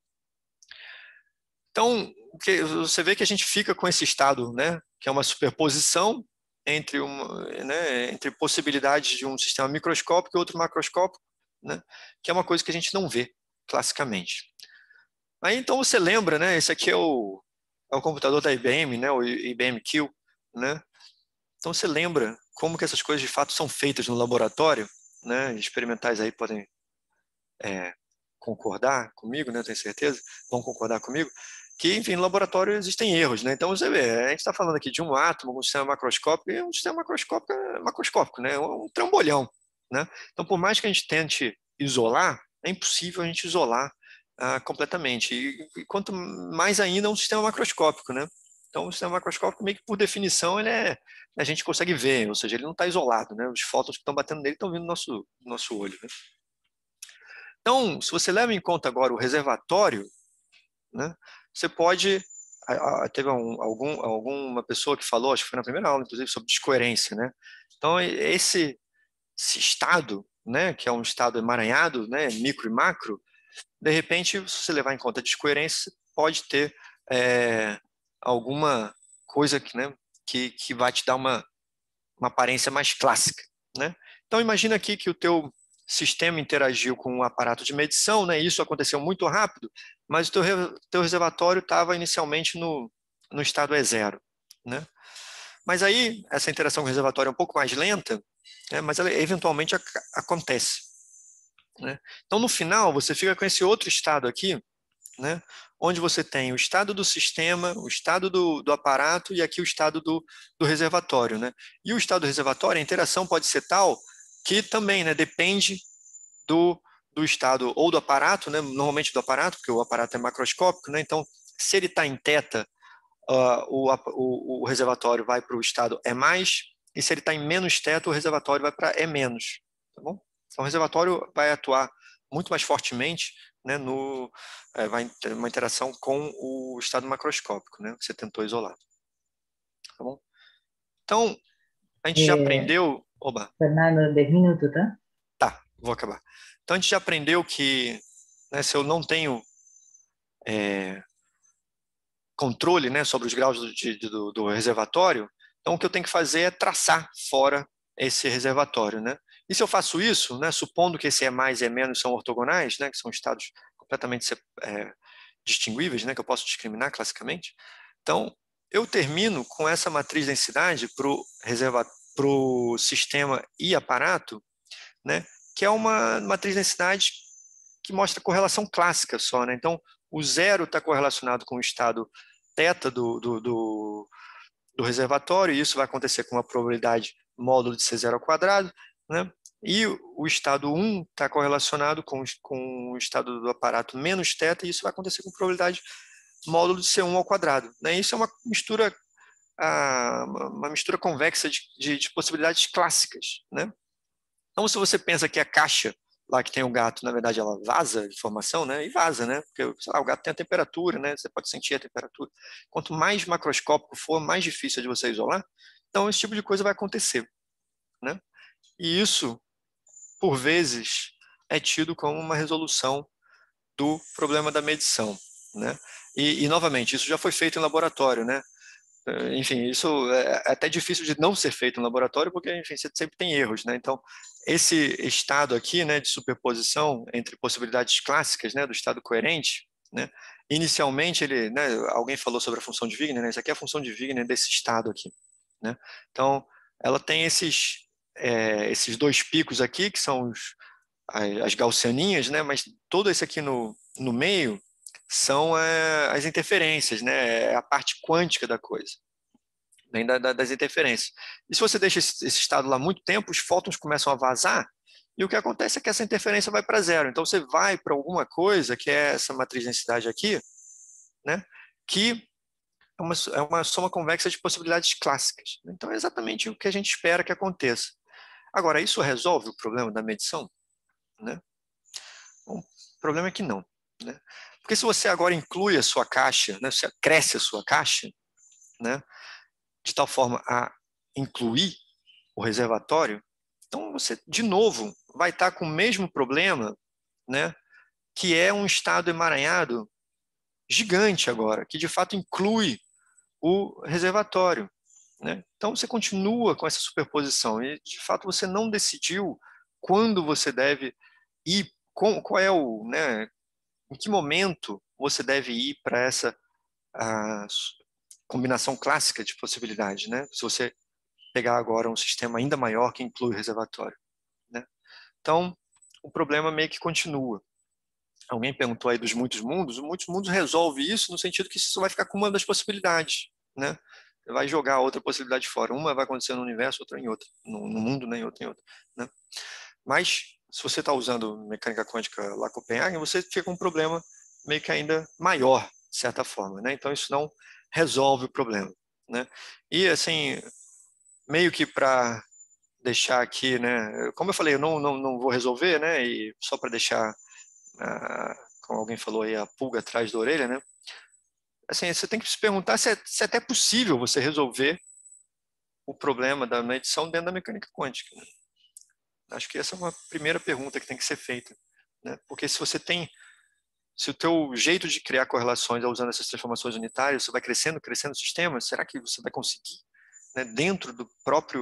Então, você vê que a gente fica com esse estado, né, que é uma superposição entre possibilidades de um sistema microscópico e outro macroscópico, né, que é uma coisa que a gente não vê classicamente. Aí então você lembra, né, esse aqui é o computador da IBM, né, o IBM Q, né? Então você lembra como que essas coisas de fato são feitas no laboratório, né? Experimentais aí podem concordar comigo, né? Tenho certeza, vão concordar comigo, que, enfim, no laboratório existem erros, né? Então, você vê, a gente está falando aqui de um átomo, um sistema macroscópico, e um sistema macroscópico é macroscópico, né? Um trambolhão, né? Então, por mais que a gente tente isolar, é impossível a gente isolar completamente. E quanto mais ainda um sistema macroscópico, né? Então, o sistema macroscópico, meio que por definição, a gente consegue ver, ou seja, ele não está isolado, né? Os fótons que estão batendo nele estão vindo do nosso olho, né? Então, se você leva em conta agora o reservatório, né, você pode... Teve alguma pessoa que falou, acho que foi na primeira aula, inclusive, sobre descoerência, né? Então, esse estado, né, que é um estado emaranhado, né, micro e macro, de repente, se você levar em conta a descoerência, pode ter alguma coisa que vai te dar uma aparência mais clássica, né? Então, imagina aqui que o teu sistema interagiu com um aparato de medição, né? Isso aconteceu muito rápido, mas o teu reservatório estava inicialmente no estado E0, né? Mas aí, essa interação com o reservatório é um pouco mais lenta, né? Mas ela eventualmente acontece, né? Então, no final, você fica com esse outro estado aqui, né? Onde você tem o estado do sistema, o estado do aparato e aqui o estado do reservatório, né? E o estado do reservatório, a interação pode ser tal que também, né, depende do estado ou do aparato, né? Normalmente do aparato, porque o aparato é macroscópico, né? Então, se ele está em θ, o reservatório vai para o estado E+, e se ele está em menos θ, o reservatório vai para E-, tá bom? Então, o reservatório vai atuar muito mais fortemente, né, vai ter uma interação com o estado macroscópico, né, que você tentou isolar. Tá bom? Então, a gente já aprendeu... Oba. Fernando, 10 minutos, tá? Tá, vou acabar. Então, a gente já aprendeu que, né, se eu não tenho controle, né, sobre os graus do reservatório, então o que eu tenho que fazer é traçar fora esse reservatório, né? E se eu faço isso, né, supondo que esse E+, e E- são ortogonais, né, que são estados completamente distinguíveis, né, que eu posso discriminar classicamente, então eu termino com essa matriz de densidade para o sistema e aparato, né, que é uma matriz de densidade que mostra correlação clássica só, né? Então, o zero está correlacionado com o estado θ do reservatório, e isso vai acontecer com uma probabilidade módulo de C0 ao quadrado, né? E o estado 1 está correlacionado com o estado do aparato menos θ, e isso vai acontecer com probabilidade módulo de C1 ao quadrado, né? Isso é uma mistura convexa de possibilidades clássicas, né? Então, se você pensa que a caixa lá que tem o gato, na verdade, ela vaza informação, né? E vaza, né? Porque, sei lá, o gato tem a temperatura, né? Você pode sentir a temperatura. Quanto mais macroscópico for, mais difícil é de você isolar. Então, esse tipo de coisa vai acontecer, né? E isso por vezes, é tido como uma resolução do problema da medição, né? E novamente, isso já foi feito em laboratório, né? Enfim, isso é até difícil de não ser feito em laboratório, porque, enfim, você sempre tem erros, né? Então, esse estado aqui, né, de superposição entre possibilidades clássicas, né, do estado coerente, né? Inicialmente, ele, né, alguém falou sobre a função de Wigner, né? Isso aqui é a função de Wigner desse estado aqui, né? Então, ela tem esses dois picos aqui, que são as gaussianinhas, né? Mas todo esse aqui no meio são as interferências, né? É a parte quântica da coisa, vem das interferências. E se você deixa esse estado lá muito tempo, os fótons começam a vazar, e o que acontece é que essa interferência vai para zero. Então você vai para alguma coisa, que é essa matriz de densidade aqui, né? Que é uma soma convexa de possibilidades clássicas. Então é exatamente o que a gente espera que aconteça. Agora, isso resolve o problema da medição? Né? Bom, o problema é que não, né? Porque se você agora inclui a sua caixa, né, você cresce a sua caixa, né, de tal forma a incluir o reservatório, então você, de novo, vai estar com o mesmo problema, né, que é um estado emaranhado gigante agora, que de fato inclui o reservatório, né? Então você continua com essa superposição e de fato você não decidiu quando você deve ir, qual é né, em que momento você deve ir para essa combinação clássica de possibilidades, né? Se você pegar agora um sistema ainda maior que inclui o reservatório, né? Então, o problema meio que continua. Alguém perguntou aí dos muitos mundos, o muitos mundos resolve isso no sentido que você só vai ficar com uma das possibilidades, né? Você vai jogar outra possibilidade fora. Uma vai acontecer no universo, outra em outra. No mundo, nem outra em outra, né? Mas, se você está usando mecânica quântica lá Copenhagen, você fica com um problema meio que ainda maior, de certa forma, né? Então, isso não resolve o problema, né? E, assim, meio que para deixar aqui, né? Como eu falei, eu não vou resolver, né? E só para deixar, como alguém falou aí, a pulga atrás da orelha, né? Assim, você tem que se perguntar se é até possível você resolver o problema da medição dentro da mecânica quântica, né? Acho que essa é uma primeira pergunta que tem que ser feita, né? Porque se o teu jeito de criar correlações é usando essas transformações unitárias, você vai crescendo o sistema, será que você vai conseguir, né, dentro do próprio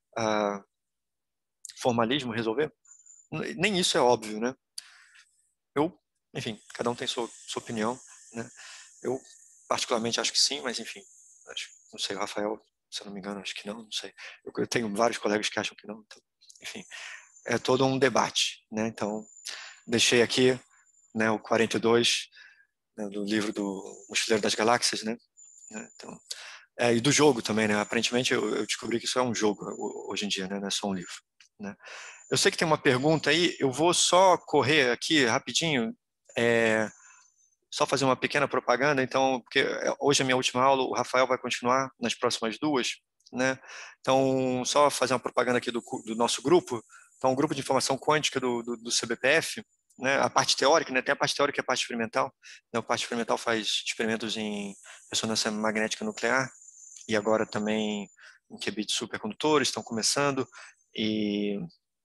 formalismo resolver? Nem isso é óbvio, né? Enfim, cada um tem sua opinião, né? Eu particularmente acho que sim, mas enfim, não sei, o Rafael, se eu não me engano, acho que não sei. Eu tenho vários colegas que acham que não, então, enfim, é todo um debate, né? Então, deixei aqui, né, o 42, né, do livro do Mochileiro das Galáxias, né? Então, e do jogo também, né? Aparentemente eu descobri que isso é um jogo hoje em dia, né? Não é só um livro, né? Eu sei que tem uma pergunta aí, eu vou só correr aqui rapidinho, só fazer uma pequena propaganda, então, porque hoje é a minha última aula, o Rafael vai continuar nas próximas duas, né? Então, só fazer uma propaganda aqui do nosso grupo, então, o grupo de informação quântica do CBPF, né? A parte teórica, né? Tem a parte teórica e a parte experimental, né? A parte experimental faz experimentos em ressonância magnética nuclear, e agora também em qubits supercondutores, estão começando, e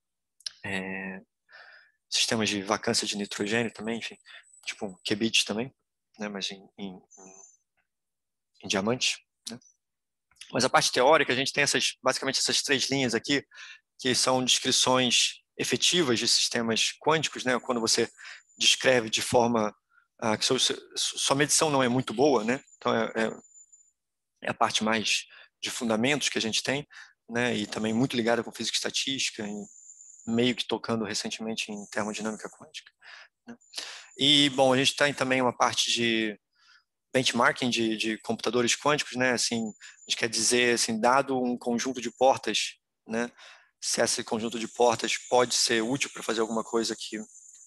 sistemas de vacância de nitrogênio também, enfim, tipo um qubit também, né, mas em diamante, né? Mas a parte teórica, a gente tem basicamente essas três linhas aqui, que são descrições efetivas de sistemas quânticos, né, quando você descreve de forma que sua medição não é muito boa, né, então é a parte mais de fundamentos que a gente tem, né, e também muito ligada com física e estatística, e meio que tocando recentemente em termodinâmica quântica, né? E, bom, a gente tem também uma parte de benchmarking de computadores quânticos, né? Assim, a gente quer dizer, assim, dado um conjunto de portas, né? Se esse conjunto de portas pode ser útil para fazer alguma coisa que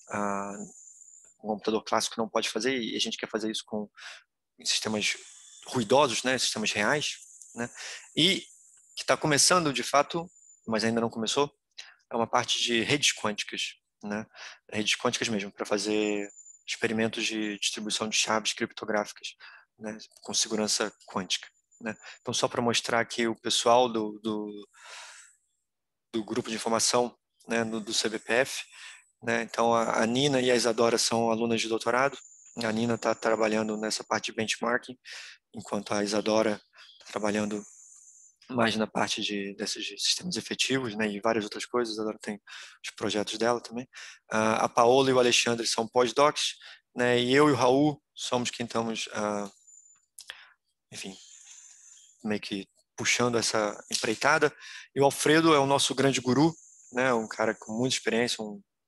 um computador clássico não pode fazer, e a gente quer fazer isso com sistemas ruidosos, né? Sistemas reais, né? E que está começando, de fato, mas ainda não começou, é uma parte de redes quânticas, né? Redes quânticas mesmo, para fazer experimentos de distribuição de chaves criptográficas, né? Com segurança quântica, né? Então, só para mostrar que o pessoal do grupo de informação né, do CBPF, né? Então, a Nina e a Isadora são alunas de doutorado. A Nina está trabalhando nessa parte de benchmarking, enquanto a Isadora está trabalhando mais na parte desses sistemas efetivos, né, e várias outras coisas. Agora tem os projetos dela também. A Paola e o Alexandre são pós-docs, né, e eu e o Raul somos quem estamos, enfim, meio que puxando essa empreitada. E o Alfredo é o nosso grande guru, né, um cara com muita experiência,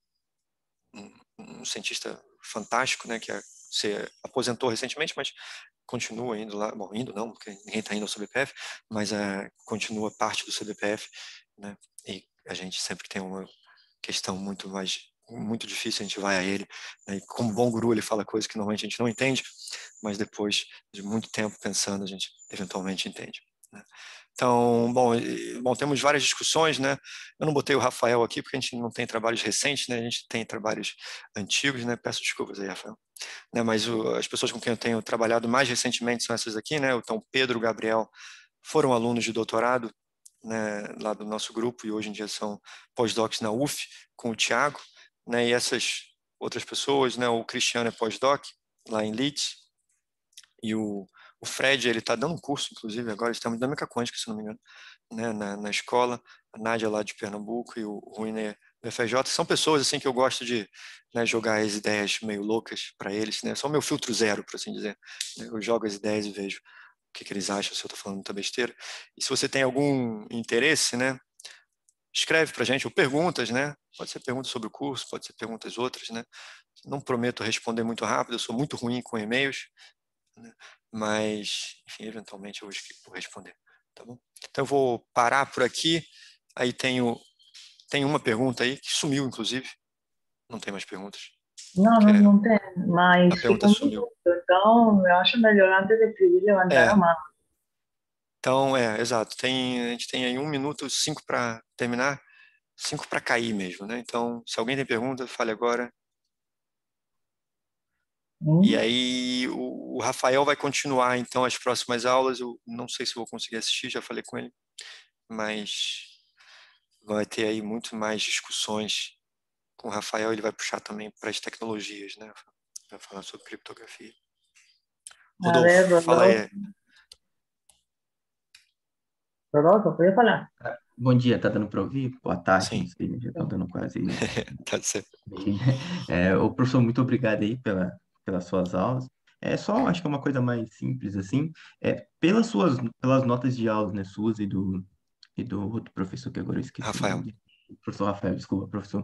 um cientista fantástico, né, que se aposentou recentemente, mas continua indo lá, bom, indo não, porque ninguém está indo ao CBPF, mas continua parte do CBPF, né, e a gente sempre tem uma questão muito difícil, a gente vai a ele, né, e como bom guru ele fala coisas que normalmente a gente não entende, mas depois de muito tempo pensando, a gente eventualmente entende, né. Então, bom, temos várias discussões, né? Eu não botei o Rafael aqui porque a gente não tem trabalhos recentes, né? A gente tem trabalhos antigos, né? Peço desculpas aí, Rafael. Né? Mas as pessoas com quem eu tenho trabalhado mais recentemente são essas aqui, né? Então, Pedro e Gabriel foram alunos de doutorado, né? Lá do nosso grupo e hoje em dia são pós-docs na UF com o Thiago, né? E essas outras pessoas, né? O Cristiano é pós-doc lá em Leeds e o Fred, ele está dando um curso, inclusive, agora, ele está em dinâmica quântica, se não me engano, né, na escola. A Nádia lá de Pernambuco e o Ruiner do FRJ. São pessoas assim que eu gosto de, né, jogar as ideias meio loucas para eles, né? São o meu filtro zero, por assim dizer. Eu jogo as ideias e vejo o que eles acham, se eu estou falando muita besteira. E se você tem algum interesse, né, escreve para a gente, ou perguntas, né? Pode ser perguntas sobre o curso, pode ser perguntas outras, né? Não prometo responder muito rápido, eu sou muito ruim com e-mails, né? Mas, enfim, eventualmente eu vou responder, tá bom? Então eu vou parar por aqui. Aí tem uma pergunta aí que sumiu, inclusive. Não tem mais perguntas. Não, Que não tem, mas a pergunta fica um sumiu. minuto. Então, eu acho melhor antes de escrever levantar a mão. Então, exato. A gente tem aí 1 minuto 5 para terminar, 5 para cair mesmo, né? Então, se alguém tem pergunta, fale agora. E aí o Rafael vai continuar então as próximas aulas. Eu não sei se vou conseguir assistir, já falei com ele, mas vai ter aí muito mais discussões com o Rafael. Ele vai puxar também para as tecnologias, né? Vai falar sobre criptografia. A ver, Rodolfo, fala aí. Rodolfo, pode falar? Bom dia, tá dando para ouvir? Boa tarde, não Sim. sei, já tá dando quase. Tá certo. Ô, professor, muito obrigado aí pelas suas aulas. É só, acho que é uma coisa mais simples assim. Pelas notas de aulas, né, suas e do outro professor que agora eu esqueci o Rafael. nome dele. Professor Rafael, desculpa, professor.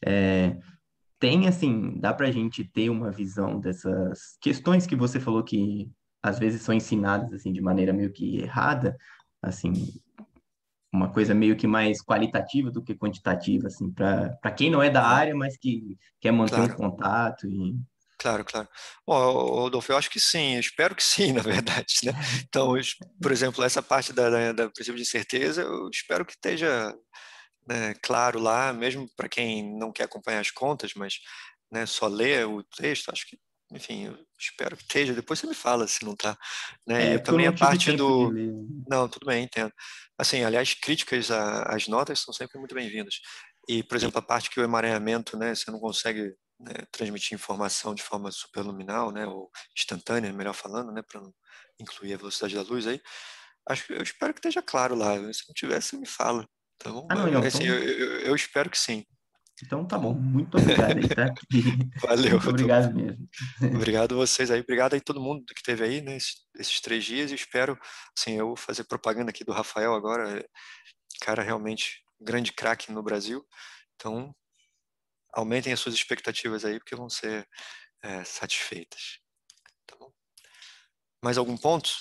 Tem assim, dá para a gente ter uma visão dessas questões que você falou que às vezes são ensinadas assim de maneira meio que errada, assim, uma coisa meio que mais qualitativa do que quantitativa, assim, para quem não é da área, mas que quer manter um Claro. contato e... Claro. Bom, Rodolfo, eu acho que sim, eu espero que sim, na verdade, né? Então, por exemplo, essa parte da princípio de incerteza, eu espero que esteja, né, claro lá, mesmo para quem não quer acompanhar as contas, mas, né, só lê o texto, acho que, enfim, eu espero que esteja. Depois você me fala se não está, né? E porque eu também não a tive parte tempo de do... ler. Não, tudo bem, entendo. Assim, aliás, críticas às notas são sempre muito bem-vindas. E, por exemplo, a parte que o emaranhamento, né, você não consegue, né, transmitir informação de forma superluminal, né, ou instantânea, melhor falando, né, para não incluir a velocidade da luz aí. Eu espero que esteja claro lá. Se não tiver, você me fala, tá bom? Não, Assim, então, eu espero que sim. então tá bom. Muito obrigado aí, tá? Valeu, Muito Rodolfo. obrigado mesmo. Obrigado a vocês aí, obrigado aí todo mundo que esteve aí, né, esses 3 dias, e espero, assim, eu vou fazer propaganda aqui do Rafael agora, cara, realmente um grande craque no Brasil, então aumentem as suas expectativas aí, porque vão ser satisfeitas, tá bom? Mais algum ponto?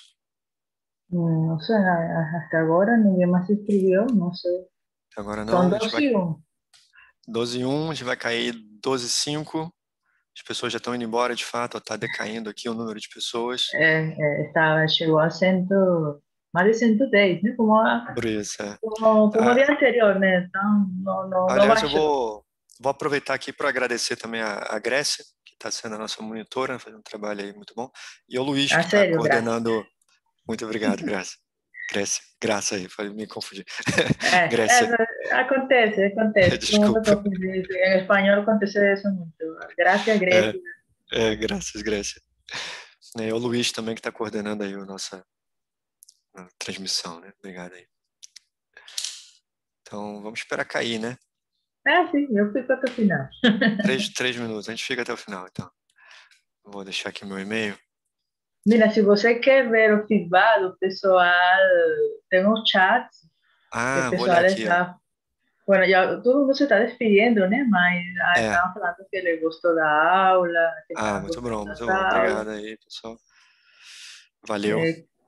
No sé, hasta ahora ninguém más se escribió, no sé. Agora Son não, a gente 2 vai y 1. 12:01, a gente vai cair 12:05, as pessoas já estão indo embora de fato, está decaindo aqui o número de pessoas. Llegó a más de 110, ¿no? Por isso, Como día anterior, ¿no? No aliás, eu bajó. vou aproveitar aqui para agradecer também a Grécia, que está sendo a nossa monitora, fazendo um trabalho aí muito bom, e o Luiz, que está Sério, gracias. coordenando. Muito obrigado, Graça. Grécia, graça aí, me confundir. É, Grécia, acontece. Todo mundo desculpa. confunde. Em espanhol acontece isso muito. Gracias, Grecia. Graças, Grécia. É o Luiz também que está coordenando aí a nossa transmissão, né? Obrigado aí. Então, vamos esperar cair, né? Sim, eu fico até o final. 3 minutos, a gente fica até o final, então. Vou deixar aqui meu e-mail. Mira, se você quer ver o feedback do pessoal, tem uns chats que o Vou olhar pessoal aqui, ó. está. Bueno, ya todo mundo se está despedindo, né? Mas É. estavam falando que ele gostou da aula, que estavam Muito gostando bom, muito das bom. aulas. Obrigado aí, pessoal. Valeu.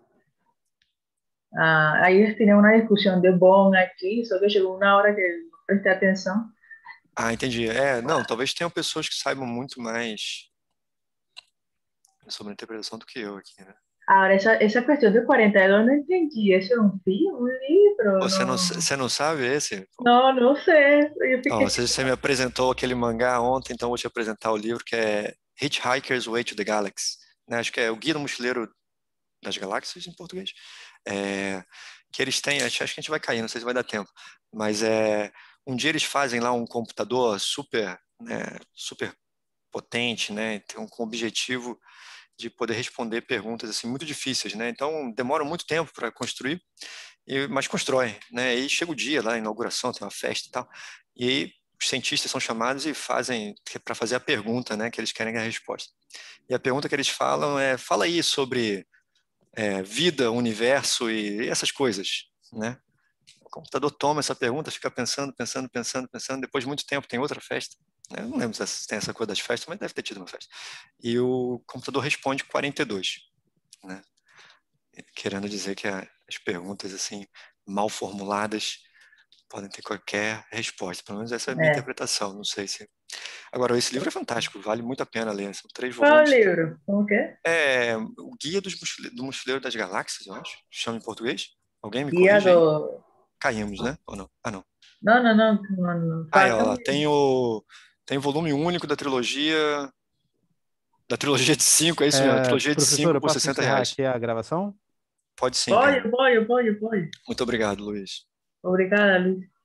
Aí eles tinham uma discussão de bom aqui, só que chegou uma hora que eu não prestei atenção. Entendi. Não, talvez tenham pessoas que saibam muito mais sobre a interpretação do que eu aqui, né? Agora, essa questão de 42 não entendi. Esse é um filme, um livro? Você não sabe esse? Não sei. Eu fiquei Você me apresentou aquele mangá ontem, então eu vou te apresentar o livro que é Hitchhiker's Way to the Galaxy, né? Acho que é o Guia do Mochileiro das Galáxias em português. Que eles têm, acho que a gente vai cair, não sei se vai dar tempo, mas um dia eles fazem lá um computador super, né, super potente, né, com o objetivo de poder responder perguntas assim muito difíceis, né? Então demora muito tempo para construir, mas constrói, né? E chega o dia lá, a inauguração, tem uma festa e tal, e aí os cientistas são chamados e fazem para fazer a pergunta, né, que eles querem a resposta. E a pergunta que eles falam fala aí sobre vida, universo e essas coisas, né? O computador toma essa pergunta, fica pensando, depois de muito tempo tem outra festa, né? Eu não lembro se tem essa coisa das festas, mas deve ter tido uma festa. E o computador responde 42, né? Querendo dizer que as perguntas assim mal formuladas podem ter qualquer resposta. Pelo menos essa é a minha interpretação, não sei se... Agora, esse livro é fantástico, vale muito a pena ler, são 3 Qual volumes. livro? Como que é? O Guia do Mochileiro das Galáxias, eu acho. Chama em português? Alguém me Guia corrige aí? do... Caímos, né? Ou não? Não. Não. Falta Tem o volume único da trilogia de 5, é isso mesmo, trilogia de Professor, 5 eu por posso encerrar R$60. aqui a gravação? Pode sim, Pode. Guilherme. Muito obrigado, Luiz. Obrigada, Luiz.